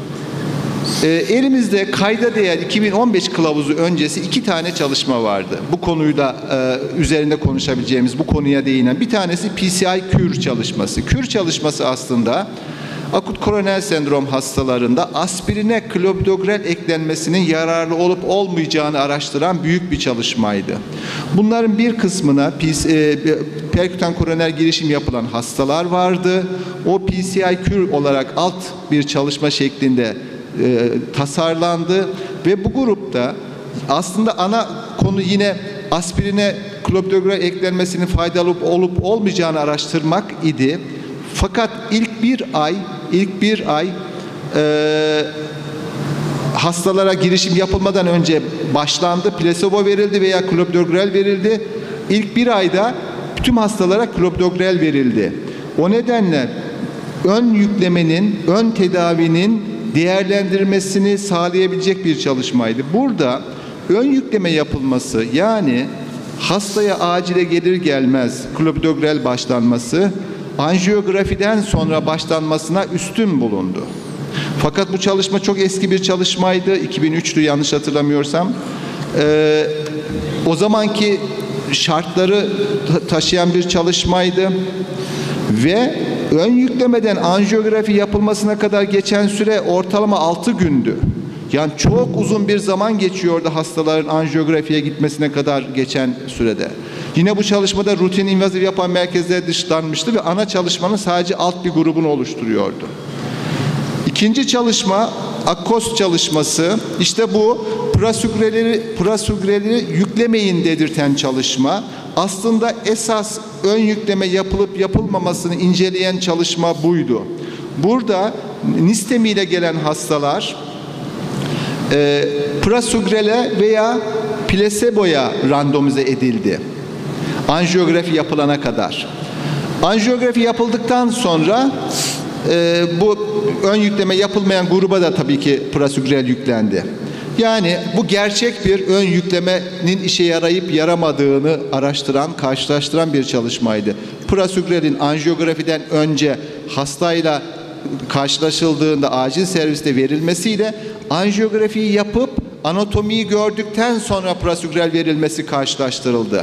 E, elimizde kayda değer iki bin on beş kılavuzu öncesi iki tane çalışma vardı. Bu konuyu da e, üzerinde konuşabileceğimiz, bu konuya değinen. Bir tanesi P C I Cure çalışması. Cure çalışması aslında akut koroner sendrom hastalarında aspirine klopidogrel eklenmesinin yararlı olup olmayacağını araştıran büyük bir çalışmaydı. Bunların bir kısmına e, perkütan koroner girişim yapılan hastalar vardı. O P C I Cure olarak alt bir çalışma şeklinde e, tasarlandı ve bu grupta aslında ana konu yine aspirine klopidogrel eklenmesinin faydalı olup olmayacağını araştırmak idi. Fakat ilk bir ay, ilk bir ay e, hastalara girişim yapılmadan önce başlandı. Plasebo verildi veya klopidogrel verildi. İlk bir ayda tüm hastalara klopidogrel verildi. O nedenle ön yüklemenin, ön tedavinin değerlendirmesini sağlayabilecek bir çalışmaydı. Burada ön yükleme yapılması, yani hastaya acile gelir gelmez klopidogrel başlanması, anjiyografiden sonra başlanmasına üstün bulundu. Fakat bu çalışma çok eski bir çalışmaydı. iki bin üç'tü yanlış hatırlamıyorsam. Ee, o zamanki şartları taşıyan bir çalışmaydı. Ve ön yüklemeden anjiyografi yapılmasına kadar geçen süre ortalama altı gündü. Yani çok uzun bir zaman geçiyordu hastaların anjiyografiye gitmesine kadar geçen sürede. Yine bu çalışmada rutin invaziv yapan merkezler dışlanmıştı ve ana çalışmanın sadece alt bir grubunu oluşturuyordu. İkinci çalışma Akkos çalışması. İşte bu prasugreleri, prasugreleri yüklemeyin dedirten çalışma. Aslında esas ön yükleme yapılıp yapılmamasını inceleyen çalışma buydu. Burada nistemiyle gelen hastalar e, prasugrele veya plaseboya randomize edildi. Anjiyografi yapılana kadar. Anjiyografi yapıldıktan sonra e, bu ön yükleme yapılmayan gruba da tabii ki prasugrel yüklendi. Yani bu gerçek bir ön yüklemenin işe yarayıp yaramadığını araştıran, karşılaştıran bir çalışmaydı. Prasugrelin anjiyografiden önce hastayla karşılaşıldığında acil serviste verilmesiyle anjiyografiyi yapıp anatomiyi gördükten sonra prasugrel verilmesi karşılaştırıldı.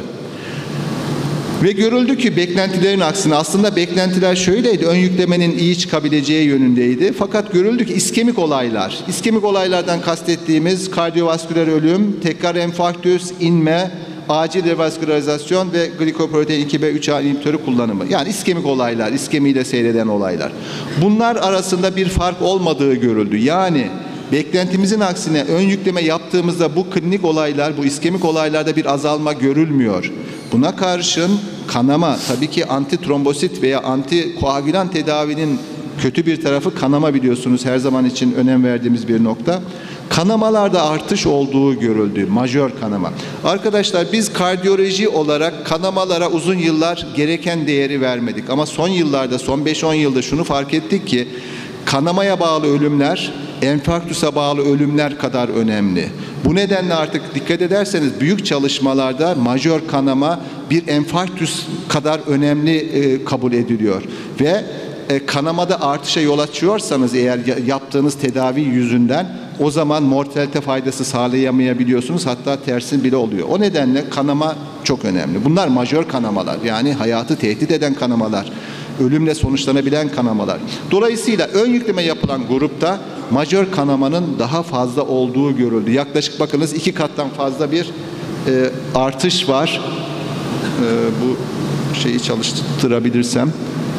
Ve görüldü ki beklentilerin aksine, aslında beklentiler şöyleydi, ön yüklemenin iyi çıkabileceği yönündeydi. Fakat görüldü ki iskemik olaylar, iskemik olaylardan kastettiğimiz kardiyovasküler ölüm, tekrar enfarktüs, inme, acil revaskülarizasyon ve glikoprotein iki B üç A inhibitörü kullanımı. Yani iskemik olaylar, iskemiyle seyreden olaylar. Bunlar arasında bir fark olmadığı görüldü. Yani beklentimizin aksine ön yükleme yaptığımızda bu klinik olaylar, bu iskemik olaylarda bir azalma görülmüyor. Buna karşın kanama, tabii ki antitrombosit veya antikoagülan tedavinin kötü bir tarafı kanama, biliyorsunuz her zaman için önem verdiğimiz bir nokta. Kanamalarda artış olduğu görüldü, majör kanama. Arkadaşlar biz kardiyoloji olarak kanamalara uzun yıllar gereken değeri vermedik. Ama son yıllarda, son beş on yılda şunu fark ettik ki kanamaya bağlı ölümler, enfarktüse bağlı ölümler kadar önemli. Bu nedenle artık dikkat ederseniz büyük çalışmalarda majör kanama bir enfarktüs kadar önemli e, kabul ediliyor. Ve e, kanamada artışa yol açıyorsanız eğer yaptığınız tedavi yüzünden o zaman mortalite faydası sağlayamayabiliyorsunuz. Hatta tersi bile oluyor. O nedenle kanama çok önemli. Bunlar majör kanamalar, yani hayatı tehdit eden kanamalar. Ölümle sonuçlanabilen kanamalar. Dolayısıyla ön yükleme yapılan grupta majör kanamanın daha fazla olduğu görüldü. Yaklaşık bakınız iki kattan fazla bir e, artış var. E, bu şeyi çalıştırabilirsem.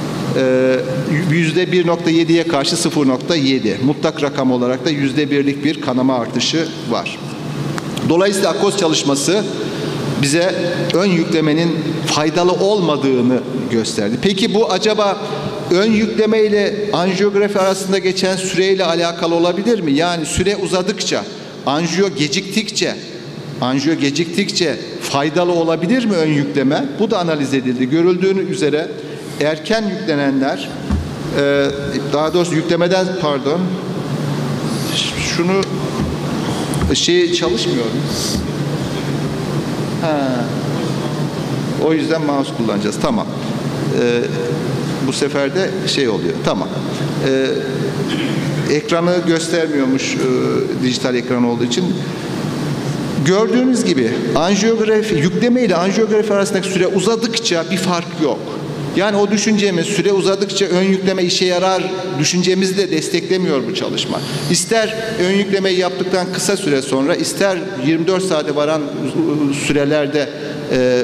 yüzde bir nokta yediye karşı sıfır nokta yedi. Mutlak rakam olarak da yüzde birlik bir kanama artışı var. Dolayısıyla Akkos çalışması bize ön yüklemenin faydalı olmadığını gösterdi. Peki bu acaba ön yükleme ile anjiyografi arasında geçen süreyle alakalı olabilir mi? Yani süre uzadıkça, anjiyo geciktikçe, anjiyo geciktikçe faydalı olabilir mi ön yükleme? Bu da analiz edildi. Görüldüğü üzere erken yüklenenler, daha doğrusu yüklemeden, pardon, şunu şey çalışmıyor. Ha. O yüzden mouse kullanacağız. Tamam. Ee, bu sefer de şey oluyor. Tamam. Ee, ekranı göstermiyormuş e, dijital ekran olduğu için. Gördüğünüz gibi anjiyografi, yükleme ile anjiyografi arasındaki süre uzadıkça bir fark yok. Yani o düşüncemiz süre uzadıkça ön yükleme işe yarar düşüncemizi de desteklemiyor bu çalışma. İster ön yüklemeyi yaptıktan kısa süre sonra, ister yirmi dört saate varan sürelerde e,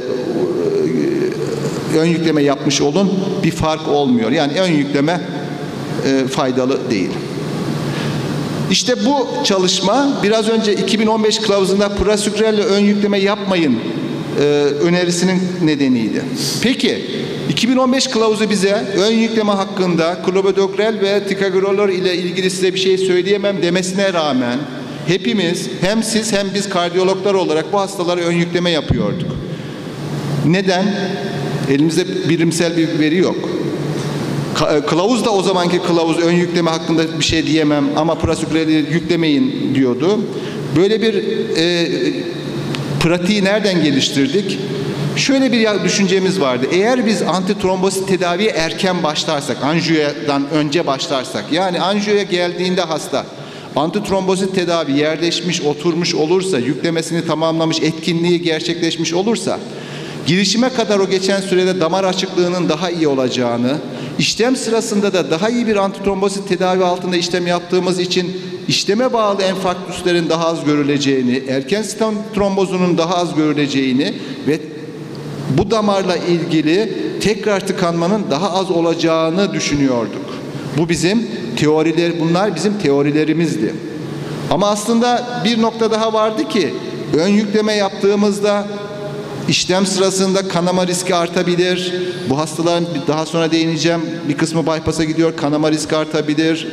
ön yükleme yapmış olun, bir fark olmuyor. Yani ön yükleme e, faydalı değil. İşte bu çalışma biraz önce iki bin on beş kılavuzunda prasugrelle ön yükleme yapmayın e, önerisinin nedeniydi. Peki iki bin on beş kılavuzu bize ön yükleme hakkında clopidogrel ve ticagrelor ile ilgili size bir şey söyleyemem demesine rağmen hepimiz, hem siz hem biz kardiyologlar olarak bu hastalara ön yükleme yapıyorduk. Neden? Elimizde bilimsel bir veri yok. Kılavuz da o zamanki kılavuz ön yükleme hakkında bir şey diyemem ama prasugreli yüklemeyin diyordu. Böyle bir e, pratiği nereden geliştirdik? Şöyle bir düşüncemiz vardı. Eğer biz antitrombosit tedaviye erken başlarsak, anjiyodan önce başlarsak, yani anjiyoya geldiğinde hasta antitrombosit tedavi yerleşmiş, oturmuş olursa, yüklemesini tamamlamış, etkinliği gerçekleşmiş olursa, girişime kadar o geçen sürede damar açıklığının daha iyi olacağını, işlem sırasında da daha iyi bir antitrombosit tedavi altında işlem yaptığımız için işleme bağlı enfarktüslerin daha az görüleceğini, erken stent trombozunun daha az görüleceğini ve bu damarla ilgili tekrar tıkanmanın daha az olacağını düşünüyorduk. Bu bizim teoriler, bunlar bizim teorilerimizdi. Ama aslında bir nokta daha vardı ki ön yükleme yaptığımızda işlem sırasında kanama riski artabilir. Bu hastaların daha sonra değineceğim bir kısmı bypass'a gidiyor, kanama riski artabilir.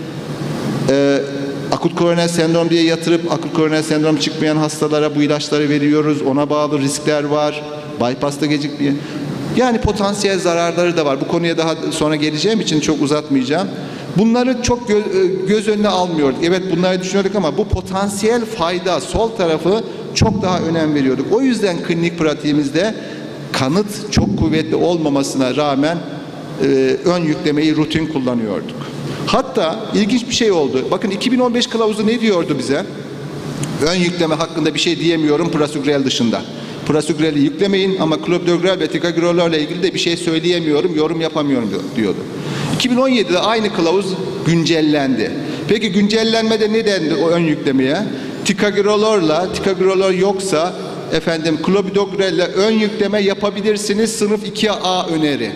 Ee, akut koroner sendrom diye yatırıp akut koroner sendrom çıkmayan hastalara bu ilaçları veriyoruz. Ona bağlı riskler var. Bypass'ta gecikmiyor. Yani potansiyel zararları da var. Bu konuya daha sonra geleceğim için çok uzatmayacağım. Bunları çok göz, göz önüne almıyorduk. Evet bunları düşünüyorduk ama bu potansiyel fayda, sol tarafı çok daha önem veriyorduk. O yüzden klinik pratiğimizde kanıt çok kuvvetli olmamasına rağmen e, ön yüklemeyi rutin kullanıyorduk. Hatta ilginç bir şey oldu. Bakın iki bin on beş kılavuzu ne diyordu bize? Ön yükleme hakkında bir şey diyemiyorum prasugrel dışında. Prasugrel'i yüklemeyin ama clopidogrel ve ticagrelorla ilgili de bir şey söyleyemiyorum, yorum yapamıyorum diyordu. iki bin on yedide aynı kılavuz güncellendi. Peki güncellenmede ne dendi o ön yüklemeye? Ticagrelorla, ticagrelor yoksa efendim clopidogrelle ön yükleme yapabilirsiniz, sınıf iki A öneri.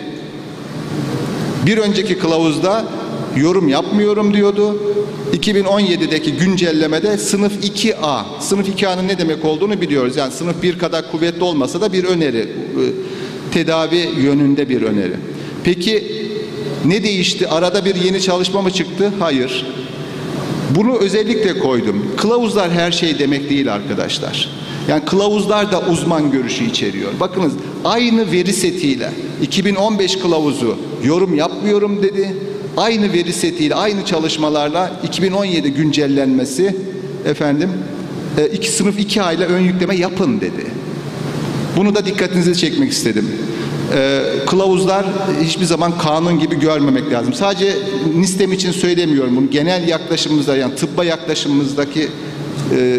Bir önceki kılavuzda yorum yapmıyorum diyordu. iki bin on yedideki güncellemede sınıf iki A. Sınıf iki A'nın ne demek olduğunu biliyoruz. Yani sınıf bir kadar kuvvetli olmasa da bir öneri. Tedavi yönünde bir öneri. Peki ne değişti? Arada bir yeni çalışma mı çıktı? Hayır. Bunu özellikle koydum. Kılavuzlar her şey demek değil arkadaşlar. Yani kılavuzlar da uzman görüşü içeriyor. Bakınız aynı veri setiyle iki bin on beş kılavuzu yorum yapmıyorum dedi. Aynı veri setiyle, aynı çalışmalarla iki bin on yedi güncellenmesi efendim iki sınıf iki A ile ön yükleme yapın dedi. Bunu da dikkatinizi çekmek istedim. Ee, kılavuzlar hiçbir zaman kanun gibi görmemek lazım. Sadece NISTEM için söylemiyorum bunu. Genel yaklaşımımızda yani tıbba yaklaşımımızdaki e,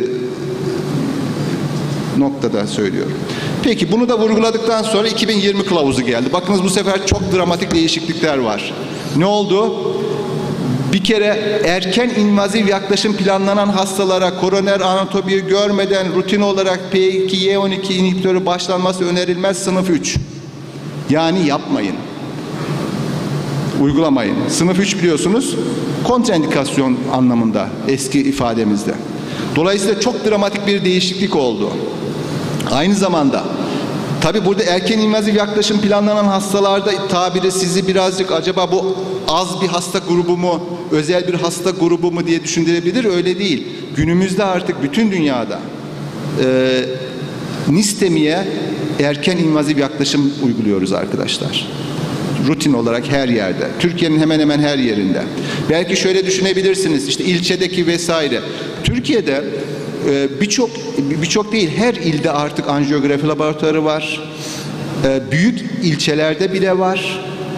noktada söylüyorum. Peki bunu da vurguladıktan sonra iki bin yirmi kılavuzu geldi. Bakınız bu sefer çok dramatik değişiklikler var. Ne oldu? Bir kere erken invaziv yaklaşım planlanan hastalara koroner anatomiyi görmeden rutin olarak P iki Y on iki inhibitörü başlanması önerilmez sınıf üç. Yani yapmayın. Uygulamayın. Sınıf üç biliyorsunuz kontraindikasyon anlamında eski ifademizde. Dolayısıyla çok dramatik bir değişiklik oldu. Aynı zamanda tabi burada erken invaziv yaklaşım planlanan hastalarda tabiri sizi birazcık acaba bu az bir hasta grubu mu, özel bir hasta grubu mu diye düşündürebilir. Öyle değil. Günümüzde artık bütün dünyada e, NISTEM'iye erken invaziv yaklaşım uyguluyoruz arkadaşlar. Rutin olarak her yerde. Türkiye'nin hemen hemen her yerinde. Belki şöyle düşünebilirsiniz. İşte ilçedeki vesaire. Türkiye'de birçok birçok değil her ilde artık anjiyografi laboratuvarı var. Büyük ilçelerde bile var.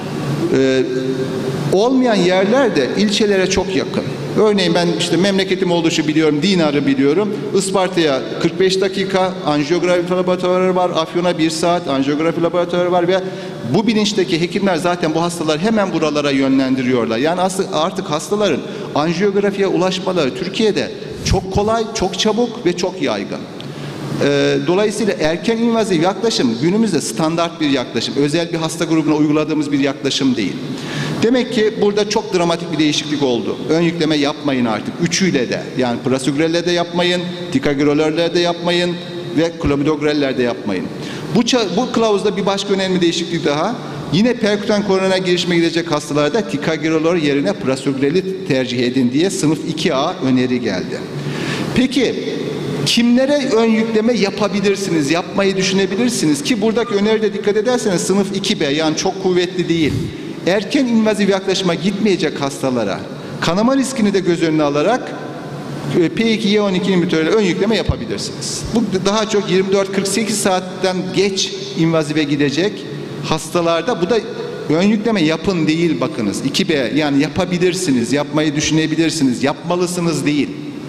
Olmayan yerler de ilçelere çok yakın. Örneğin ben işte memleketim olduğu için biliyorum, Dinar'ı biliyorum. Isparta'ya kırk beş dakika anjiyografi laboratuvarı var. Afyon'a bir saat anjiyografi laboratuvarı var ve bu bilinçteki hekimler zaten bu hastaları hemen buralara yönlendiriyorlar. Yani aslında artık hastaların anjiyografiye ulaşmaları Türkiye'de çok kolay, çok çabuk ve çok yaygın. Ee, dolayısıyla erken invaziv yaklaşım günümüzde standart bir yaklaşım. Özel bir hasta grubuna uyguladığımız bir yaklaşım değil. Demek ki burada çok dramatik bir değişiklik oldu. Ön yükleme yapmayın artık. Üçüyle de yani prasugrelle de yapmayın, ticagrelorle de yapmayın ve clopidogrelle de yapmayın. Bu, bu kılavuzda bir başka önemli değişiklik daha. Yine perkütan koronaya girişime gidecek hastalarda ticagrelor yerine prasugreli tercih edin diye sınıf iki A öneri geldi. Peki kimlere ön yükleme yapabilirsiniz, yapmayı düşünebilirsiniz ki buradaki öneride dikkat ederseniz sınıf iki B yani çok kuvvetli değil. Erken invaziv yaklaşıma gitmeyecek hastalara kanama riskini de göz önüne alarak P iki Y on iki inhibitörüyle ön yükleme yapabilirsiniz. Bu daha çok yirmi dört kırk sekiz saatten geç invazive gidecek hastalarda bu da ön yükleme yapın değil bakınız. iki B yani yapabilirsiniz, yapmayı düşünebilirsiniz, yapmalısınız değil.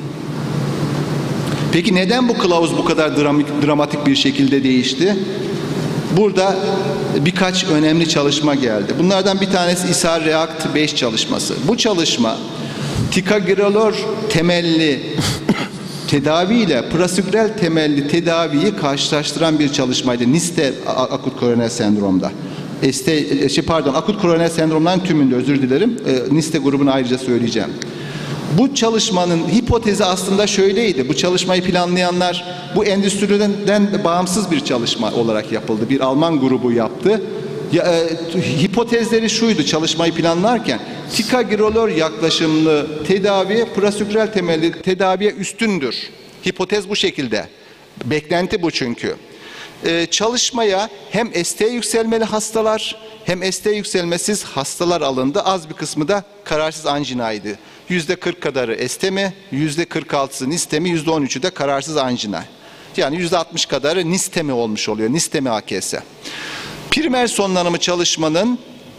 Peki neden bu kılavuz bu kadar dramik, dramatik bir şekilde değişti? Burada birkaç önemli çalışma geldi. Bunlardan bir tanesi I S A R-REACT beş çalışması. Bu çalışma Ticagrelor temelli tedavi ile prasugrel temelli tedaviyi karşılaştıran bir çalışmaydı. NIST akut koroner sendromda. Este, şey pardon, akut koroner sendromların tümünde, özür dilerim. E, NIST grubunu ayrıca söyleyeceğim. Bu çalışmanın hipotezi aslında şöyleydi. Bu çalışmayı planlayanlar bu endüstriden bağımsız bir çalışma olarak yapıldı. Bir Alman grubu yaptı. Ya, e, hipotezleri şuydu çalışmayı planlarken: ticagrelor yaklaşımlı tedavi prasugrel temelli tedaviye üstündür. Hipotez bu şekilde. Beklenti bu çünkü. Ee, çalışmaya hem S T yükselmeli hastalar hem S T yükselmesiz hastalar alındı. Az bir kısmı da kararsız anjinaydı. Yüzde kırk kadarı S T mi, yüzde kırk altısı NIST mi, yüzde on üçü de kararsız anjina. Yani yüzde altmış kadarı NIST mi olmuş oluyor, NIST mi A K S. Primer sonlanımı çalışmanın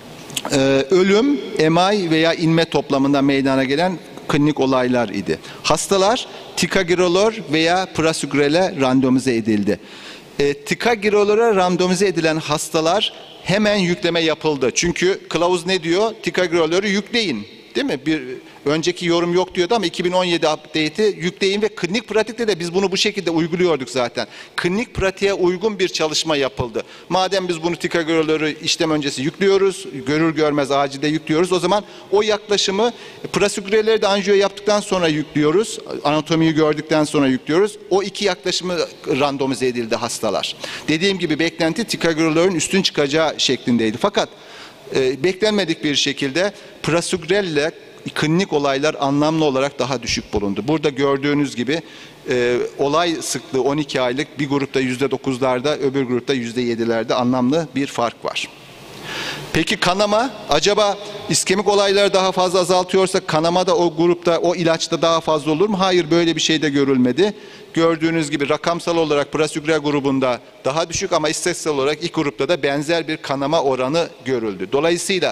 e, ölüm, M I veya inme toplamında meydana gelen klinik olaylar idi. Hastalar ticagrelor veya prasugrel'e randomize edildi. E, ticagrelor'a randomize edilen hastalar hemen yükleme yapıldı. Çünkü kılavuz ne diyor? Ticagrelor'u yükleyin. Değil mi? Bir önceki yorum yok diyordu ama iki bin on yedi update'i yükleyin ve klinik pratikte de biz bunu bu şekilde uyguluyorduk zaten. Klinik pratiğe uygun bir çalışma yapıldı. Madem biz bunu ticagrelor'u işlem öncesi yüklüyoruz, görür görmez acilde yüklüyoruz, o zaman o yaklaşımı prasugrel'leri de anjiyo yaptıktan sonra yüklüyoruz. Anatomiyi gördükten sonra yüklüyoruz. O iki yaklaşımı randomize edildi hastalar. Dediğim gibi beklenti ticagrelor'un üstün çıkacağı şeklindeydi. Fakat e, beklenmedik bir şekilde prasugrel ile klinik olaylar anlamlı olarak daha düşük bulundu. Burada gördüğünüz gibi e, olay sıklığı on iki aylık, bir grupta yüzde dokuzlarda, öbür grupta yüzde yedilerde anlamlı bir fark var. Peki kanama, acaba iskemik olayları daha fazla azaltıyorsa kanama da o grupta, o ilaçta daha fazla olur mu? Hayır, böyle bir şey de görülmedi. Gördüğünüz gibi rakamsal olarak prasugrel grubunda daha düşük ama istatistiksel olarak ilk grupta da benzer bir kanama oranı görüldü. Dolayısıyla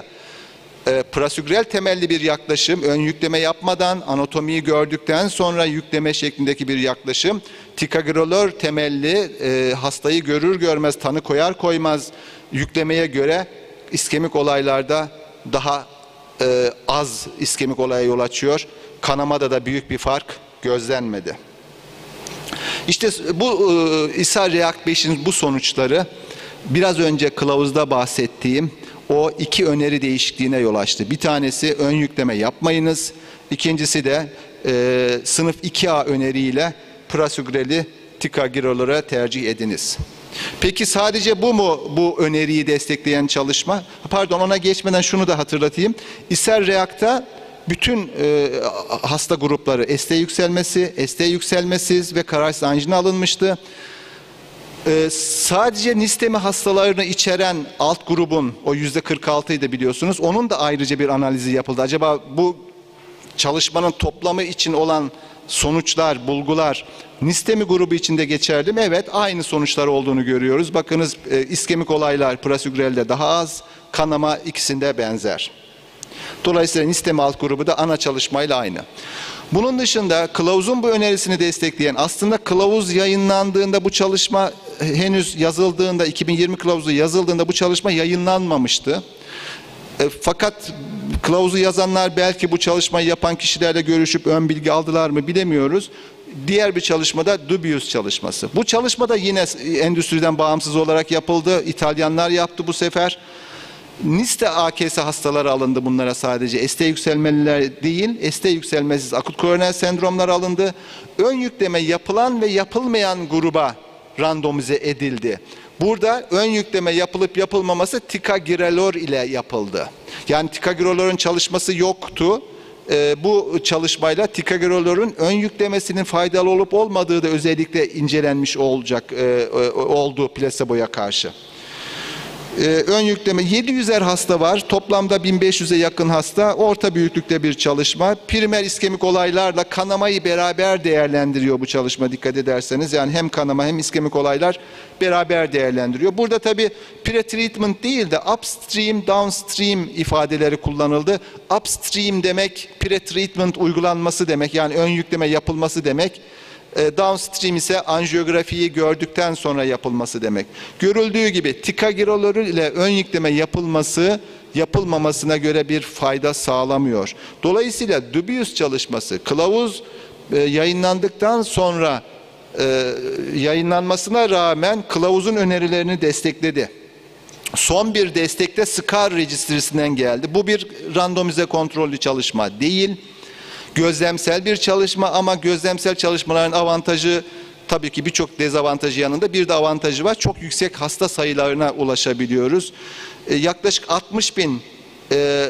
E, prasugrel temelli bir yaklaşım, ön yükleme yapmadan, anatomiyi gördükten sonra yükleme şeklindeki bir yaklaşım, ticagrelor temelli e, hastayı görür görmez, tanı koyar koymaz yüklemeye göre iskemik olaylarda daha e, az iskemik olaya yol açıyor. Kanamada da büyük bir fark gözlenmedi. İşte bu e, İSA REACT beşin bu sonuçları biraz önce kılavuzda bahsettiğim o iki öneri değişikliğine yol açtı. Bir tanesi ön yükleme yapmayınız. İkincisi de e, sınıf iki A öneriyle prasugrel'i ticagrelor'a tercih ediniz. Peki sadece bu mu bu öneriyi destekleyen çalışma? Pardon, ona geçmeden şunu da hatırlatayım. İSA REACT'ta bütün e, hasta grupları S T yükselmesi, S T yükselmesiz ve kararsız anjina alınmıştı. Ee, sadece nistemi hastalarını içeren alt grubun, o yüzde kırk altıydı biliyorsunuz, onun da ayrıca bir analizi yapıldı. Acaba bu çalışmanın toplamı için olan sonuçlar, bulgular nistemi grubu içinde geçerli mi? Evet, aynı sonuçlar olduğunu görüyoruz. Bakınız e, iskemik olaylar prasugrel'de daha az, kanama ikisinde benzer. Dolayısıyla nistemi alt grubu da ana çalışmayla aynı. Bunun dışında kılavuzun bu önerisini destekleyen, aslında kılavuz yayınlandığında bu çalışma henüz yazıldığında, iki bin yirmi kılavuzu yazıldığında bu çalışma yayınlanmamıştı. E, fakat kılavuzu yazanlar belki bu çalışmayı yapan kişilerle görüşüp ön bilgi aldılar mı bilemiyoruz. Diğer bir çalışmada Dubius çalışması. Bu çalışma da yine endüstriden bağımsız olarak yapıldı. İtalyanlar yaptı bu sefer. NIST A K S hastaları alındı bunlara sadece. S T yükselmeliler değil, S T yükselmesiz akut koroner sendromlar alındı. Ön yükleme yapılan ve yapılmayan gruba randomize edildi. Burada ön yükleme yapılıp yapılmaması ticagrelor ile yapıldı. Yani ticagrelor'un çalışması yoktu. Ee, bu çalışmayla ticagrelor'un ön yüklemesinin faydalı olup olmadığı da özellikle incelenmiş olacak e, oldu plaseboya karşı. Ee, ön yükleme yedi yüzer hasta var. Toplamda bin beş yüze yakın hasta. Orta büyüklükte bir çalışma. Primer iskemik olaylarla kanamayı beraber değerlendiriyor bu çalışma, dikkat ederseniz. Yani hem kanama hem iskemik olaylar beraber değerlendiriyor. Burada tabii pre-treatment değil de upstream, downstream ifadeleri kullanıldı. Upstream demek pre-treatment uygulanması demek. Yani ön yükleme yapılması demek. Downstream ise anjiyografiyi gördükten sonra yapılması demek. Görüldüğü gibi ticagrelor ile ön yükleme yapılması yapılmamasına göre bir fayda sağlamıyor. Dolayısıyla Dubious çalışması, kılavuz e, yayınlandıktan sonra e, yayınlanmasına rağmen kılavuzun önerilerini destekledi. Son bir destekte SCAR Registry'sinden geldi. Bu bir randomize kontrollü çalışma değil. Gözlemsel bir çalışma ama gözlemsel çalışmaların avantajı tabii ki birçok dezavantajı yanında bir de avantajı var. Çok yüksek hasta sayılarına ulaşabiliyoruz. Ee, yaklaşık altmış bin e,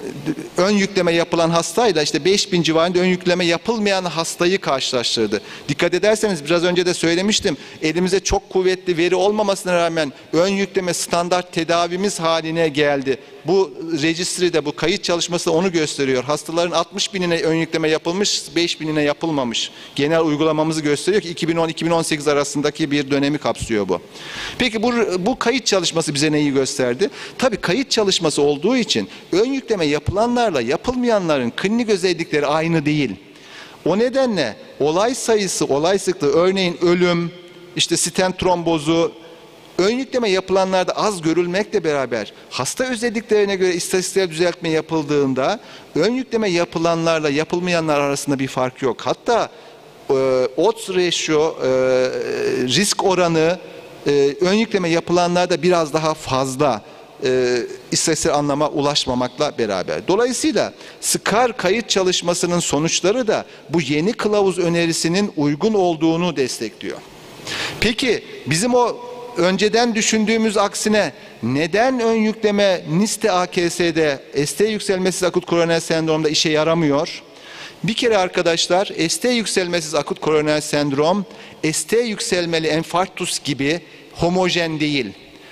ön yükleme yapılan hastayla işte beş bin civarında ön yükleme yapılmayan hastayı karşılaştırdı. Dikkat ederseniz biraz önce de söylemiştim. Elimize çok kuvvetli veri olmamasına rağmen ön yükleme standart tedavimiz haline geldi. Bu registry'de, bu kayıt çalışması onu gösteriyor. Hastaların altmış binine ön yükleme yapılmış, beş binine yapılmamış. Genel uygulamamızı gösteriyor ki iki bin on iki bin on sekiz arasındaki bir dönemi kapsıyor bu. Peki bu, bu kayıt çalışması bize neyi gösterdi? Tabii kayıt çalışması olduğu için ön yükleme yapılanlarla yapılmayanların klinik özellikleri aynı değil. O nedenle olay sayısı, olay sıklığı, örneğin ölüm, işte stent trombozu, ön yükleme yapılanlarda az görülmekle beraber hasta özelliklerine göre istatistiksel düzeltme yapıldığında ön yükleme yapılanlarla yapılmayanlar arasında bir fark yok. Hatta e, odds ratio, e, risk oranı e, ön yükleme yapılanlarda biraz daha fazla. E, istatistiksel anlama ulaşmamakla beraber. Dolayısıyla SCAR kayıt çalışmasının sonuçları da bu yeni kılavuz önerisinin uygun olduğunu destekliyor. Peki bizim o önceden düşündüğümüz aksine neden ön yükleme NIST A K S'de S T yükselmesiz akut koroner sendromda işe yaramıyor? Bir kere arkadaşlar S T yükselmesiz akut koroner sendrom S T yükselmeli enfarktüs gibi homojen değil.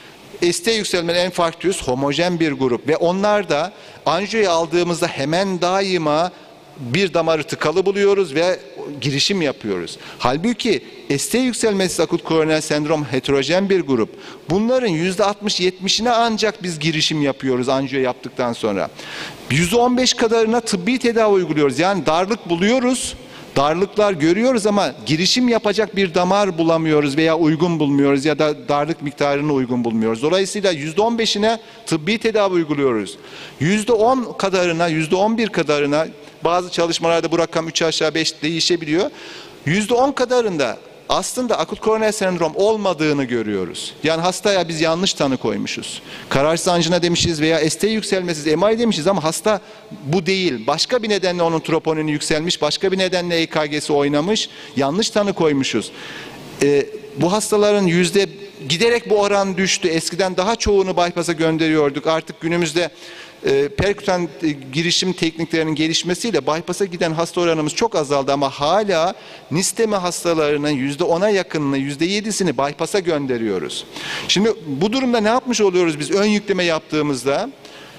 S T yükselmeli enfarktüs homojen bir grup ve onlar da anjiyoyu aldığımızda hemen daima bir damarı tıkalı buluyoruz ve girişim yapıyoruz. Halbuki S T yükselmesiz akut koroner sendrom heterojen bir grup. Bunların yüzde altmış yetmişine ancak biz girişim yapıyoruz anjiyo yaptıktan sonra. yüzde on beş kadarına tıbbi tedavi uyguluyoruz. Yani darlık buluyoruz. Darlıklar görüyoruz ama girişim yapacak bir damar bulamıyoruz veya uygun bulmuyoruz ya da darlık miktarını uygun bulmuyoruz. Dolayısıyla yüzde on beşine tıbbi tedavi uyguluyoruz. yüzde on kadarına, yüzde on bir kadarına bazı çalışmalarda bu rakam üç aşağı beş değişebiliyor. yüzde on kadarında aslında akut koroner sendrom olmadığını görüyoruz. Yani hastaya biz yanlış tanı koymuşuz. Kararsız anjina demişiz veya S T yükselmesiz M I demişiz ama hasta bu değil. Başka bir nedenle onun troponini yükselmiş, başka bir nedenle E K G'si oynamış, yanlış tanı koymuşuz. Ee, bu hastaların yüzde giderek bu oran düştü. Eskiden daha çoğunu bypass'a gönderiyorduk. Artık günümüzde e, perkütan e, girişim tekniklerinin gelişmesiyle bypass'a giden hasta oranımız çok azaldı ama hala nistemi hastalarının yüzde ona yakınını, yüzde yedisini bypass'a gönderiyoruz. Şimdi bu durumda ne yapmış oluyoruz biz ön yükleme yaptığımızda?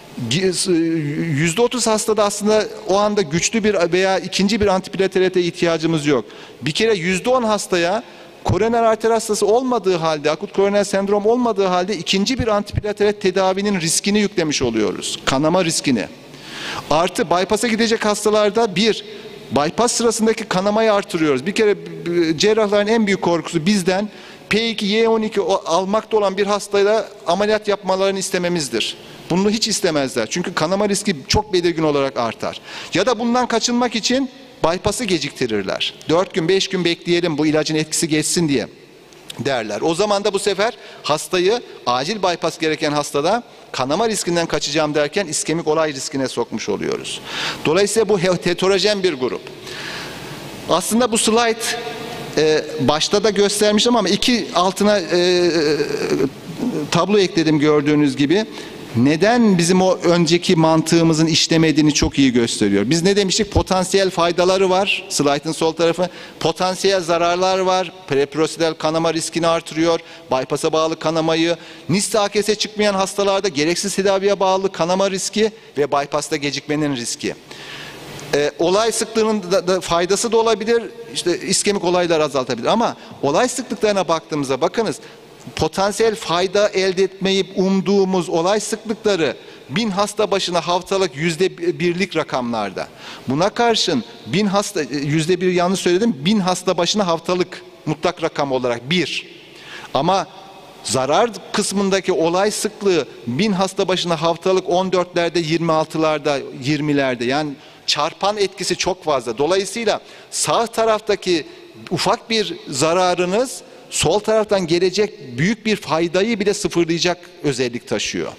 yüzde otuz hastada aslında o anda güçlü bir veya ikinci bir antiplatelete ihtiyacımız yok. Bir kere yüzde on hastaya koroner arter hastası olmadığı halde, akut koroner sendrom olmadığı halde ikinci bir antiplatelet tedavinin riskini yüklemiş oluyoruz. Kanama riskini. Artı bypass'a gidecek hastalarda bir, bypass sırasındaki kanamayı artırıyoruz. Bir kere cerrahların en büyük korkusu bizden P iki Y on iki almakta olan bir hastayla ameliyat yapmalarını istememizdir. Bunu hiç istemezler. Çünkü kanama riski çok belirgin olarak artar. Ya da bundan kaçınmak için bypass'ı geciktirirler. dört gün beş gün bekleyelim bu ilacın etkisi geçsin diye derler. O zaman da bu sefer hastayı acil bypass gereken hastada kanama riskinden kaçacağım derken iskemik olay riskine sokmuş oluyoruz. Dolayısıyla bu heterojen bir grup. Aslında bu slide e, başta da göstermiştim ama iki altına e, tablo ekledim gördüğünüz gibi. Neden bizim o önceki mantığımızın işlemediğini çok iyi gösteriyor. Biz ne demiştik? Potansiyel faydaları var. Slide'ın sol tarafı. Potansiyel zararlar var. Preprosidal kanama riskini artırıyor. Bypass'a bağlı kanamayı. NIST A K S çıkmayan hastalarda gereksiz tedaviye bağlı kanama riski ve bypass'ta gecikmenin riski. Ee, olay sıklığının da, da faydası da olabilir. İşte iskemik olaylar azaltabilir. Ama olay sıklıklarına baktığımızda bakınız. Potansiyel fayda elde etmeyi umduğumuz olay sıklıkları bin hasta başına haftalık yüzde birlik rakamlarda. Buna karşın bin hasta, yüzde bir yanlış söyledim, bin hasta başına haftalık mutlak rakam olarak bir. Ama zarar kısmındaki olay sıklığı bin hasta başına haftalık on dörtlerde, yirmi altılarda, yirmilerde, yani çarpan etkisi çok fazla. Dolayısıyla sağ taraftaki ufak bir zararınız sol taraftan gelecek büyük bir faydayı bile sıfırlayacak özellik taşıyor.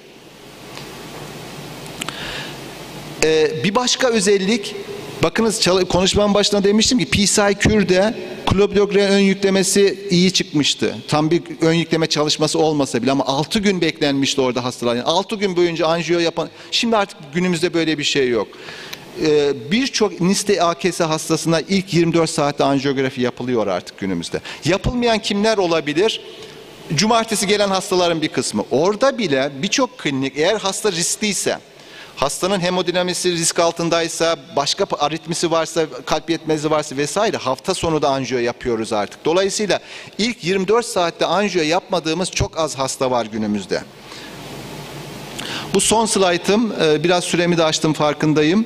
Ee, bir başka özellik, bakınız konuşmanın başında demiştim ki P S I-Cure'de klopidogrel ön yüklemesi iyi çıkmıştı. Tam bir ön yükleme çalışması olmasa bile ama altı gün beklenmişti orada hastalar. Yani altı gün boyunca anjiyo yapan, şimdi artık günümüzde böyle bir şey yok. Ee, Birçok Niste A K S hastasına ilk yirmi dört saatte anjiyografi yapılıyor artık günümüzde. Yapılmayan kimler olabilir? Cumartesi gelen hastaların bir kısmı. Orada bile birçok klinik, eğer hasta riskliyse, hastanın hemodinamisi risk altındaysa, başka aritmisi varsa, kalp yetmezliği varsa vesaire, hafta sonu da anjiyo yapıyoruz artık. Dolayısıyla ilk yirmi dört saatte anjiyo yapmadığımız çok az hasta var günümüzde. Bu son slaytım, biraz süremi de aştım farkındayım.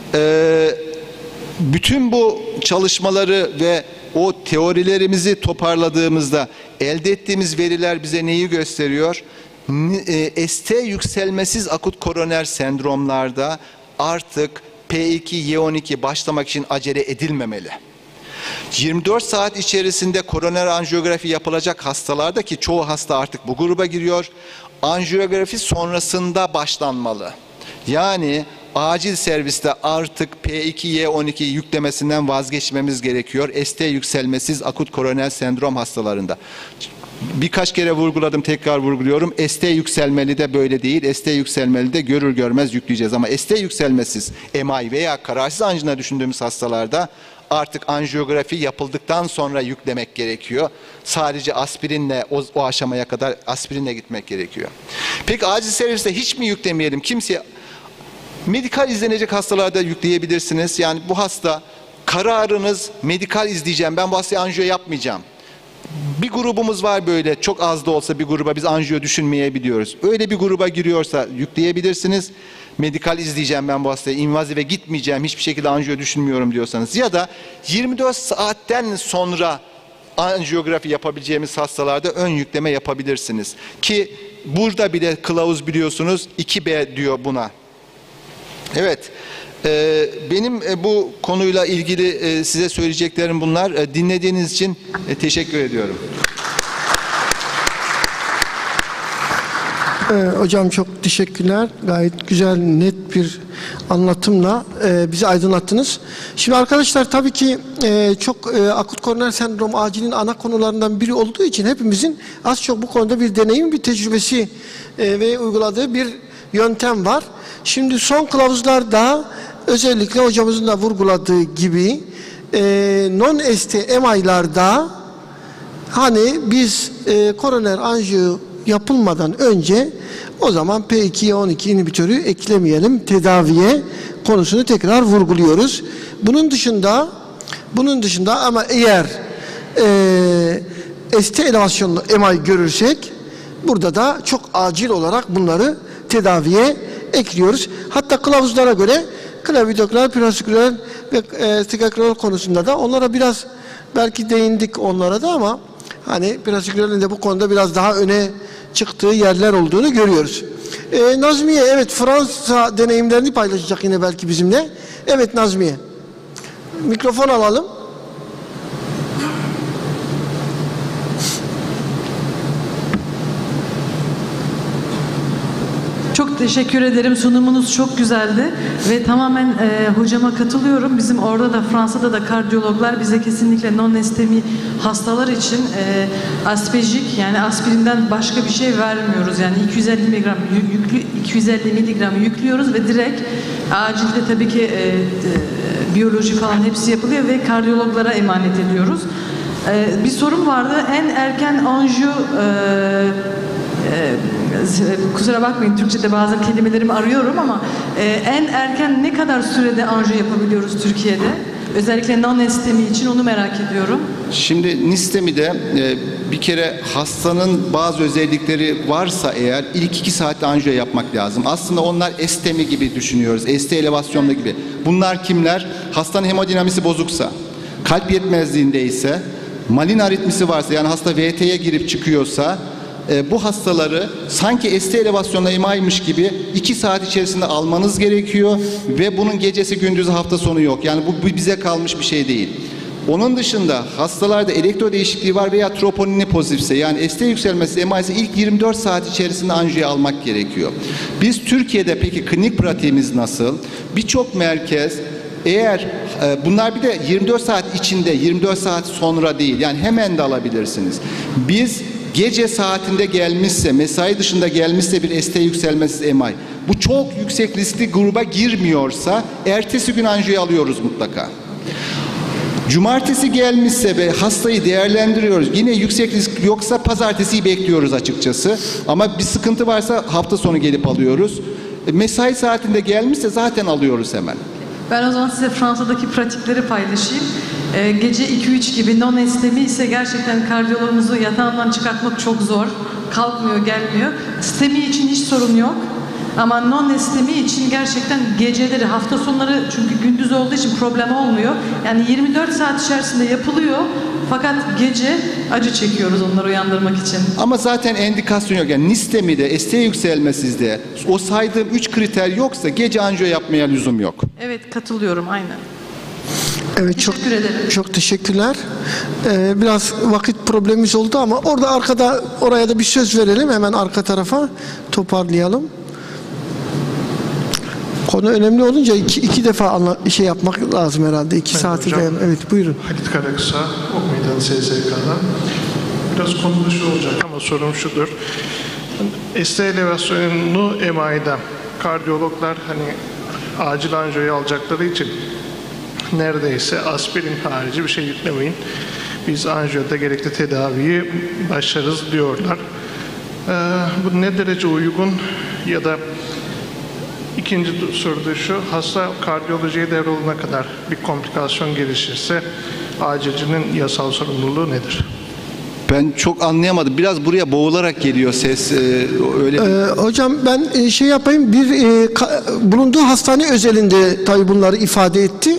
Bütün bu çalışmaları ve o teorilerimizi toparladığımızda elde ettiğimiz veriler bize neyi gösteriyor? S T yükselmesiz akut koroner sendromlarda artık P iki Y on iki başlamak için acele edilmemeli. yirmi dört saat içerisinde koroner anjiyografi yapılacak hastalarda, ki çoğu hasta artık bu gruba giriyor, anjiyografi sonrasında başlanmalı. Yani acil serviste artık P iki Y on iki yüklemesinden vazgeçmemiz gerekiyor S T yükselmesiz akut koroner sendrom hastalarında. Birkaç kere vurguladım, tekrar vurguluyorum. S T yükselmeli de böyle değil. S T yükselmeli de görür görmez yükleyeceğiz. Ama S T yükselmesiz M I veya kararsız anjina düşündüğümüz hastalarda artık anjiyografi yapıldıktan sonra yüklemek gerekiyor. Sadece aspirinle o, o aşamaya kadar aspirinle gitmek gerekiyor. Peki acil serviste hiç mi yüklemeyelim? Kimseye, medikal izlenecek hastalarda yükleyebilirsiniz. Yani bu hasta, kararınız medikal izleyeceğim, ben bu hastaya anjiyo yapmayacağım. Bir grubumuz var böyle, çok az da olsa bir gruba biz anjiyo düşünmeyebiliyoruz. Öyle bir gruba giriyorsa yükleyebilirsiniz. Medikal izleyeceğim ben bu hastaya, invazive gitmeyeceğim, hiçbir şekilde anjiyo düşünmüyorum diyorsanız. Ya da yirmi dört saatten sonra anjiyografi yapabileceğimiz hastalarda ön yükleme yapabilirsiniz. Ki burada bile kılavuz biliyorsunuz iki B diyor buna. Evet. Ee, benim e, bu konuyla ilgili e, size söyleyeceklerim bunlar. E, dinlediğiniz için e, teşekkür ediyorum.
Ee, hocam çok teşekkürler. Gayet güzel, net bir anlatımla e, bizi aydınlattınız. Şimdi arkadaşlar tabii ki e, çok e, akut koroner sendrom acilin ana konularından biri olduğu için hepimizin az çok bu konuda bir deneyim, bir tecrübesi e, ve uyguladığı bir yöntem var. Şimdi son kılavuzlarda özellikle hocamızın da vurguladığı gibi e, non-S T M I'larda hani biz e, koroner anjiyo yapılmadan önce o zaman P iki Y on iki inhibitörü eklemeyelim tedaviye konusunu tekrar vurguluyoruz. Bunun dışında bunun dışında ama eğer e, S T elevasyonlu M I görürsek burada da çok acil olarak bunları tedaviye ekliyoruz. Hatta kılavuzlara göre klavidogrel, pirazikrel ve e, stigakrel konusunda da onlara biraz belki değindik onlara da ama hani pirazikrelin de bu konuda biraz daha öne çıktığı yerler olduğunu görüyoruz. E, Nazmiye, evet, Fransa deneyimlerini paylaşacak yine belki bizimle. Evet Nazmiye. Mikrofon alalım.
Çok teşekkür ederim. Sunumunuz çok güzeldi ve tamamen e, hocama katılıyorum. Bizim orada da Fransa'da da kardiyologlar bize kesinlikle non-STEMI hastalar için e, aspejik, yani aspirinden başka bir şey vermiyoruz. Yani iki yüz elli miligram yüklü, iki yüz elli miligram yüklüyoruz ve direkt acilde tabii ki e, e, biyoloji falan hepsi yapılıyor ve kardiyologlara emanet ediyoruz. E, bir sorun vardı. En erken anjiyo e, Ee, kusura bakmayın, Türkçe'de bazı kelimelerimi arıyorum ama e, en erken ne kadar sürede anjiyo yapabiliyoruz Türkiye'de? Özellikle non-STEMI için onu merak ediyorum.
Şimdi NISTEMI'de e, bir kere hastanın bazı özellikleri varsa eğer ilk iki saatte anjiyo yapmak lazım. Aslında onlar STEMI gibi düşünüyoruz. S T elevasyonda gibi. Bunlar kimler? Hastanın hemodinamisi bozuksa, kalp yetmezliğinde ise, malin aritmisi varsa, yani hasta V T'ye girip çıkıyorsa, e, bu hastaları sanki S T elevasyonla M I'ymış gibi iki saat içerisinde almanız gerekiyor ve bunun gecesi gündüzü hafta sonu yok. Yani bu, bu bize kalmış bir şey değil. Onun dışında hastalarda elektro değişikliği var veya troponini pozitifse, yani S T yükselmesi M I'si ilk yirmi dört saat içerisinde anjiyo almak gerekiyor. Biz Türkiye'de peki klinik pratiğimiz nasıl? Birçok merkez eğer e, bunlar bir de yirmi dört saat içinde, yirmi dört saat sonra değil, yani hemen de alabilirsiniz. Biz gece saatinde gelmişse, mesai dışında gelmişse bir S T yükselmesiz M I, bu çok yüksek riskli gruba girmiyorsa ertesi gün anjiyo alıyoruz mutlaka. Cumartesi gelmişse ve hastayı değerlendiriyoruz. Yine yüksek risk yoksa pazartesiyi bekliyoruz açıkçası. Ama bir sıkıntı varsa hafta sonu gelip alıyoruz. Mesai saatinde gelmişse zaten alıyoruz hemen.
Ben o zaman size Fransa'daki pratikleri paylaşayım. Ee, gece iki üç gibi non-S T M I ise gerçekten kardiyologumuzu yatağından çıkartmak çok zor. Kalkmıyor, gelmiyor. S T M I için hiç sorun yok. Ama non-S T M I için gerçekten geceleri, hafta sonları, çünkü gündüz olduğu için problem olmuyor. Yani yirmi dört saat içerisinde yapılıyor. Fakat gece acı çekiyoruz onları uyandırmak için.
Ama zaten endikasyon yok. Yani N I S T M I'de, S T yükselmesizde o saydığım üç kriter yoksa gece anjiyo yapmaya lüzum yok.
Evet, katılıyorum aynen.
Evet, çok
Teşekkür ederim.
çok teşekkürler. Ee, biraz vakit problemimiz oldu ama orada arkada, oraya da bir söz verelim, hemen arka tarafa toparlayalım. Konu önemli olunca iki, iki defa anla, şey yapmak lazım herhalde. İki
Evet,
saati
hocam.
dayan. Evet, buyurun.
Halit Karakısa, Ok Meydanı S S K'dan. Biraz konu dışı olacak ama sorum şudur. S T elevasyonlu M I'da kardiyologlar hani acil anjiyoyu alacakları için neredeyse aspirin harici bir şey yüklemeyin, biz anjiyoda gerekli tedaviyi başlarız diyorlar. Ee, bu ne derece uygun? Ya da İkinci soru da şu, hasta kardiyolojiye devrolana kadar bir komplikasyon gelişirse acilcinin yasal sorumluluğu nedir?
Ben çok anlayamadım. Biraz buraya boğularak geliyor ses. Ee, öyle.
Ee, hocam ben e, şey yapayım, bir e, ka, bulunduğu hastane özelinde tabii bunları ifade etti.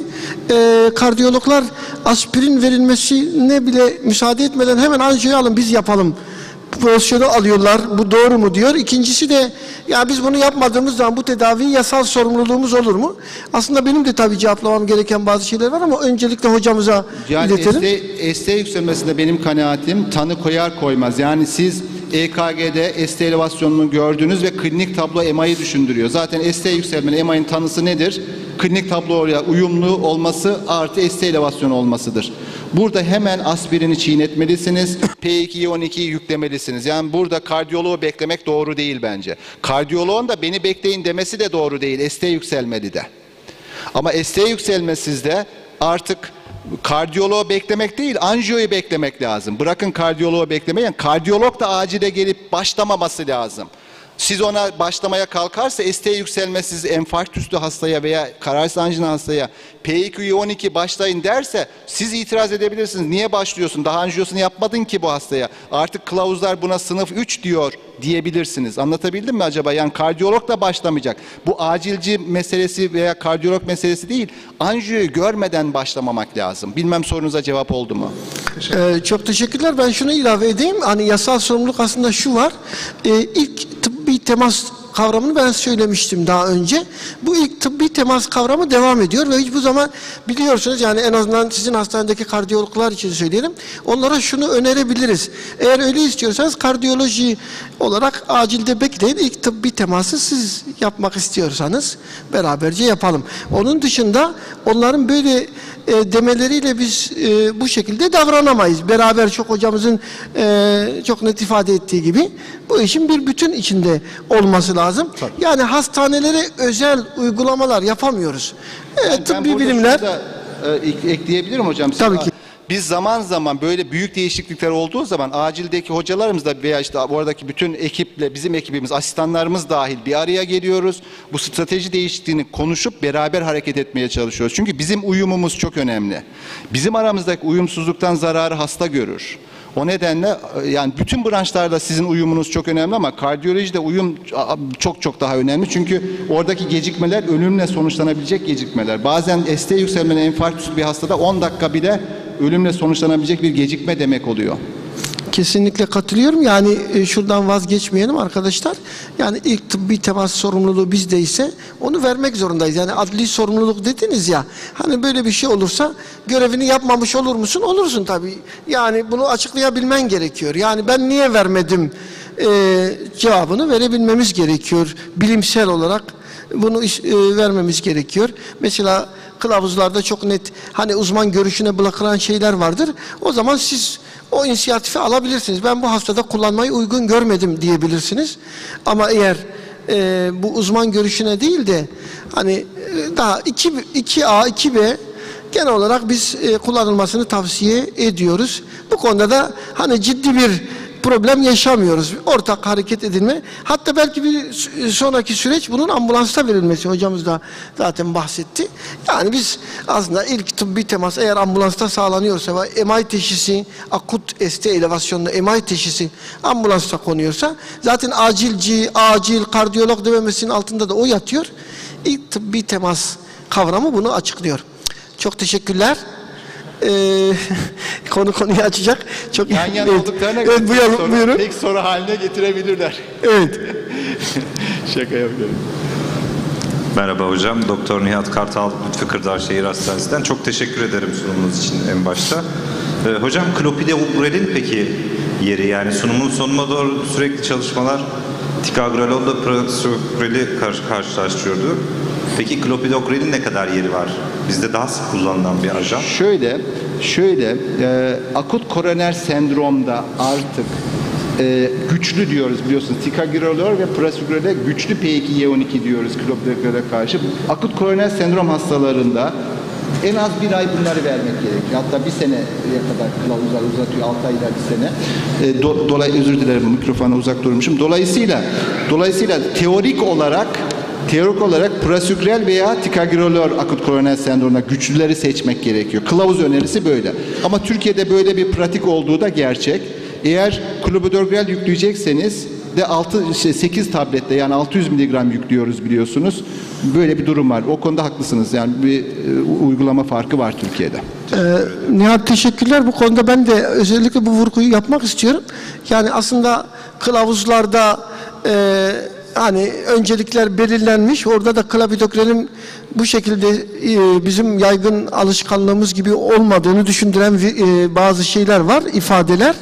E, kardiyologlar aspirin verilmesine bile müsaade etmeden hemen anjiyo alın, biz yapalım pozisyonu alıyorlar. Bu doğru mu diyor. İkincisi de ya biz bunu yapmadığımız zaman bu tedavinin yasal sorumluluğumuz olur mu? Aslında benim de tabii cevaplamam gereken bazı şeyler var ama öncelikle hocamıza
yani
iletelim.
S T yükselmesinde benim kanaatim tanı koyar koymaz. Yani siz E K G'de S T elevasyonunu gördünüz ve klinik tablo M I'yi düşündürüyor. Zaten S T yükselmenin M I'nin tanısı nedir? Klinik tabloya uyumlu olması artı S T elevasyonu olmasıdır. Burada hemen aspirini çiğnetmelisiniz. P iki on ikiyi yüklemelisiniz. Yani burada kardiyoloğu beklemek doğru değil bence. Kardiyoloğun da beni bekleyin demesi de doğru değil. S T yükselmeli de. Ama S T yükselmesizde artık kardiyoloğu beklemek değil, anjiyoyu beklemek lazım. Bırakın kardiyoloğu beklemeyi, yani kardiyolog da acile gelip başlamaması lazım. Siz ona başlamaya kalkarsa S T yükselmesiz enfarktüslü hastaya veya kararsız anjina hastaya P iki on iki başlayın derse siz itiraz edebilirsiniz. Niye başlıyorsun? Daha anjiyosunu yapmadın ki bu hastaya. Artık kılavuzlar buna sınıf üç diyor diyebilirsiniz. Anlatabildim mi acaba? Yani kardiyolog da başlamayacak. Bu acilci meselesi veya kardiyolog meselesi değil. Anjiyoyu görmeden başlamamak lazım. Bilmem sorunuza cevap oldu mu?
Ee, çok teşekkürler. Ben şunu ilave edeyim. Hani yasal sorumluluk aslında şu var. Ee, ilk tıbbi temas kavramını ben söylemiştim daha önce. Bu ilk tıbbi temas kavramı devam ediyor ve hiçbir zaman biliyorsunuz, yani en azından sizin hastanedeki kardiyologlar için söyleyelim. Onlara şunu önerebiliriz. Eğer öyle istiyorsanız kardiyoloji olarak acilde bekleyin. İlk tıbbi teması siz yapmak istiyorsanız beraberce yapalım. Onun dışında onların böyle e, demeleriyle biz e, bu şekilde davranamayız. Beraber çok hocamızın e, çok net ifade ettiği gibi bu işin bir bütün içinde olması lazım. Tabii. Yani hastanelere özel uygulamalar yapamıyoruz. Evet,
ben,
tıbbi
ben
bilimler.
Da, e, ekleyebilirim hocam.
Tabii ki.
Biz zaman zaman böyle büyük değişiklikler olduğu zaman acildeki hocalarımızla veya işte oradaki bütün ekiple, bizim ekibimiz, asistanlarımız dahil bir araya geliyoruz. Bu strateji değişikliğini konuşup beraber hareket etmeye çalışıyoruz. Çünkü bizim uyumumuz çok önemli. Bizim aramızdaki uyumsuzluktan zararı hasta görür. O nedenle yani bütün branşlarda sizin uyumunuz çok önemli ama kardiyolojide uyum çok çok daha önemli. Çünkü oradaki gecikmeler ölümle sonuçlanabilecek gecikmeler. Bazen S T yükselmeli enfarktüslü bir hastada on dakika bile ölümle sonuçlanabilecek bir gecikme demek oluyor.
Kesinlikle katılıyorum. Yani e, şuradan vazgeçmeyelim arkadaşlar. Yani ilk tıbbi temas sorumluluğu bizdeyse onu vermek zorundayız. Yani adli sorumluluk dediniz ya. Hani böyle bir şey olursa görevini yapmamış olur musun? Olursun tabii. Yani bunu açıklayabilmen gerekiyor. Yani ben niye vermedim e, cevabını verebilmemiz gerekiyor. Bilimsel olarak bunu e, vermemiz gerekiyor. Mesela kılavuzlarda çok net hani uzman görüşüne bırakılan şeyler vardır. O zaman siz o inisiyatifi alabilirsiniz. Ben bu hastada kullanmayı uygun görmedim diyebilirsiniz. Ama eğer e, bu uzman görüşüne değil de hani e, daha iki A, iki B genel olarak biz e, kullanılmasını tavsiye ediyoruz. Bu konuda da hani ciddi bir problem yaşamıyoruz. Ortak hareket edilme. Hatta belki bir sonraki süreç bunun ambulansta verilmesi. Hocamız da zaten bahsetti. Yani biz aslında ilk tıbbi temas eğer ambulansta sağlanıyorsa ve M I teşhisi, akut S T elevasyonlu M I teşhisi ambulansta konuyorsa zaten acilci, acil, kardiyolog dememesinin altında da o yatıyor. İlk tıbbi temas kavramı bunu açıklıyor. Çok teşekkürler. Ee, konu konuyu açacak. Çok
yan yana
evet.
olduklarına
evet, buyurun,
soru,
buyurun.
tek soru haline getirebilirler.
Evet.
Şaka yapıyorum.
Merhaba hocam. Doktor Nihat Kartal, Lütfü Kırdar Şehir Hastanesi'nden. Çok teşekkür ederim sunumunuz için en başta. Ee, hocam klopidogrelin peki yeri, yani sunumun sonuna doğru sürekli çalışmalar ticagrelonla prasugreli karşılaştırıyordu. Peki klopidogrelin ne kadar yeri var? Bizde daha sık kullanılan bir ajan.
Şöyle, şöyle e, akut koroner sendromda artık e, güçlü diyoruz biliyorsunuz. Ticagrelor ve prasugrele güçlü P iki Y on iki diyoruz klopidogrele karşı. Akut koroner sendrom hastalarında en az bir ay bunları vermek gerekiyor. Hatta bir seneye kadar kılavuzlar uzatıyor. Altı ayda bir sene. E, do, dolay, özür dilerim mikrofona uzak durmuşum. Dolayısıyla, dolayısıyla teorik olarak Teorik olarak prasugrel veya ticagrelor akut koroner sendromuna güçlüleri seçmek gerekiyor. Kılavuz önerisi böyle. Ama Türkiye'de böyle bir pratik olduğu da gerçek. Eğer klopidogrel yükleyecekseniz de altı, şey, sekiz tablette yani altı yüz miligram yüklüyoruz biliyorsunuz. Böyle bir durum var. O konuda haklısınız. Yani bir e, uygulama farkı var Türkiye'de.
Ee, Nihat teşekkürler. Bu konuda ben de özellikle bu vurguyu yapmak istiyorum. Yani aslında kılavuzlarda e, hani öncelikler belirlenmiş. Orada da klopidogrelin bu şekilde e, bizim yaygın alışkanlığımız gibi olmadığını düşündüren e, bazı şeyler var, ifadeler.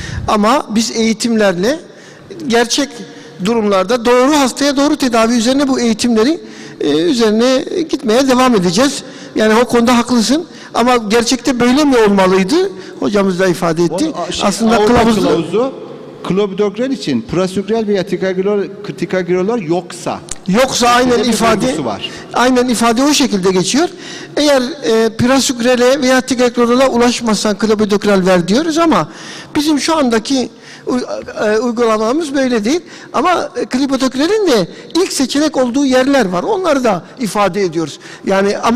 Ama biz eğitimlerle gerçek durumlarda doğru hastaya doğru tedavi üzerine bu eğitimleri e, üzerine gitmeye devam edeceğiz. Yani o konuda haklısın. Ama gerçekte böyle mi olmalıydı? Hocamız da ifade etti.
Onu, şey,
aslında kılavuzu,
kılavuzu klopidogrel için prasugrel veya ticagrelor, ticagrelor yoksa
yoksa aynen ifade
var.
Aynen ifade o şekilde geçiyor. Eğer e, prasugrele veya ticagrelora ulaşmazsan klopidogrel ver diyoruz ama bizim şu andaki e, uygulamamız böyle değil. Ama e, klopidogrelin de ilk seçenek olduğu yerler var. Onları da ifade ediyoruz. Yani ama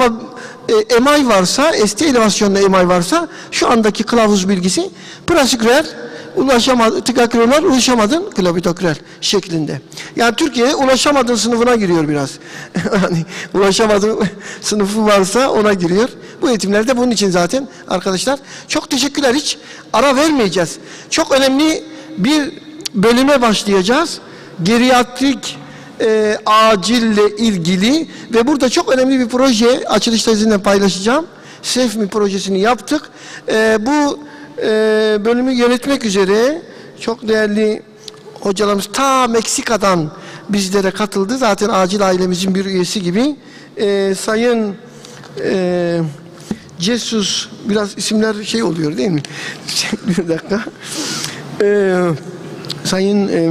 e, M I varsa, S T elevasyonlu M I varsa şu andaki kılavuz bilgisi prasugrel ulaşamadı, ticagrelor ulaşamadın klopidogrel şeklinde. Yani Türkiye'ye ulaşamadığın sınıfına giriyor biraz. Yani ulaşamadığın sınıfı varsa ona giriyor. Bu eğitimler de bunun için zaten arkadaşlar. Çok teşekkürler. Hiç ara vermeyeceğiz. Çok önemli bir bölüme başlayacağız. Geriatrik e, acille ilgili ve burada çok önemli bir proje açılışta sizinle paylaşacağım. SEFMI projesini yaptık. E, bu e, bölümü yönetmek üzere çok değerli hocalarımız ta Meksika'dan bizlere katıldı. Zaten acil ailemizin bir üyesi gibi. E, Sayın e, Jesus, biraz isimler şey oluyor değil mi? Bir dakika. E, Sayın e,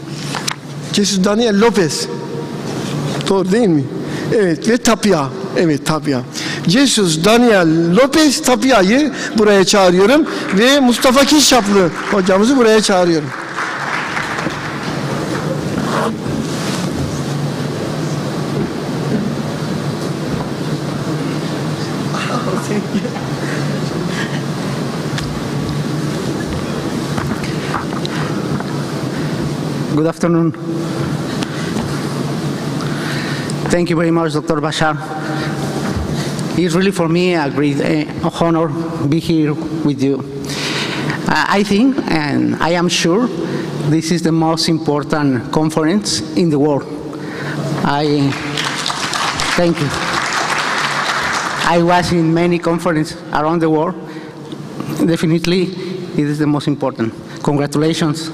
Jesus Daniel Lopez. Doğru değil mi? Evet ve Tapia. Evet Tapia. Jesus Daniel Lopez Tapia'yı buraya çağırıyorum ve Mustafa Kişaplı hocamızı buraya çağırıyorum.
Good afternoon. Thank you very much, Doctor Bashar. It's really for me a great uh, honor to be here with you. I think, and I am sure, this is the most important conference in the world. I thank you. I was in many conferences around the world. Definitely, it is the most important. Congratulations.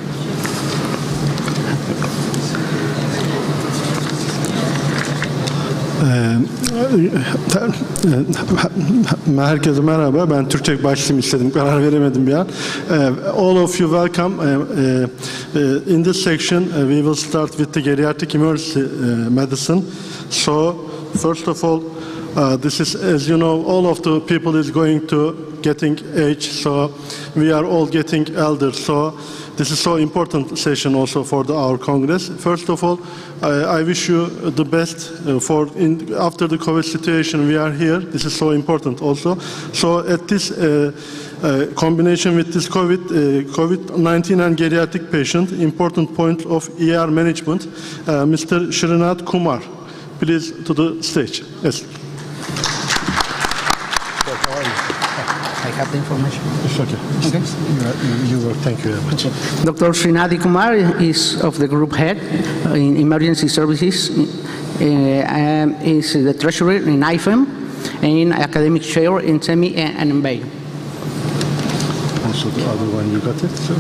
Herkese merhaba. Ben Türkçe başlayayım istedim. Karar veremedim bir an. All of you welcome. In this section, we will start with the geriatric emergency medicine. So, first of all, Uh, this is, as you know, all of the people is going to getting age, so we are all getting elder. So this is so important session also for the, our Congress. First of all, I, I wish you the best uh, for in, after the COVID situation we are here. This is so important also. So at this uh, uh, combination with this COVID, uh, COVID nineteen and geriatric patient, important point of E R management, uh, Mister Srinath Kumar, please to the stage. Yes.
I have the information.
It's okay.
Okay.
You, you work. Thank you very much.
Doctor Srinath Kumar is of the group head in emergency services. Uh, and is the treasurer in I F E M and academic chair in S E M I and M B A.
Also the other one, you got it, sir?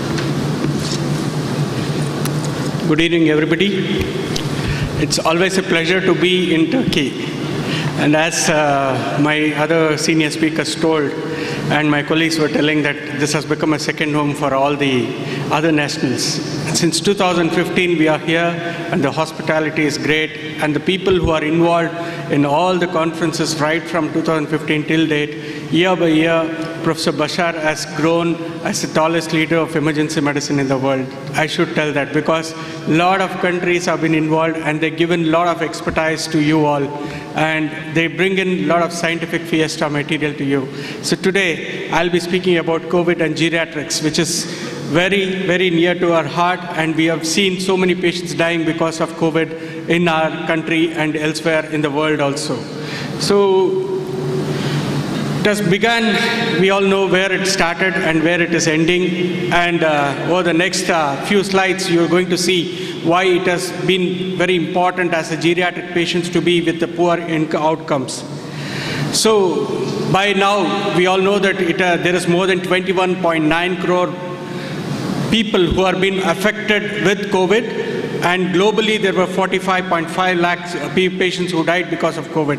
Good evening, everybody. It's always a pleasure to be in Turkey. And as uh, my other senior speakers told, and my colleagues were telling, that this has become a second home for all the other nationals. Since two thousand fifteen, we are here, and the hospitality is great, and the people who are involved in all the conferences right from two thousand fifteen till date, year by year, Professor Bashar has grown as the tallest leader of emergency medicine in the world. I should tell that because a lot of countries have been involved, and they've given a lot of expertise to you all, and they bring in a lot of scientific fiesta material to you. So today, I'll be speaking about COVID and geriatrics, which is very, very near to our heart, and we have seen so many patients dying because of COVID in our country and elsewhere in the world also. So it has begun, we all know where it started and where it is ending, and uh, over the next uh, few slides, you're going to see why it has been very important as a geriatric patients to be with the poor outcomes. So by now, we all know that it, uh, there is more than twenty-one point nine crore people who are being affected with COVID, and globally there were forty-five point five lakhs patients who died because of COVID.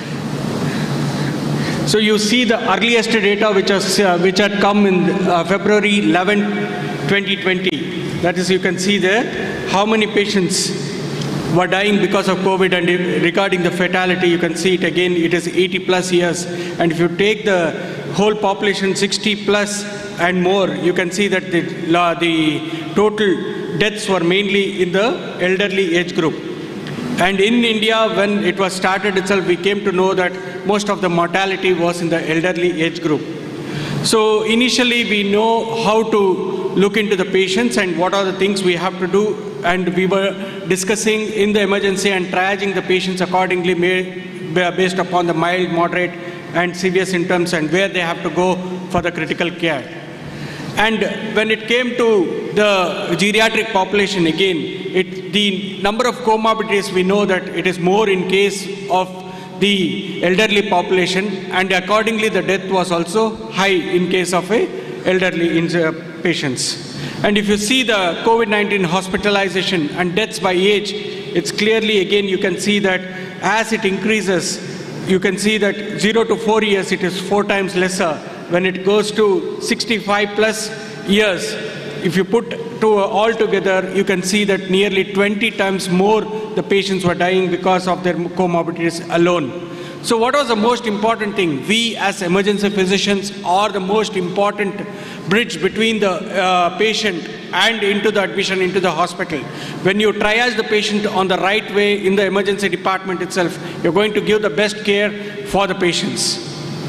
So you see the earliest data which, has, uh, which had come in uh, February eleventh, twenty twenty. That is, you can see there how many patients were dying because of COVID, and regarding the fatality, you can see it again, it is eighty plus years. And if you take the whole population, sixty plus and more, you can see that the, the total deaths were mainly in the elderly age group. And in India, when it was started itself, we came to know that most of the mortality was in the elderly age group. So initially, we know how to look into the patients and what are the things we have to do. And we were discussing in the emergency and triaging the patients accordingly based upon the mild, moderate, and severe symptoms and where they have to go for the critical care. And when it came to the geriatric population, again, it, the number of comorbidities, we know that it is more in case of the elderly population, and accordingly the death was also high in case of a elderly in, uh, patients. And if you see the COVID nineteen hospitalization and deaths by age, it's clearly, again, you can see that as it increases, you can see that zero to four years, it is four times lesser. When it goes to sixty-five plus years, if you put to uh, all together, you can see that nearly twenty times more the patients were dying because of their comorbidities alone. So what was the most important thing? We as emergency physicians are the most important bridge between the uh, patient and into the admission into the hospital. When you triage the patient on the right way in the emergency department itself, you're going to give the best care for the patients.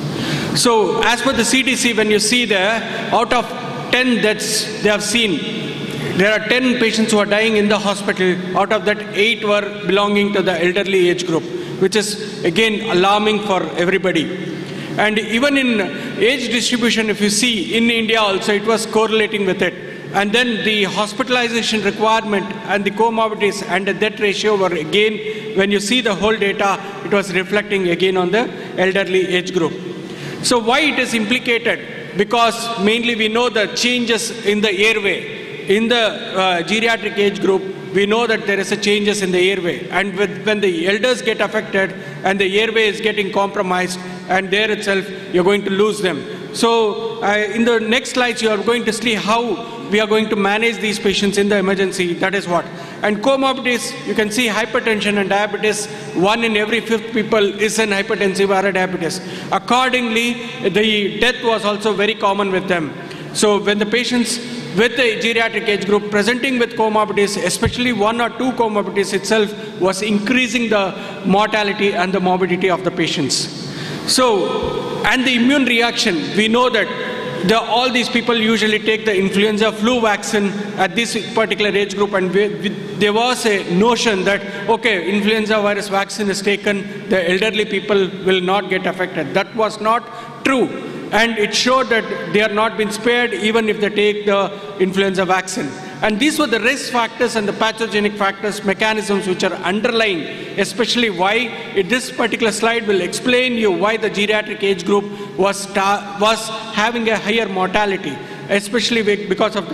So as per the C D C, when you see there, out of ten deaths they have seen, there are ten patients who are dying in the hospital. Out of that, eight were belonging to the elderly age group, which is again alarming for everybody. And even in age distribution, if you see, in India also, it was correlating with it. And then the hospitalization requirement and the comorbidities and the death ratio were again, when you see the whole data, it was reflecting again on the elderly age group. So why it is implicated? Because mainly we know the changes in the airway. In the uh, geriatric age group, we know that there is a changes in the airway. And with, when the elders get affected and the airway is getting compromised, and there itself, you're going to lose them. So uh, in the next slides, you are going to see how we are going to manage these patients in the emergency. That is what. And comorbidities, you can see hypertension and diabetes. One in every fifth people is an hypertensive or a diabetes. Accordingly, the death was also very common with them. So when the patients with the geriatric age group presenting with comorbidities, especially one or two comorbidities itself, was increasing the mortality and the morbidity of the patients. So, and the immune reaction, we know that the, all these people usually take the influenza flu vaccine at this particular age group, and we, we, there was a notion that, okay, influenza virus vaccine is taken, the elderly people will not get affected. That was not true. And it showed that they are not been spared even if they take the influenza vaccine. And these were the risk factors and the pathogenic factors, mechanisms which are underlying, especially why in this particular slide will explain you why the geriatric age group was, was having a higher mortality, especially because of the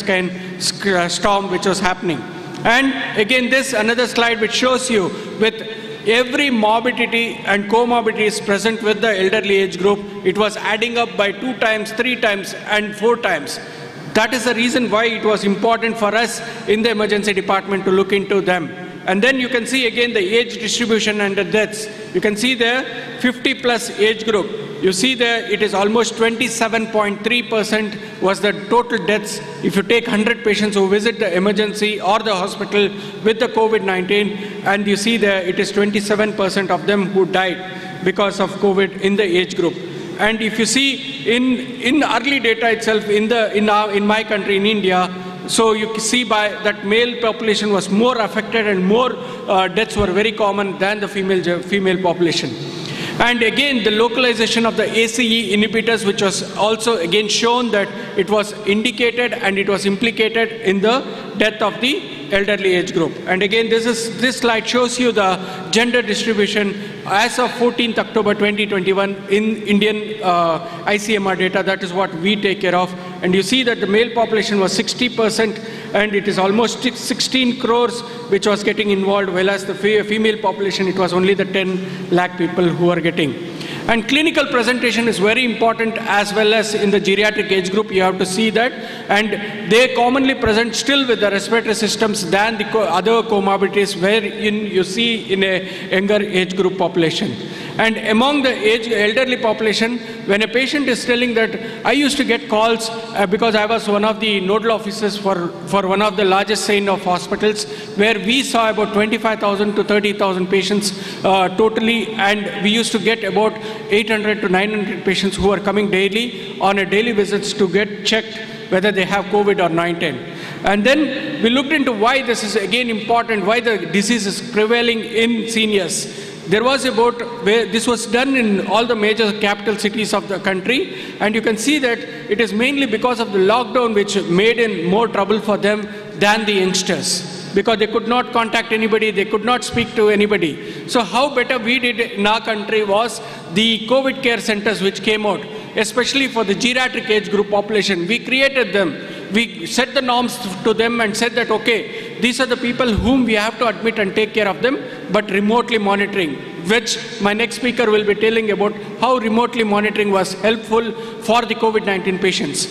cytokine storm which was happening. And again, this another slide which shows you with every morbidity and comorbidities present with the elderly age group, it was adding up by two times, three times, and four times. That is the reason why it was important for us in the emergency department to look into them. And then you can see again the age distribution and the deaths. You can see there fifty plus age group. You see there it is almost twenty-seven point three percent was the total deaths. If you take one hundred patients who visit the emergency or the hospital with the COVID nineteen, and you see there it is twenty-seven percent of them who died because of COVID in the age group. And if you see in, in early data itself in, the, in, our, in my country, in India, so you see by that male population was more affected and more uh, deaths were very common than the female, female population. And again, the localization of the A C E inhibitors, which was also again shown that it was indicated and it was implicated in the death of the elderly age group. And again, this is this slide shows you the gender distribution as of fourteenth October twenty twenty-one in Indian uh, I C M R data. That is what we take care of. And you see that the male population was sixty percent, and it is almost sixteen crores which was getting involved, whereas the female population, it was only the ten lakh people who are getting. And clinical presentation is very important as well as in the geriatric age group. You have to see that. And they commonly present still with the respiratory systems than the co other comorbidities wherein you see in a younger age group population. And among the age elderly population, when a patient is telling that I used to get calls uh, because I was one of the nodal officers for, for one of the largest chain of hospitals where we saw about twenty-five thousand to thirty thousand patients uh, totally, and we used to get about eight hundred to nine hundred patients who are coming daily on a daily visits to get checked whether they have COVID or nineteen. And then we looked into why this is again important, why the disease is prevailing in seniors. There was about, where this was done in all the major capital cities of the country, and you can see that it is mainly because of the lockdown which made in more trouble for them than the youngsters, because they could not contact anybody, they could not speak to anybody. So how better we did in our country was the COVID care centers which came out, especially for the geriatric age group population. We created them. We set the norms to them and said that, okay, these are the people whom we have to admit and take care of them, but remotely monitoring, which my next speaker will be telling about how remotely monitoring was helpful for the COVID nineteen patients.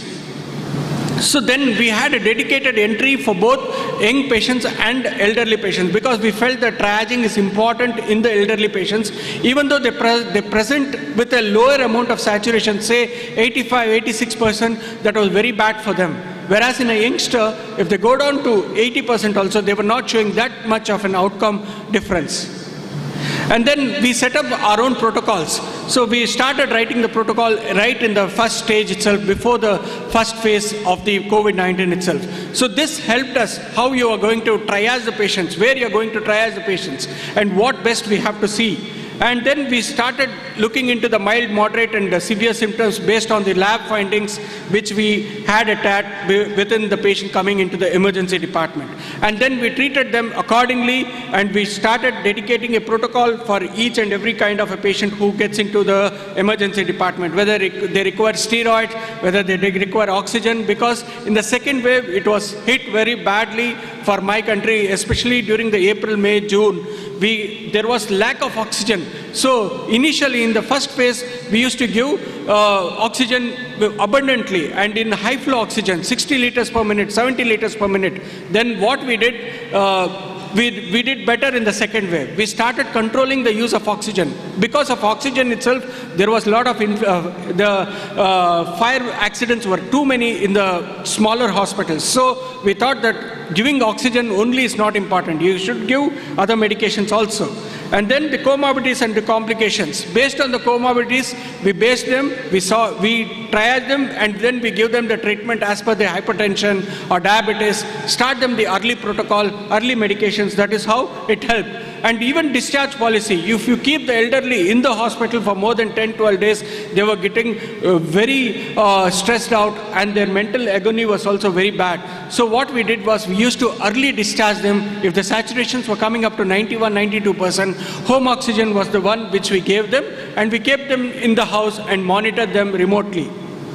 So then we had a dedicated entry for both young patients and elderly patients, because we felt that triaging is important in the elderly patients, even though they, pre they present with a lower amount of saturation, say eighty-five, eighty-six percent, that was very bad for them. Whereas in a youngster, if they go down to eighty percent also, they were not showing that much of an outcome difference. And then we set up our own protocols. So we started writing the protocol right in the first stage itself, before the first phase of the COVID nineteen itself. So this helped us how you are going to triage the patients, where you are going to triage the patients, and what best we have to see. And then we started looking into the mild, moderate, and the severe symptoms based on the lab findings which we had at within the patient coming into the emergency department. And then we treated them accordingly, and we started dedicating a protocol for each and every kind of a patient who gets into the emergency department, whether they require steroids, whether they require oxygen, because in the second wave it was hit very badly for my country, especially during the April, May, June. We, there was lack of oxygen. So initially in the first phase, we used to give uh, oxygen abundantly and in high flow oxygen, sixty liters per minute, seventy liters per minute. Then what we did, uh, we, we did better in the second wave. We started controlling the use of oxygen. Because of oxygen itself, there was a lot of, inf uh, the uh, fire accidents were too many in the smaller hospitals. So we thought that giving oxygen only is not important. You should give other medications also. And then the comorbidities and the complications. Based on the comorbidities, we based them, we saw, we triage them, and then we give them the treatment as per the hypertension or diabetes, start them the early protocol, early medications. That is how it helped. And even discharge policy, if you keep the elderly in the hospital for more than ten, twelve days, they were getting uh, very uh, stressed out, and their mental agony was also very bad. So what we did was we used to early discharge them. If the saturations were coming up to ninety-one, ninety-two percent, home oxygen was the one which we gave them, and we kept them in the house and monitored them remotely.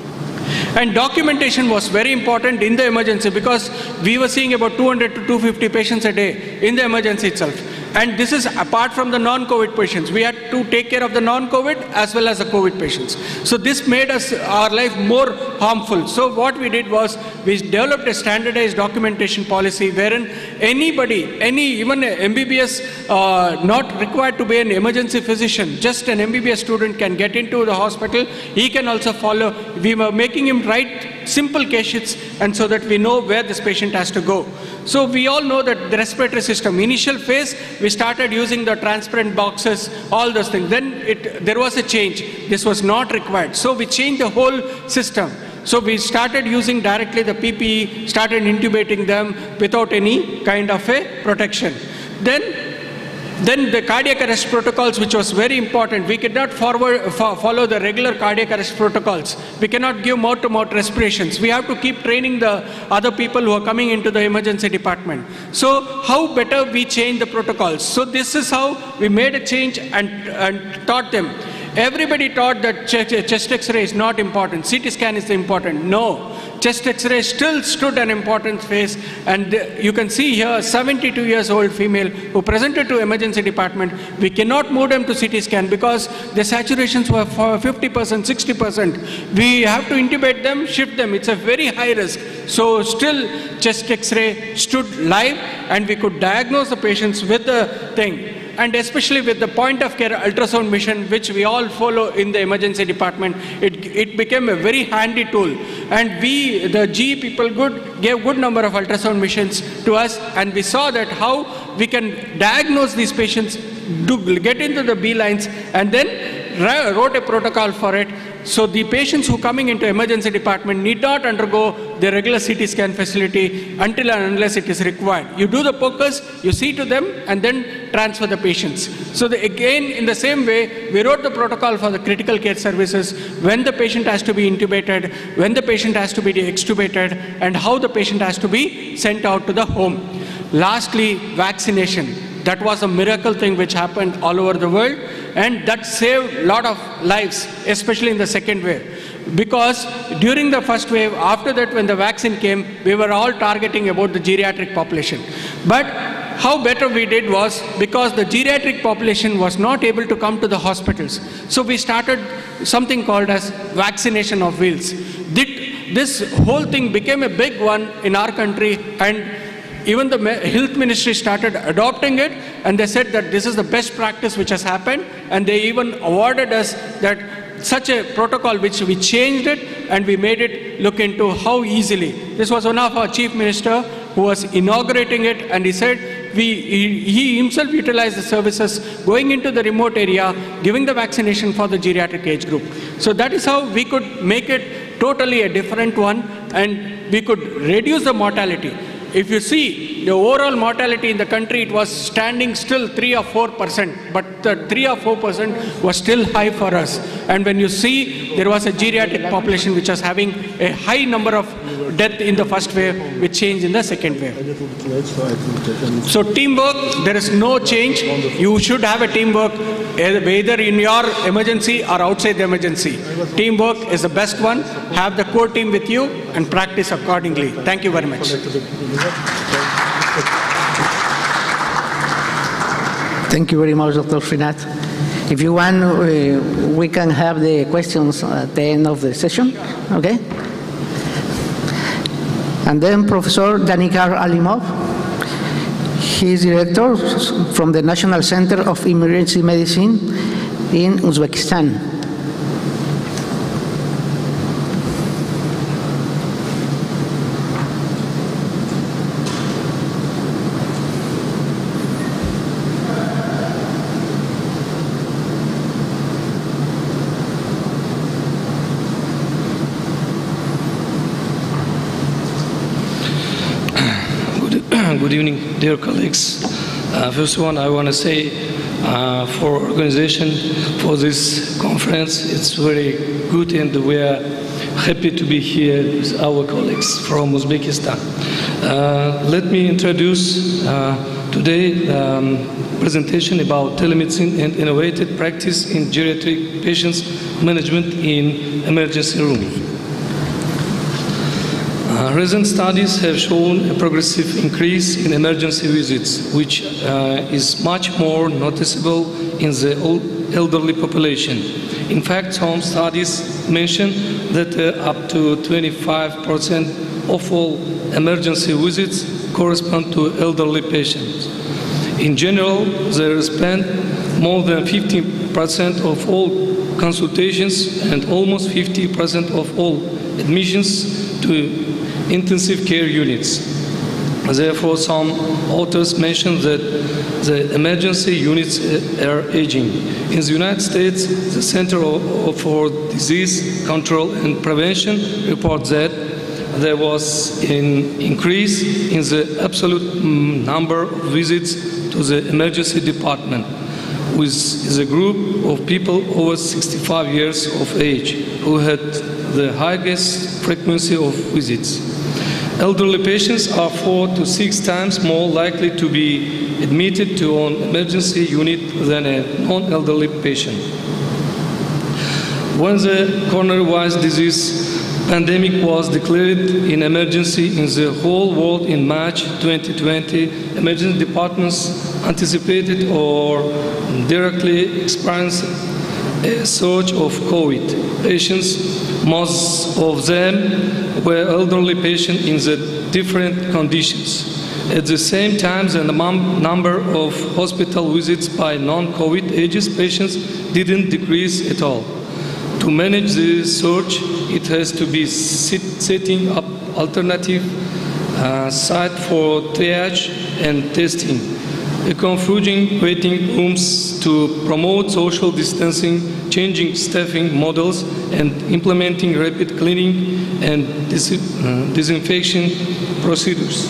And documentation was very important in the emergency, because we were seeing about two hundred to two hundred fifty patients a day in the emergency itself. And this is apart from the non-COVID patients. We had to take care of the non-COVID as well as the COVID patients. So this made us, our life more harmful. So what we did was we developed a standardized documentation policy wherein anybody, any even a M B B S, uh, not required to be an emergency physician, just an M B B S student can get into the hospital. He can also follow. We were making him write simple case sheets, and so that we know where this patient has to go. So we all know that the respiratory system, initial phase, we started using the transparent boxes, all those things. Then it, there was a change. This was not required. So we changed the whole system. So we started using directly the P P E, started intubating them without any kind of a protection. Then Then the cardiac arrest protocols, which was very important. We could not forward, fo follow the regular cardiac arrest protocols. We cannot give mouth-to-mouth respirations. We have to keep training the other people who are coming into the emergency department. So how better we change the protocols? So this is how we made a change and, and taught them. Everybody thought that chest X-ray is not important, C T scan is important. No, chest X-ray still stood an important phase, and you can see here a seventy-two years old female who presented to emergency department. We cannot move them to C T scan because the saturations were for fifty percent, sixty percent. We have to intubate them, shift them. It's a very high risk. So still chest X-ray stood live, and we could diagnose the patients with the thing. And especially with the point of care ultrasound mission, which we all follow in the emergency department, it, it became a very handy tool. And we, the G E people, good, gave good number of ultrasound missions to us, and we saw that how we can diagnose these patients, do, get into the B lines, and then wrote a protocol for it. So the patients who coming into emergency department need not undergo the regular C T scan facility until and unless it is required. You do the focus, you see to them, and then transfer the patients. So the, again, in the same way, we wrote the protocol for the critical care services, when the patient has to be intubated, when the patient has to be extubated, and how the patient has to be sent out to the home. Lastly, vaccination. That was a miracle thing which happened all over the world, and that saved a lot of lives, especially in the second wave. Because during the first wave, after that when the vaccine came, we were all targeting about the geriatric population. But how better we did was, because the geriatric population was not able to come to the hospitals, so we started something called as vaccination of wheels. This whole thing became a big one in our country, and even the health ministry started adopting it, and they said that this is the best practice which has happened, and they even awarded us that such a protocol which we changed it, and we made it look into how easily. This was one of our chief minister who was inaugurating it, and he said we, he, he himself utilized the services going into the remote area, giving the vaccination for the geriatric age group. So that is how we could make it totally a different one, and we could reduce the mortality. If you see the overall mortality in the country, it was standing still three or four percent, but the three or four percent was still high for us. And when you see, there was a geriatric population which was having a high number of death in the first wave, with change in the second wave. So teamwork, there is no change. You should have a teamwork, whether in your emergency or outside the emergency. Teamwork is the best one. Have the core team with you and practice accordingly. Thank you very much.
Thank you very much, Doctor Srinath. If you want, uh, we can have the questions at the end of the session, okay? And then Professor Danikar Alimov. He is director from the National Center of Emergency Medicine in Uzbekistan.
Good evening, dear colleagues. Uh, first one, I want to say uh, for organization for this conference, it's very good, and we are happy to be here with our colleagues from Uzbekistan. Uh, let me introduce uh, today um, presentation about telemedicine and innovative practice in geriatric patients management in emergency room. Uh, recent studies have shown a progressive increase in emergency visits, which uh, is much more noticeable in the elderly population. In fact, some studies mention that uh, up to twenty-five percent of all emergency visits correspond to elderly patients. In general, they spend more than fifty percent of all consultations and almost fifty percent of all admissions to intensive care units. Therefore, some authors mention that the emergency units are aging. In the United States, the Center for Disease Control and Prevention reports that there was an increase in the absolute number of visits to the emergency department, with the group of people over sixty-five years of age who had the highest frequency of visits. Elderly patients are four to six times more likely to be admitted to an emergency unit than a non-elderly patient. When the coronavirus disease pandemic was declared in emergency in the whole world in March twenty twenty, emergency departments anticipated or directly experienced a surge of COVID patients. Most of them were elderly patients in the different conditions. At the same time, the number of hospital visits by non-COVID ages patients didn't decrease at all. To manage the surge, it has to be sit, setting up alternative uh, site for triage and testing, configuring waiting rooms to promote social distancing, changing staffing models, and implementing rapid cleaning and dis uh, disinfection procedures.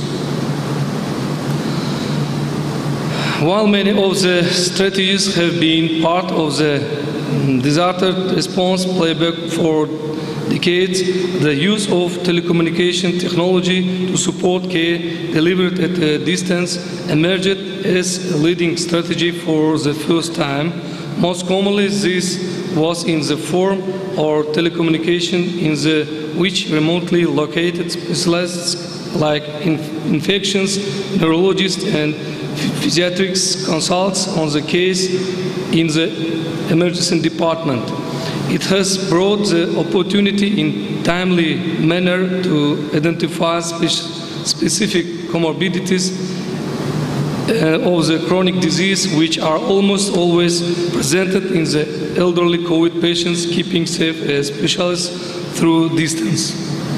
While many of the strategies have been part of the disaster response playbook for decades, the use of telecommunication technology to support care delivered at a distance emerged as a leading strategy for the first time. Most commonly, this was in the form of telecommunication in the which remotely located specialists like inf infections, neurologists, and physiatrics consults on the case in the emergency department. It has brought the opportunity in timely manner to identify spe specific comorbidities uh, of the chronic disease, which are almost always presented in the elderly COVID patients, keeping safe a specialist through distance.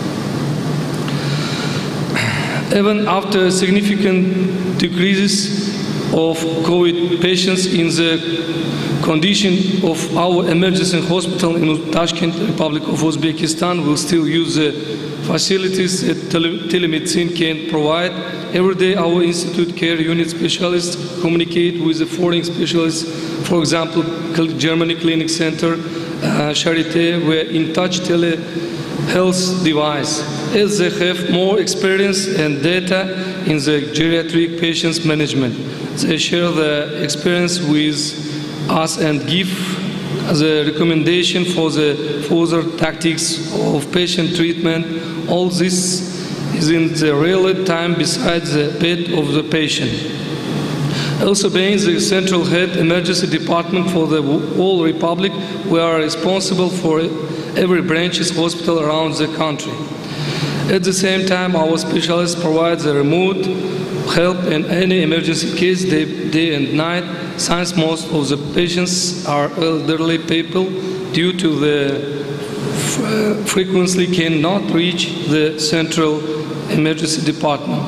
Even after significant decreases of COVID patients in the condition of our emergency hospital in Tashkent, Republic of Uzbekistan, will still use the facilities that tele telemedicine can provide. Every day our institute care unit specialists communicate with the foreign specialists, for example, Germany Clinic Center, uh, Charité, where in touch telehealth device, as they have more experience and data in the geriatric patients management. They share their experience with us and give the recommendation for the further tactics of patient treatment. All this is in the real time beside the bed of the patient. Also being the central head emergency department for the whole Republic, we are responsible for every branch's hospital around the country. At the same time, our specialists provide the remote help in any emergency case day, day and night, since most of the patients are elderly people due to the frequently cannot reach the central emergency department.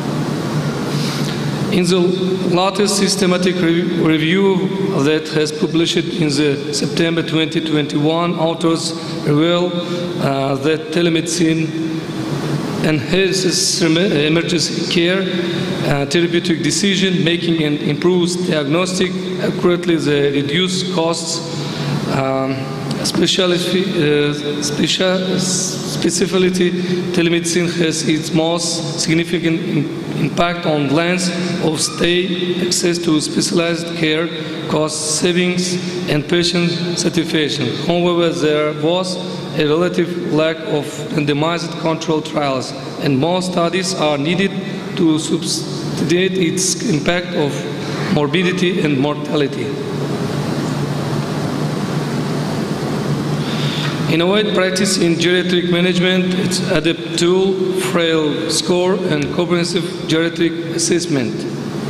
In the latest systematic re review that has published in the September twenty twenty-one, authors reveal uh, that telemedicine enhances emergency care, uh, therapeutic decision making, and improves diagnostic accurately. The reduced costs, um, speciality, uh, special, specificity, telemedicine has its most significant impact on length of stay, access to specialized care, cost savings, and patient satisfaction. However, there was a relative lack of randomized control trials, and more studies are needed to substantiate its impact of morbidity and mortality. Innovate practice in geriatric management, its ADEPT tool, frail score, and comprehensive geriatric assessment.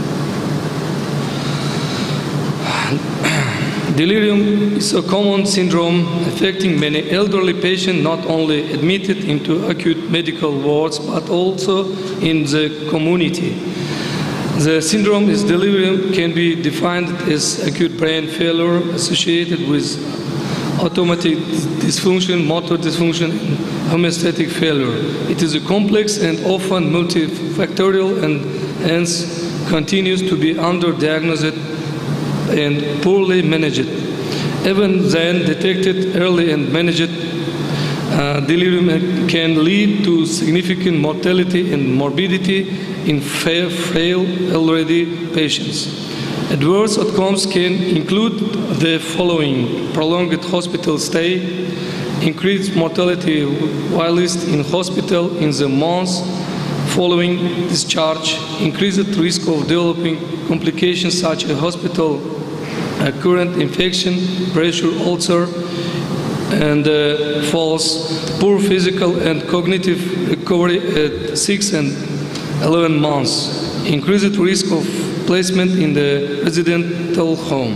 Delirium is a common syndrome affecting many elderly patients, not only admitted into acute medical wards, but also in the community. The syndrome is delirium can be defined as acute brain failure associated with automatic dysfunction, motor dysfunction, and homeostatic failure. It is a complex and often multifactorial and hence continues to be underdiagnosed and poorly managed. Even then, detected early and managed, uh, delirium can lead to significant mortality and morbidity in frail elderly patients. Adverse outcomes can include the following: prolonged hospital stay, increased mortality whilst in hospital in the months following discharge, increased risk of developing complications such as hospital current infection, pressure ulcer, and uh, falls, poor physical and cognitive recovery at six and eleven months, increased risk of placement in the residential home.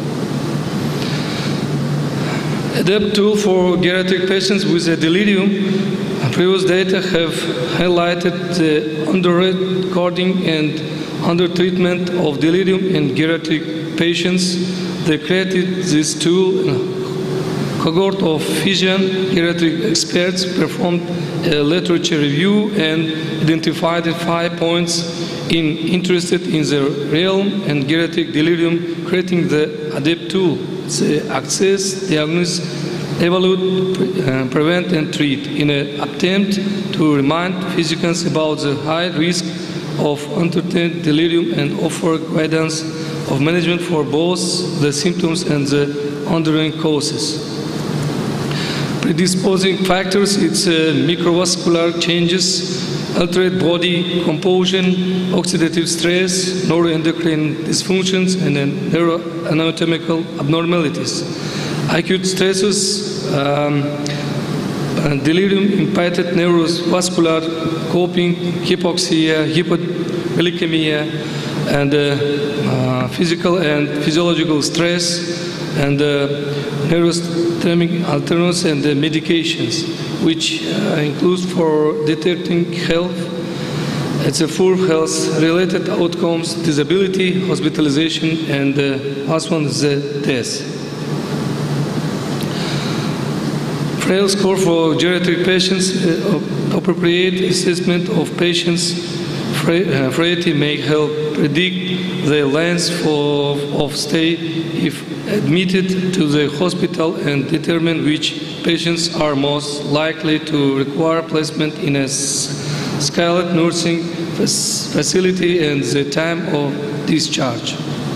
ADEPT tool for geriatric patients with a delirium. Previous data have highlighted the under-recording and under-treatment of delirium in geriatric patients. They created this tool. A cohort of Fijian geriatric experts performed a literature review and identified five points in interested in the realm and geriatric delirium, creating the ADEPT tool. The access, diagnose, evaluate, pre uh, prevent, and treat in an attempt to remind physicians about the high risk of untreated delirium and offer guidance of management for both the symptoms and the underlying causes. Predisposing factors, it's uh, microvascular changes, altered body composition, oxidative stress, neuroendocrine dysfunctions, and then neuroanatomical abnormalities. Acute stresses, um, delirium, impaired neurovascular coping, hypoxia, hypoglycemia, and uh, uh, physical and physiological stress, and uh, neurosystemic alternatives and uh, medications, which uh, includes for detecting health. It's a poor health-related outcomes, disability, hospitalization, and uh, last one is uh, death. frail score for geriatric patients, uh, appropriate assessment of patients' fra uh, frailty may help predict the length for, of stay if admitted to the hospital and determine which patients are most likely to require placement in a skilled nursing facility and the time of discharge.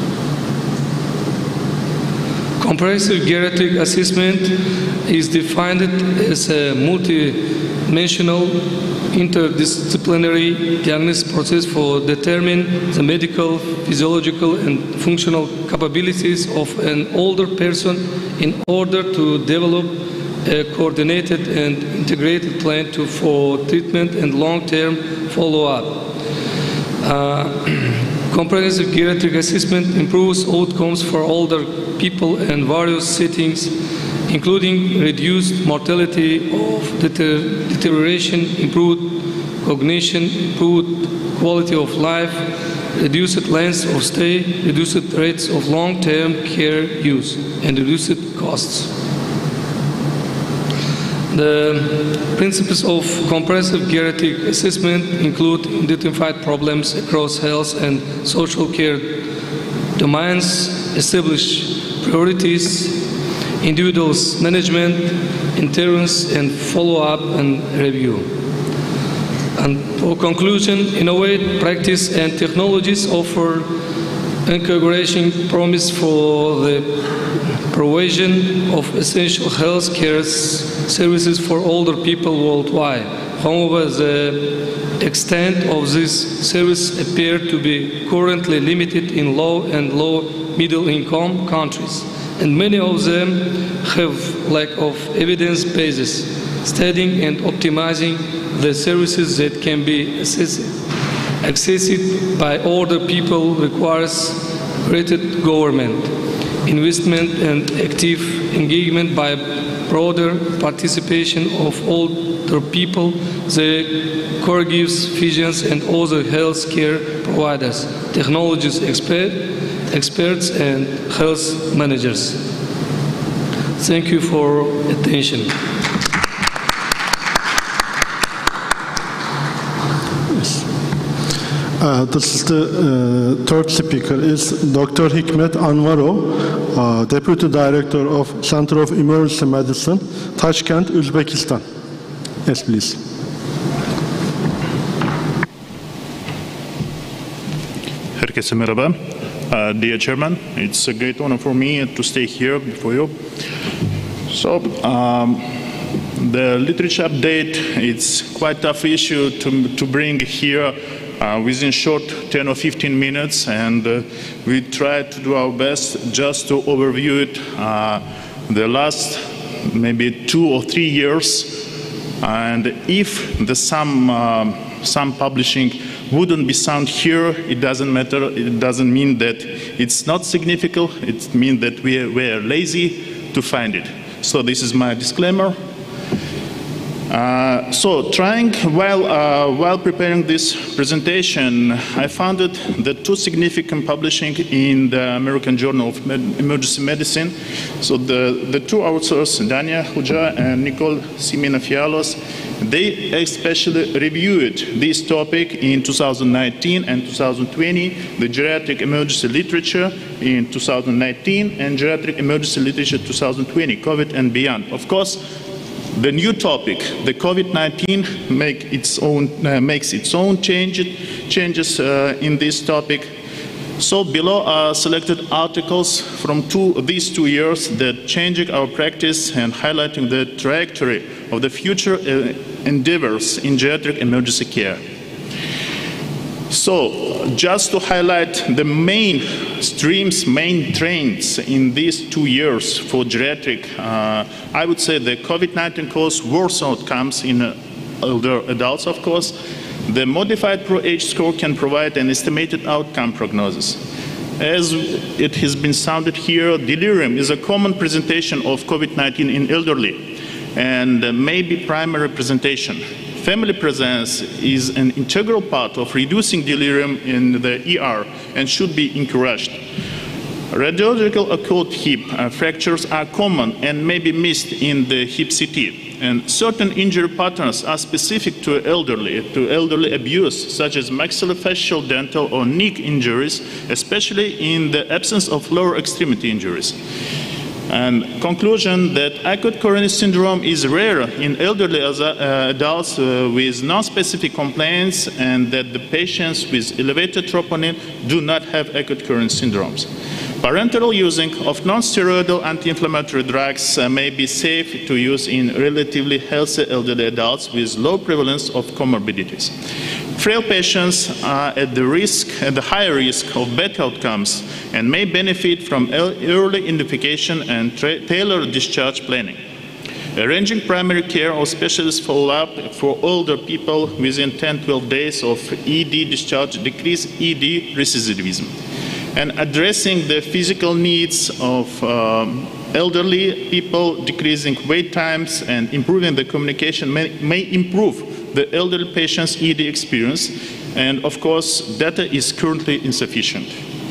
Comprehensive geriatric assessment is defined as a multi-dimensional interdisciplinary diagnosis process for determining the medical, physiological, and functional capabilities of an older person in order to develop a coordinated and integrated plan to, for treatment and long-term follow-up. Uh, comprehensive geriatric assessment improves outcomes for older people in various settings, including reduced mortality of deter deterioration, improved cognition, improved quality of life, reduced length of stay, reduced rates of long-term care use, and reduced costs. The principles of comprehensive geriatric assessment include identified problems across health and social care domains, establish priorities, individuals management, interference and follow-up and review. And for conclusion, innovate, practice and technologies offer encouraging promise for the provision of essential health care services for older people worldwide. However, the extent of this service appears to be currently limited in low and low middle income countries, and many of them have lack of evidence basis. Studying and optimizing the services that can be accessed, accessed by older people requires greater government investment and active engagement by broader participation of older people, the caregivers, physicians, and other health care providers, technologies expert, experts, and health managers. Thank you for attention.
Uh, this is the uh, third speaker is Doctor Hikmet Anvarov, uh, Deputy Director of Center of Emergency Medicine, Tashkent, Uzbekistan. Yes, please.
Herkese merhaba. Uh, dear Chairman, it's a great honor for me to stay here before you. So, um, the literature update, it's quite a tough issue to, to bring here Uh, within short ten or fifteen minutes, and uh, we try to do our best just to overview it uh, the last maybe two or three years. And if the some uh, some publishing wouldn't be sound here, it doesn't matter. It doesn't mean that it's not significant. It means that we we are lazy to find it. So this is my disclaimer. Uh, so, trying while uh, while preparing this presentation, I found it the two significant publishing in the American Journal of Med Emergency Medicine. So, the the two authors, Dania Huja and Nicole Simina-Fialos, they especially reviewed this topic in two thousand nineteen and two thousand twenty, the geriatric emergency literature in two thousand nineteen and geriatric emergency literature two thousand twenty, COVID and beyond. Of course, the new topic, the COVID nineteen, make its own, uh, makes its own change, changes uh, in this topic. So below are selected articles from two, these two years that changing our practice and highlighting the trajectory of the future uh, endeavors in geriatric emergency care. So, just to highlight the main streams, main trends in these two years for geriatric, uh, I would say the COVID nineteen caused worse outcomes in uh, older adults, of course. The modified Pro-H score can provide an estimated outcome prognosis. As it has been sounded here, delirium is a common presentation of COVID nineteen in elderly and uh, may be primary presentation. Family presence is an integral part of reducing delirium in the E R and should be encouraged. Radiological occult hip uh, fractures are common and may be missed in the hip C T. And certain injury patterns are specific to elderly, to elderly abuse, such as maxillofacial, dental, or knee injuries, especially in the absence of lower extremity injuries. And conclusion that acute coronary syndrome is rare in elderly uh, adults uh, with non-specific complaints, and that the patients with elevated troponin do not have acute coronary syndromes. Parenteral using of non-steroidal anti-inflammatory drugs uh, may be safe to use in relatively healthy elderly adults with low prevalence of comorbidities. Frail patients are at the risk, at the higher risk of bad outcomes, and may benefit from early identification and tailored discharge planning. Arranging primary care or specialist follow-up for older people within ten to twelve days of E D discharge decrease E D recidivism. And addressing the physical needs of um, elderly people, decreasing wait times and improving the communication may, may improve the elderly patient's E D experience. And of course, data is currently insufficient.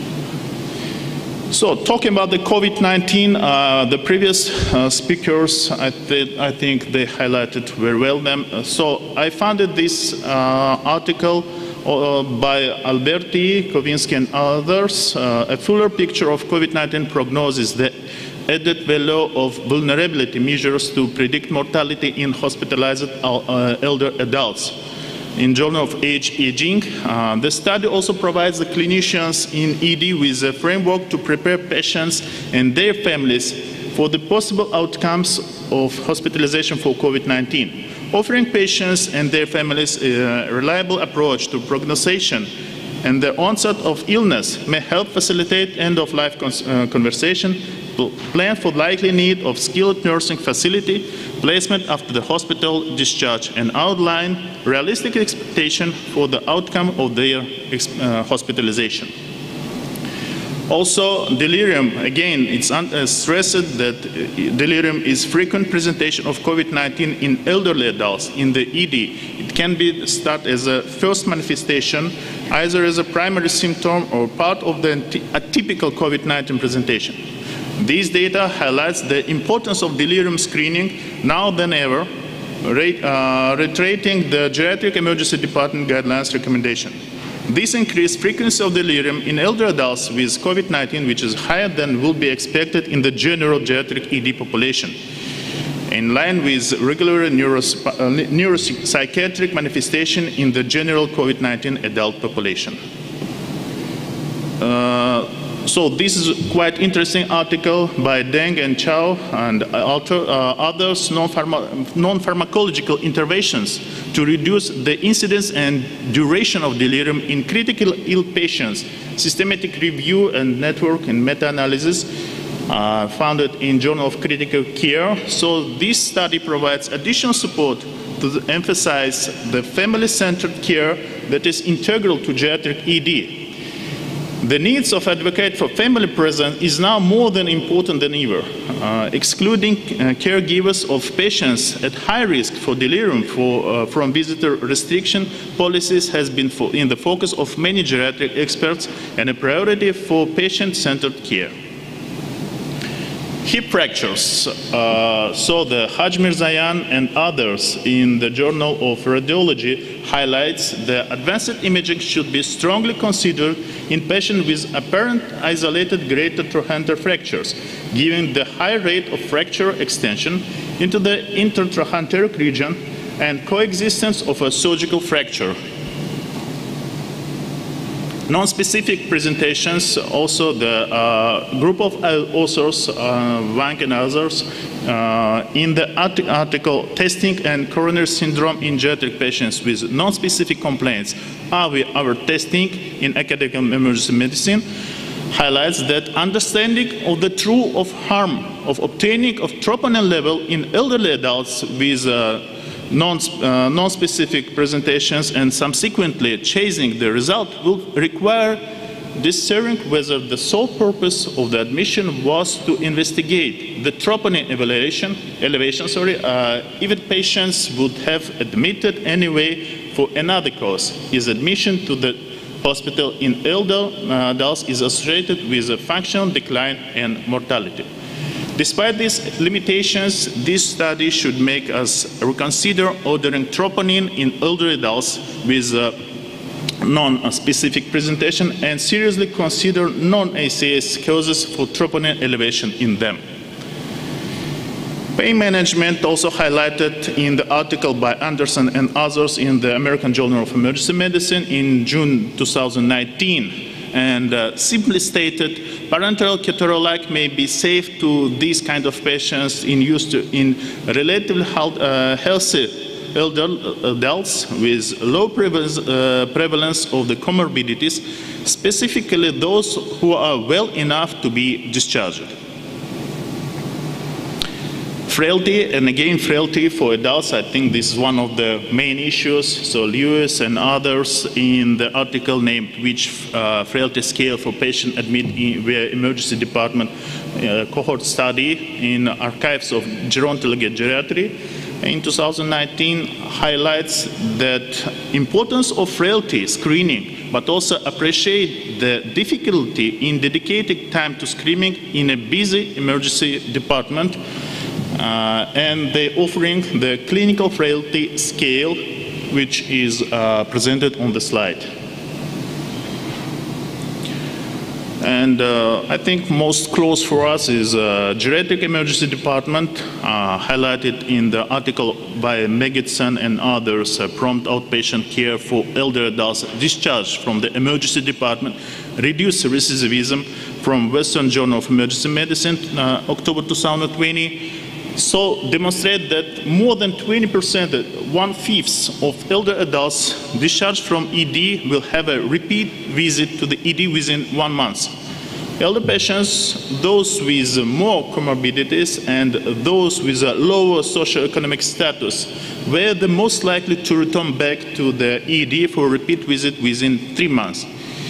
So, talking about the COVID nineteen, uh, the previous uh, speakers, I, th I think they highlighted very well them. So, I founded this uh, article uh, by Alberti, Kovinsky, and others, uh, a fuller picture of COVID nineteen prognosis, the added value of vulnerability measures to predict mortality in hospitalized uh, elder adults. In Journal of Age Aging, uh, the study also provides the clinicians in E D with a framework to prepare patients and their families for the possible outcomes of hospitalization for COVID nineteen, offering patients and their families a reliable approach to prognostication and the onset of illness may help facilitate end-of-life uh, conversation, plan for likely need of skilled nursing facility, placement after the hospital discharge, and outline realistic expectation for the outcome of their uh, hospitalization. Also, delirium, again, it's uh, stressed that uh, delirium is frequent presentation of COVID nineteen in elderly adults in the E D. It can be start as a first manifestation, either as a primary symptom or part of the atypical COVID nineteen presentation. These data highlights the importance of delirium screening now than ever, rate, uh, reiterating the Geriatric Emergency Department guidelines recommendation. This increased frequency of delirium in elder adults with COVID nineteen, which is higher than will be expected in the general geriatric E D population, in line with regular neuros uh, neuropsychiatric manifestation in the general COVID nineteen adult population. Uh, So this is a quite interesting article by Deng and Chow and alter, uh, others non-pharma non-pharmacological interventions to reduce the incidence and duration of delirium in critical ill patients, systematic review and network and meta-analysis uh, founded in Journal of Critical Care. So this study provides additional support to emphasize the family-centered care that is integral to geriatric E D. The needs of advocate for family presence is now more than important than ever. Uh, excluding uh, caregivers of patients at high risk for delirium for, uh, from visitor restriction policies has been in the focus of many geriatric experts and a priority for patient-centered care. Hip fractures. Uh, so the Haj Mirzayan and others in the Journal of Radiology highlights the advanced imaging should be strongly considered in patients with apparent isolated greater trochanter fractures, given the high rate of fracture extension into the intertrochanteric region and coexistence of a surgical fracture. Non-specific presentations, also the uh, group of authors, uh, Wang and others, uh, in the art article Testing and Coronary Syndrome in Geriatric Patients with Non-Specific Complaints, Are We Our Testing in Academic Emergency Medicine, highlights that understanding of the truth of harm of obtaining of troponin level in elderly adults with uh, Non, uh, non-specific presentations and subsequently chasing the result will require discerning whether the sole purpose of the admission was to investigate the troponin elevation, elevation sorry, uh, even patients would have admitted anyway for another cause. Is admission to the hospital in elder uh, adults is associated with a functional decline and mortality. Despite these limitations, this study should make us reconsider ordering troponin in elder adults with uh, non-specific presentation and seriously consider non-A C S causes for troponin elevation in them. Pain management also highlighted in the article by Anderson and others in the American Journal of Emergency Medicine in June two thousand nineteen. And uh, simply stated, parenteral ketorolac may be safe to these kind of patients in use to, in relatively health, uh, healthy elder adults with low prevalence, uh, prevalence of the comorbidities, specifically those who are well enough to be discharged. Frailty, and again frailty for adults, I think this is one of the main issues. So Lewis and others in the article named which uh, frailty scale for patient admitted in the emergency department uh, cohort study in archives of gerontology geriatry in two thousand nineteen highlights that importance of frailty screening, but also appreciate the difficulty in dedicating time to screening in a busy emergency department. Uh, and they're offering the clinical frailty scale, which is uh, presented on the slide. And uh, I think most close for us is uh, geriatric emergency department, uh, highlighted in the article by Megidson and others, uh, prompt outpatient care for elder adults discharged from the emergency department, reduced recidivism, from Western Journal of Emergency Medicine, uh, October two thousand twenty. So demonstrate that more than twenty percent, one-fifth of elder adults discharged from E D will have a repeat visit to the E D within one month. Elder patients, those with more comorbidities and those with a lower socioeconomic status, were the most likely to return back to the E D for a repeat visit within three months.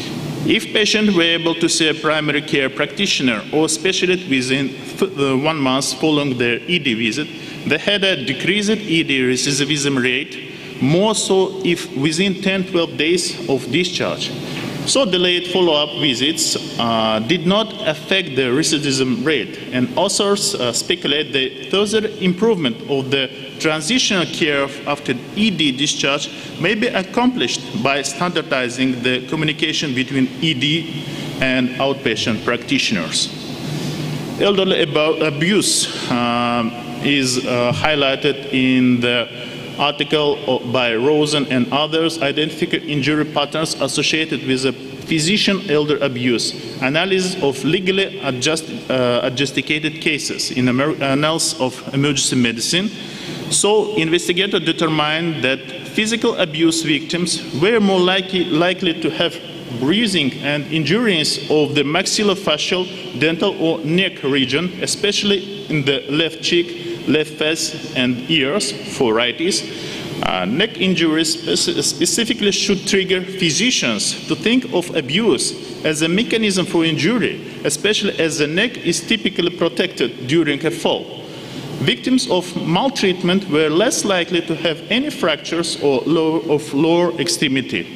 If patients were able to see a primary care practitioner or specialist within one month following their E D visit, they had a decreased E D recidivism rate, more so if within ten to twelve days of discharge. So delayed follow-up visits uh, did not affect the recidivism rate, and authors uh, speculate the further improvement of the transitional care after E D discharge may be accomplished by standardizing the communication between E D and outpatient practitioners. Elderly abuse um, is uh, highlighted in the article by Rosen and others, identifying injury patterns associated with a physician elder abuse, analysis of legally adjust, uh, adjudicated cases in Amer Annals of Emergency Medicine. So investigators determined that physical abuse victims were more likely, likely to have bruising and injuries of the maxillofacial, dental or neck region, especially in the left cheek, left face and ears for righties. Uh, neck injuries specifically should trigger physicians to think of abuse as a mechanism for injury, especially as the neck is typically protected during a fall. Victims of maltreatment were less likely to have any fractures or lower, of lower extremity.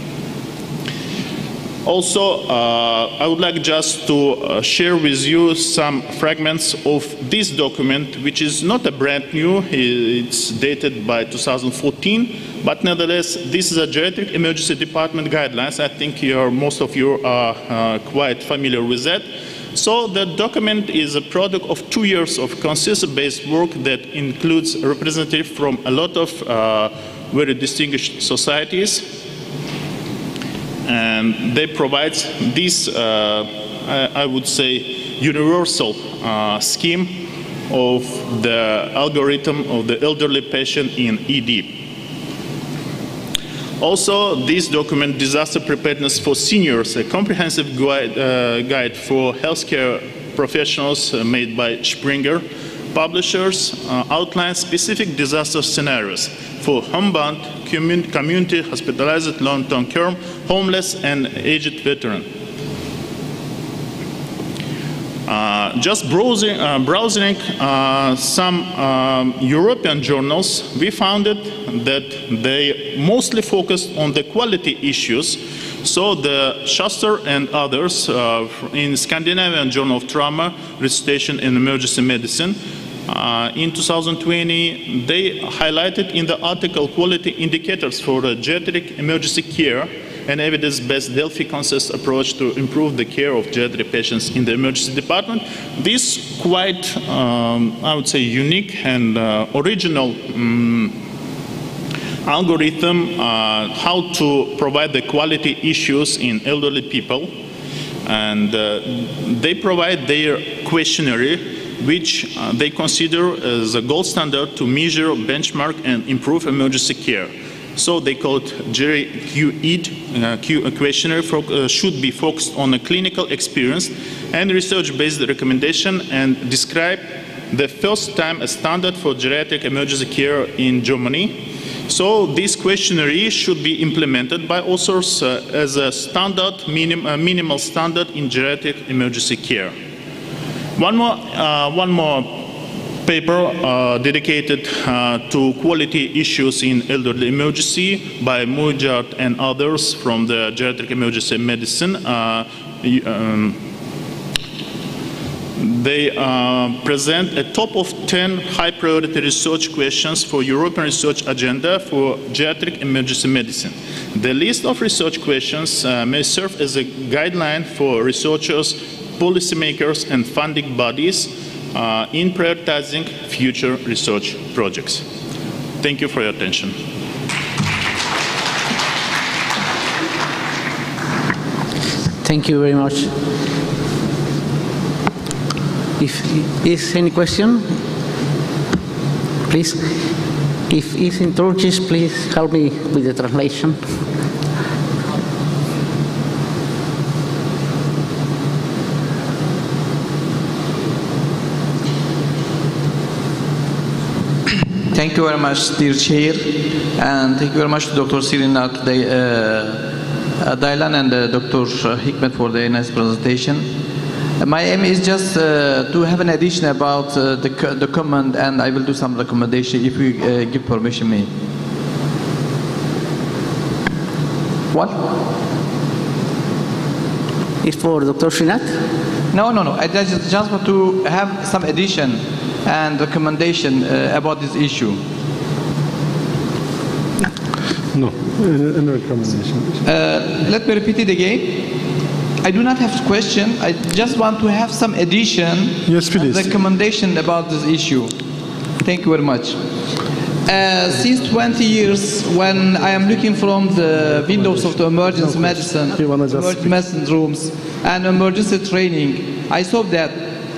Also, uh, I would like just to uh, share with you some fragments of this document, which is not a brand new. It's dated by two thousand fourteen, but nevertheless, this is a geriatric emergency department guidelines. I think you're, most of you are uh, quite familiar with that. So the document is a product of two years of consensus-based work that includes representatives from a lot of uh, very distinguished societies. And they provide this, uh, I, I would say, universal uh, scheme of the algorithm of the elderly patient in E D. Also, this document, Disaster Preparedness for Seniors, a comprehensive guide, uh, guide for healthcare professionals uh, made by Springer Publishers, uh, outlines specific disaster scenarios for homebound, commun community, hospitalized, long-term care, homeless, and aged veteran. Uh, just browsing, uh, browsing uh, some um, European journals, we found it that they mostly focused on the quality issues. So the Schuster and others uh, in Scandinavian Journal of Trauma, Resuscitation and Emergency Medicine, uh, in two thousand twenty, they highlighted in the article quality indicators for uh, geriatric emergency care and evidence-based Delphi consensus approach to improve the care of geriatric patients in the emergency department. This quite, um, I would say, unique and uh, original um, algorithm uh, how to provide the quality issues in elderly people. And uh, they provide their questionnaire, which uh, they consider as a gold standard to measure, benchmark, and improve emergency care. So they call it Jerry Q E D, uh, Q questionnaire for, uh, should be focused on a clinical experience and research-based recommendation and describe the first time a standard for geriatric emergency care in Germany. So this questionnaire should be implemented by authors uh, as a standard, minim, uh, minimal standard in geriatric emergency care. One more, uh, one more paper uh, dedicated uh, to quality issues in elderly emergency by Mujard and others from the geriatric emergency medicine. Uh, um, they uh, present a top of ten high priority research questions for European research agenda for geriatric emergency medicine. The list of research questions uh, may serve as a guideline for researchers, policymakers, and funding bodies Uh, in prioritizing future research projects. Thank you for your attention.
Thank you very much. If is any question, please. If it's in Turkish, please help me with the translation.
Thank you very much, dear Chair, and thank you very much to Doctor Sirinat uh, Daylan and uh, Doctor Hikmet for the nice presentation. Uh, my aim is just uh, to have an addition about uh, the, the comment, and I will do some recommendation if you uh, give permission me. What?
It's for Doctor Sirinat?
No, no, no. I just, just want to have some addition and recommendation uh, about this issue.
No, any recommendation.
Uh, let me repeat it again. I do not have a question. I just want to have some addition
yes, please.
and recommendation about this issue. Thank you very much. Uh, since twenty years, when I am looking from the windows of the emergency medicine, emergency medicine rooms, and emergency training, I saw that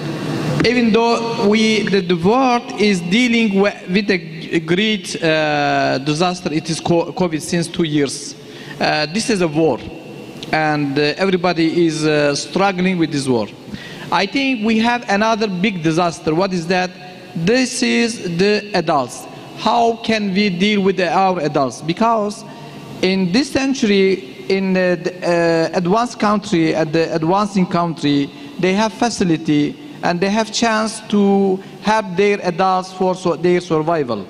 even though we, the, the world is dealing with, with a great uh, disaster, it is COVID since two years. Uh, this is a war, and uh, everybody is uh, struggling with this war. I think we have another big disaster. What is that? This is the adults. How can we deal with the, our adults? Because in this century, in uh, the uh, advanced country, at the advancing country, they have facility and they have chance to have their adults for so their survival.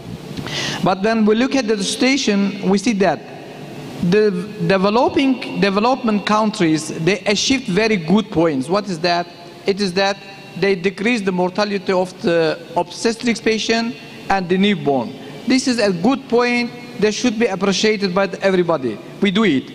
But when we look at the situation, we see that the developing development countries, they achieved very good points. What is that? It is that they decrease the mortality of the obstetrics patient and the newborn. This is a good point that should be appreciated by everybody. We do it.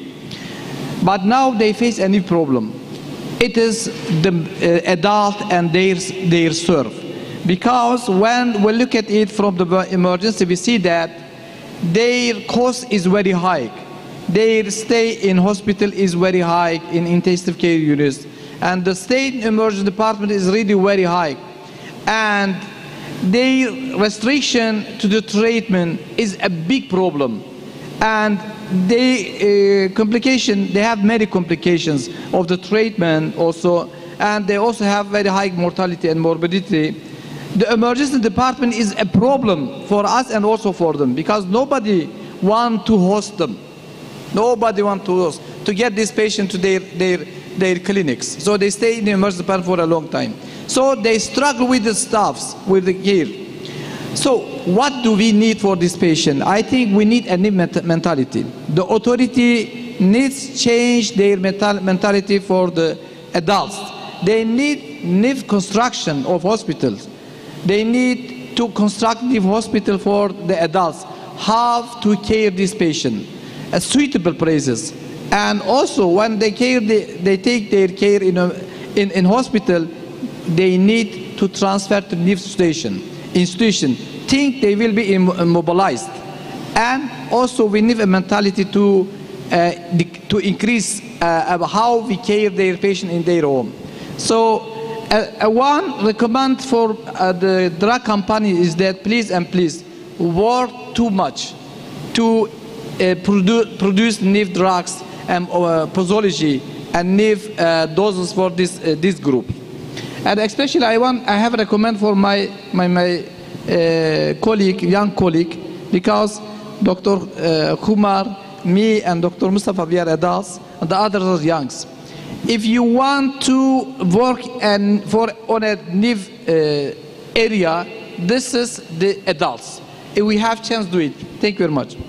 But now they face a new problem. It is the uh, adult and their, their serve. Because when we look at it from the emergency, we see that their cost is very high. Their stay in hospital is very high in intensive care units. And the state emergency department is really very high. And their restriction to the treatment is a big problem. And they uh, complication, they have many complications of the treatment also, and they also have very high mortality and morbidity. The emergency department is a problem for us and also for them, because nobody wants to host them. Nobody wants to host, to get this patient to their, their, their clinics. So they stay in the emergency department for a long time. So they struggle with the staffs, with the care. So what do we need for this patient? I think we need a new mentality. The authority needs change their mental mentality for the adults. They need new construction of hospitals. They need to construct new hospital for the adults. How to care this patient, uh, suitable places, and also when they care, they, they take their care in a in, in hospital, they need to transfer to new station institution. Think they will be immobilized, and also we need a mentality to uh, to increase uh, how we care their patient in their home. So uh, uh, one recommend for uh, the drug company is that please and please work too much to uh, produ produce new drugs and uh, posology and new uh, doses for this uh, this group. And especially I want I have a recommend for my my my uh, colleague, young colleague, because Doctor Uh, Kumar, me and Doctor Mustafa, we are adults, and the others are youngs. If you want to work and for on a new uh, area, this is the adults. If we have chance to do it. Thank you very much.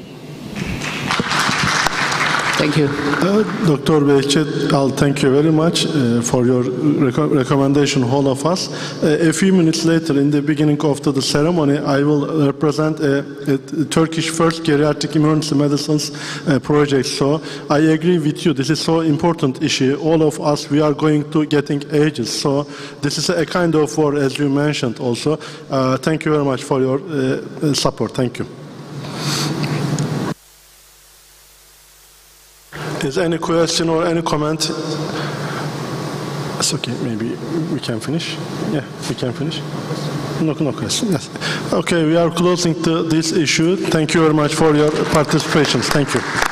Thank you.
Uh, Doctor Behçet, I'll thank you very much uh, for your reco recommendation, all of us. Uh, a few minutes later, in the beginning of the, the ceremony, I will represent a, a Turkish first geriatric emergency medicines uh, project. So I agree with you. This is so important issue. All of us, we are going to getting ages. So this is a kind of war, as you mentioned also. Uh, thank you very much for your uh, support. Thank you. Is any question or any comment? It's okay, maybe we can finish. Yeah, we can finish. No, no question. Yes. Okay, we are closing the, this issue. Thank you very much for your participation. Thank you.